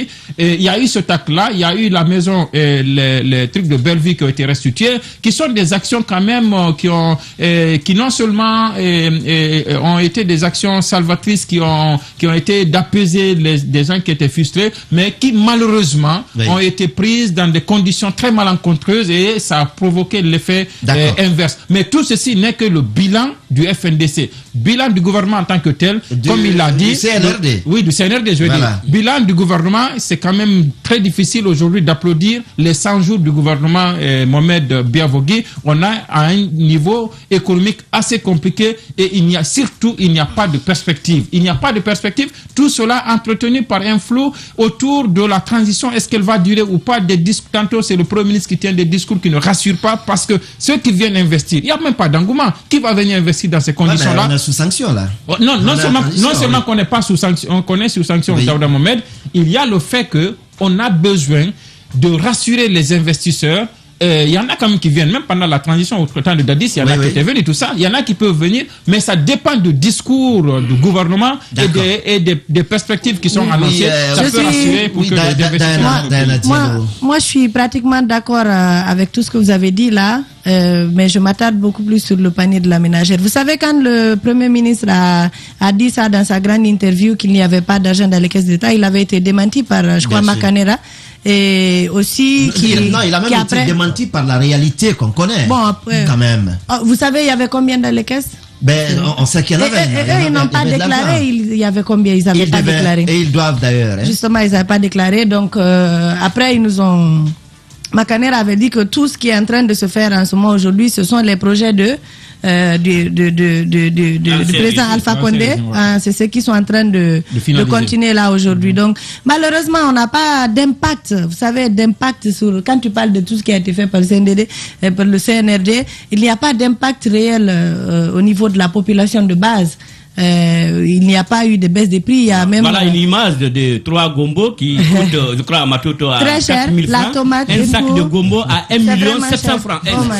dit, et il y a eu ce tac-là, il y a eu la maison, et les, les trucs de Bellevue qui ont été restitués, qui sont des actions quand même euh, qui ont, euh, qui non seulement euh, euh, ont été des actions salvatrices, qui ont, qui ont été d'apaiser les, des gens qui étaient frustrés, mais qui malheureusement oui. ont été prises dans des conditions très malencontreuses et ça a provoqué l'effet euh, inverse. Mais tout ceci n'est que le bilan du F N D C. Bilan du gouvernement en tant que tel, du, comme il l'a dit. Du C N R D. Le, oui, du C N R D, je veux voilà. dire. Bilan du gouvernement, c'est quand même très difficile aujourd'hui d'applaudir les cent jours du gouvernement euh, Mohamed Biavogui. On a à un niveau économique assez compliqué et il n'y a surtout, il n'y a pas de perspective. Il n'y a pas de perspective. Tout cela entretenu par un flou autour de la transition. Est-ce qu'elle va durer ou pas? Des discours. Tantôt, c'est le Premier ministre qui tient des discours qui ne rassurent pas parce que ceux qui viennent investir, il n'y a même pas d'engouement. Qui va venir investir dans ces conditions-là? Ouais, on est sous sanction là. Oh, non, non seulement, non seulement oui. qu'on n'est pas sous sanction, on connaît sous sanction oui. Daouda Mohamed, il y a le fait que on a besoin de rassurer les investisseurs. Il euh, y en a quand même qui viennent, même pendant la transition au temps de Dadis, il y en oui, a oui. qui étaient venus, tout ça. Il y en a qui peuvent venir, mais ça dépend du discours du gouvernement et, des, et des, des perspectives qui sont oui, annoncées. Oui, euh, ça peut suis... rassurer pour oui, que les investisseurs... Moi, moi, je suis pratiquement d'accord euh, avec tout ce que vous avez dit là, euh, mais je m'attarde beaucoup plus sur le panier de la ménagère. Vous savez, quand le Premier ministre a, a dit ça dans sa grande interview, qu'il n'y avait pas d'argent dans les caisses d'État, il avait été démenti par, je crois, Makanera. Et aussi qui, non, il a même qui été après... démenti par la réalité qu'on connaît. Bon, après, quand même. Vous savez, il y avait combien dans les caisses? Ben, on sait qu'il y en avait. Et, et, et, ils n'ont pas déclaré. Il y avait combien? Ils n'avaient pas devaient, déclaré. Et ils doivent d'ailleurs. Hein. Justement, ils n'avaient pas déclaré. Donc, euh, après, ils nous ont... Makanera avait dit que tout ce qui est en train de se faire en ce moment aujourd'hui, ce sont les projets de... Euh, du, de, de, de, de, de, du président Alpha Condé, hein, c'est ceux qui sont en train de, de, de continuer là aujourd'hui. Mmh. Donc, malheureusement, on n'a pas d'impact, vous savez, d'impact sur, quand tu parles de tout ce qui a été fait par le C N D D, euh, par le C N R D, il n'y a pas d'impact réel euh, au niveau de la population de base. Euh, il n'y a pas eu de baisse des prix. Il y a même voilà une image de, de trois gombo qui coûte, je crois, à Matoto à très cher. quatre mille francs. La tomate, un sac tout. de gombo à un million sept cents francs.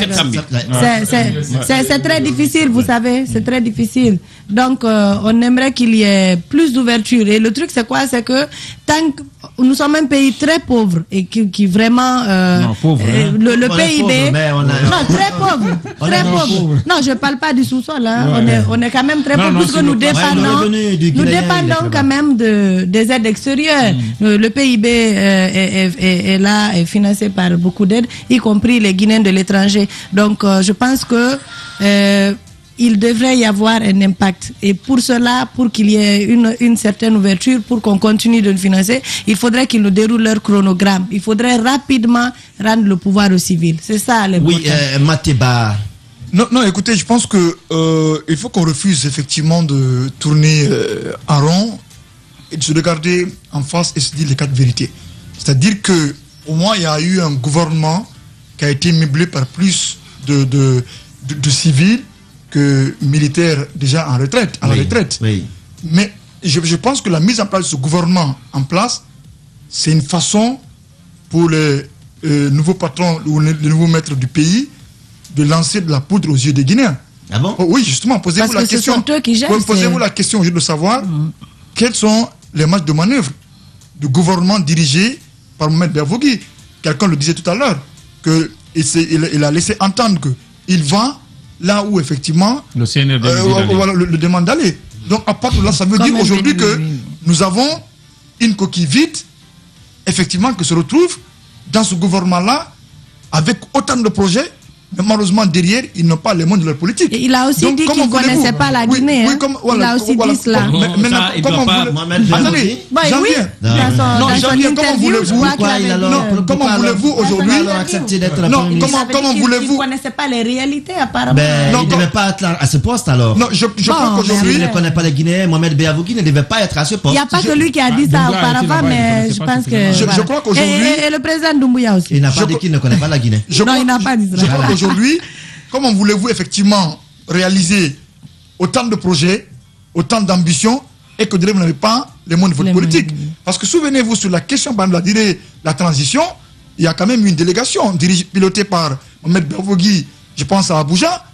Oh c'est très difficile, vous savez, c'est très difficile. Donc, euh, on aimerait qu'il y ait plus d'ouverture. Et le truc, c'est quoi? C'est que tant que nous sommes un pays très pauvre et qui, qui vraiment euh, non, pauvre, hein. le, le P I B pauvre, a... non très pauvre, très pauvre. pauvre. Non, je parle pas du sous-sol. Hein. Ouais. On est on est quand même très non, pauvre puisque nous dépendons ouais, nous dépendons quand même de des aides extérieures. Mm. Le, le P I B euh, est, est, est, est là, est financé par beaucoup d'aides, y compris les Guinéens de l'étranger. Donc, euh, je pense que euh, il devrait y avoir un impact. Et pour cela, pour qu'il y ait une, une certaine ouverture, pour qu'on continue de le financer, il faudrait qu'ils nous déroulent leur chronogramme. Il faudrait rapidement rendre le pouvoir au civil. C'est ça l'important. Oui, euh, Matéba. Non, non, écoutez, je pense que euh, il faut qu'on refuse effectivement de tourner euh, en rond et de se regarder en face et se dire les quatre vérités. C'est-à-dire que au moins il y a eu un gouvernement qui a été meublé par plus de, de, de, de civils que militaires déjà en retraite, à oui, la retraite. Oui. Mais je, je pense que la mise en place de ce gouvernement en place, c'est une façon pour les euh, nouveaux patrons ou les, les nouveaux maîtres du pays de lancer de la poudre aux yeux des Guinéens. Ah bon? Oh, oui, justement, posez-vous la question. Posez-vous la question au lieu de savoir mmh. quelles sont les marges de manœuvre du gouvernement dirigé par Mohamed Biavogui. Quelqu'un le disait tout à l'heure, qu'il il, il a laissé entendre qu'il va là où effectivement le C N R D euh, le, le demande d'aller. Donc à partir de là, ça veut Comme dire aujourd'hui que nous avons une coquille vide, effectivement, qui se retrouve dans ce gouvernement-là avec autant de projets, mais malheureusement derrière, ils n'ont pas les moyens de leur politique. Et il a aussi Donc, dit qu'il ne connaissait pas la Guinée. Oui, oui, comme, voilà, il a aussi voilà, dit cela. Mais, mais ça, il comment pas... voulez... Attendez, bah, oui, dans son, non, dans son interview, comment voulez-vous euh, comment voulez-vous aujourd'hui accepter d'être non, comment, comment voulez-vous Il ne connaissait pas les réalités apparemment. Ben, il ne devait pas être à ce poste alors. Non, je, je bon, crois qu'aujourd'hui... Il ne connaît pas les Guinéens, Mohamed Biavogui ne devait pas être à ce poste. Il n'y a pas que lui qui a dit ça auparavant, mais je pense que... Je crois qu'aujourd'hui... Et le président Doumbouya aussi. Il n'a pas dit qu'il ne connaît pas la Guinée. Non, il n'a pas dit ça. Je crois qu'aujourd'hui... Comment voulez-vous effectivement réaliser autant de projets, autant d'ambitions et que vous n'avez pas les moyens de votre politique? Parce que souvenez-vous, sur la question de la durée, la transition, il y a quand même une délégation dirigée, pilotée par Mohamed Biavogui, je pense à Abuja.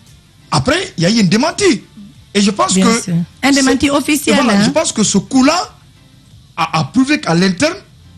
Après, il y a eu une démentie. Et je pense Bien que... sûr. Un démenti officiel. Voilà, hein? Je pense que ce coup-là a, a prouvé qu'à l'interne,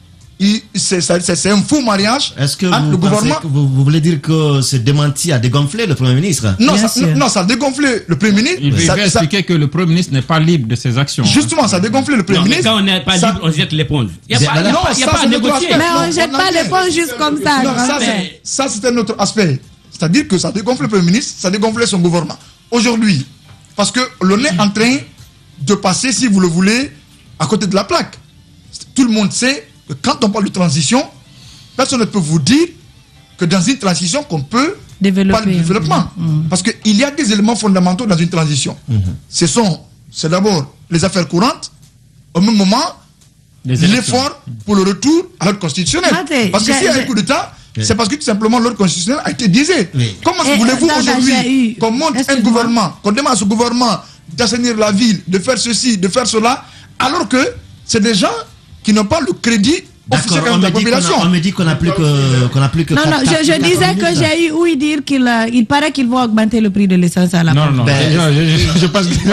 c'est un faux mariage. Est-ce que entre vous, le gouvernement... que vous, vous voulez dire que ce démenti a dégonflé le Premier ministre? Non, ça, non, ça a dégonflé le Premier ministre. Il ça, veut expliquer ça... que le Premier ministre n'est pas libre de ses actions. Justement, hein. Ça a dégonflé le Premier non, ministre. Quand on n'est pas ça... libre, on jette l'éponge. Il n'y a, non, pas, ça, pas à négocier. Mais on ne jette pas l'éponge juste comme ça. Non, ça, ça c'est un autre aspect. C'est-à-dire que ça a dégonflé le Premier ministre, ça a dégonflé son gouvernement. Aujourd'hui, parce que l'on est en train de passer, si vous le voulez, à côté de la plaque. Tout le monde sait que quand on parle de transition, personne ne peut vous dire que dans une transition qu'on peut Développer. parler de développement. Mmh. Parce qu'il y a des éléments fondamentaux dans une transition. Mmh. Ce sont, c'est d'abord les affaires courantes, au même moment, l'effort pour le retour à l'ordre constitutionnel. Attends, parce que s'il y a un coup d'État, oui. C'est parce que tout simplement l'ordre constitutionnel a été biaisé. Oui. Comment voulez-vous aujourd'hui qu'on monte un gouvernement, qu'on demande à ce gouvernement d'assainir la ville, de faire ceci, de faire cela, alors que c'est des gens qui n'ont pas le crédit officiel de la population. On me dit qu'on n'a plus que qu'on a plus que non non je, je disais que j'ai eu ouï dire qu'il il paraît qu'ils vont augmenter le prix de l'essence à la non non ben, je, je, je pense que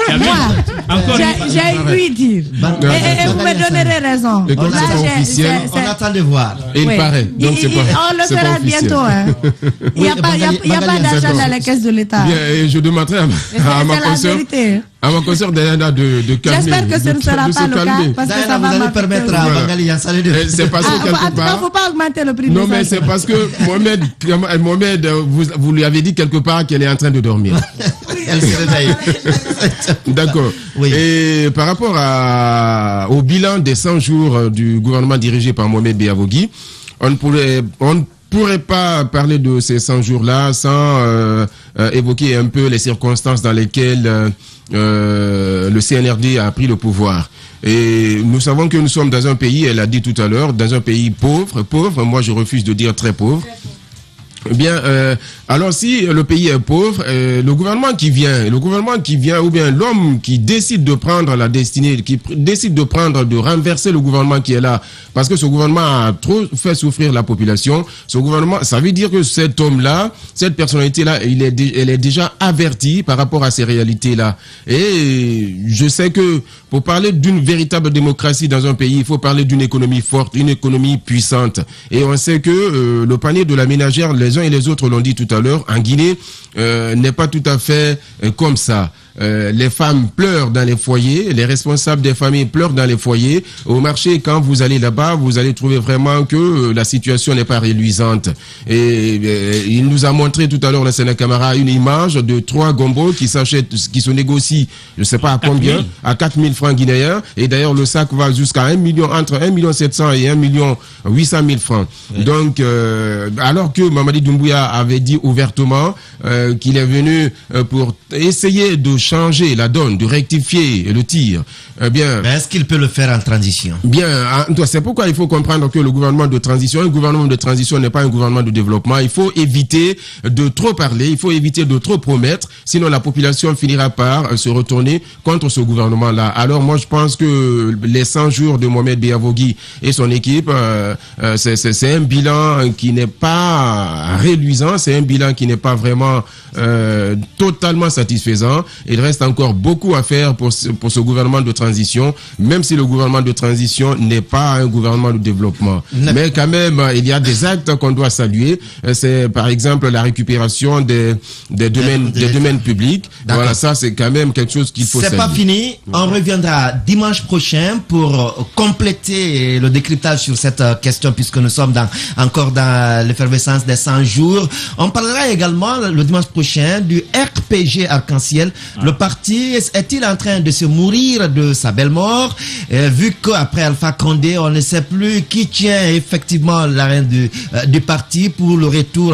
moi j'ai ouï dire et, et, et vous me donnerez raison. Et comme c'est pas officiel, on attend de voir. Et il paraît. Donc c'est pas. On le fera bientôt. Il n'y a pas il y a pas d'argent dans la caisse de l'État. Bien, je demanderai à ma consoeur. À ma consoeur Diana de, de calmer. J'espère que ce ne sera pas le cas parce que ça va vous permettre à Bangali Yansane de... C'est parce que quelque part... Il ne faut pas augmenter le prix de Non, mais c'est parce que Mohamed, Mohamed vous, vous lui avez dit quelque part qu'elle est en train de dormir. Elle se réveille. D'accord. Oui. Et par rapport à, au bilan des cent jours du gouvernement dirigé par Mohamed Beavogui, on ne pourrait... On pourrait pas parler de ces cent jours-là sans euh, euh, évoquer un peu les circonstances dans lesquelles euh, euh, le C N R D a pris le pouvoir. Et nous savons que nous sommes dans un pays, elle a dit tout à l'heure, dans un pays pauvre, pauvre, moi je refuse de dire très pauvre. Eh bien, euh, alors si le pays est pauvre, euh, le gouvernement qui vient, le gouvernement qui vient, ou bien l'homme qui décide de prendre la destinée, qui décide de prendre, de renverser le gouvernement qui est là, parce que ce gouvernement a trop fait souffrir la population, ce gouvernement, ça veut dire que cet homme-là, cette personnalité-là, il est, elle est déjà avertie par rapport à ces réalités-là. Et je sais que pour parler d'une véritable démocratie dans un pays, il faut parler d'une économie forte, une économie puissante. Et on sait que euh, le panier de la ménagère, les uns et les autres l'ont dit tout à l'heure, en Guinée, euh, n'est pas tout à fait euh, comme ça. Euh, les femmes pleurent dans les foyers, les responsables des familles pleurent dans les foyers. Au marché, quand vous allez là-bas, vous allez trouver vraiment que euh, la situation n'est pas reluisante. Et euh, il nous a montré tout à l'heure, le Sénat Camara, une image de trois gombos qui s'achètent, qui se négocient, je ne sais pas à combien, à quatre mille francs guinéens. Et d'ailleurs, le sac va jusqu'à un million, entre un million sept cents et un million huit cent mille francs. Oui. Donc, euh, alors que Mamadi Doumbouya avait dit ouvertement euh, qu'il est venu euh, pour essayer de changer la donne, de rectifier le tir. Eh bien, est-ce qu'il peut le faire en transition? Bien, c'est pourquoi il faut comprendre que le gouvernement de transition, un gouvernement de transition n'est pas un gouvernement de développement. Il faut éviter de trop parler, il faut éviter de trop promettre, sinon la population finira par se retourner contre ce gouvernement-là. Alors moi, je pense que les cent jours de Mohamed Beavogui et son équipe, euh, euh, c'est un bilan qui n'est pas réluisant, c'est un bilan qui n'est pas vraiment euh, totalement satisfaisant. Il reste encore beaucoup à faire pour ce, pour ce gouvernement de transition, même si le gouvernement de transition n'est pas un gouvernement de développement. Non. Mais quand même, il y a des actes qu'on doit saluer. C'est par exemple la récupération des, des, domaines, des domaines publics. Voilà, ça c'est quand même quelque chose qu'il faut saluer. C'est pas fini. On reviendra dimanche prochain pour compléter le décryptage sur cette question, puisque nous sommes dans, encore dans l'effervescence des cent jours. On parlera également le dimanche prochain du R P G Arc-en-Ciel. Ah. Le parti est-il en train de se mourir de sa belle mort, euh, vu qu'après Alpha Condé, on ne sait plus qui tient effectivement la reine du, euh, du parti pour le retour,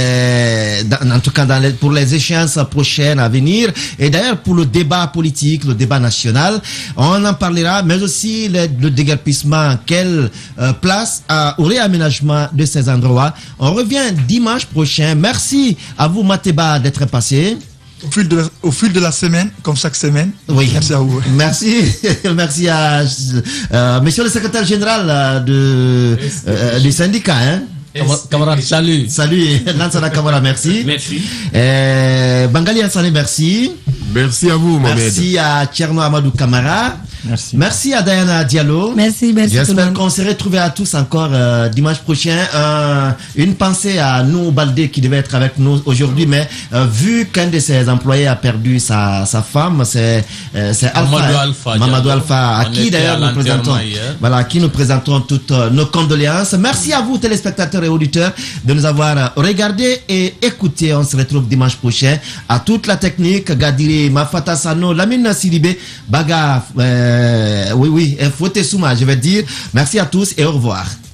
euh, dans, en tout cas dans les, pour les échéances prochaines à venir, et d'ailleurs pour le débat politique, le débat national, on en parlera, mais aussi le, le déguerpissement, quelle euh, place à, au réaménagement de ces endroits. On revient dimanche prochain. Merci à vous Mateba d'être passé. Au fil, de la, au fil de la semaine, comme chaque semaine. Oui. Merci à vous. Merci. Merci à euh, monsieur le secrétaire général de, euh, du syndicat. Hein. Camarade, salut. Salut, Lansana Kamara, merci. Merci. Euh, Bangali Yansane, merci. Merci à vous, Mohamed. Merci à Tcherno Amadou Kamara. Merci. Merci à Diana Diallo. Merci, merci. J'espère qu'on se retrouvera à tous encore euh, dimanche prochain. Euh, une pensée à nous, Baldé, qui devait être avec nous aujourd'hui, mais euh, vu qu'un de ses employés a perdu sa, sa femme, c'est euh, c'est Alpha, Mamadou hein. Alpha, Mamadou Alpha, à On qui était d'ailleurs à nous présentons, hier. voilà, à qui nous présentons toutes euh, nos condoléances. Merci à vous, téléspectateurs et auditeurs, de nous avoir euh, regardés et écoutés. On se retrouve dimanche prochain. À toute la technique, Gadiri, Mafata Sano, Lamine Sidibé, Baga, euh, oui, oui, Fote Souma, je vais dire. Merci à tous et au revoir.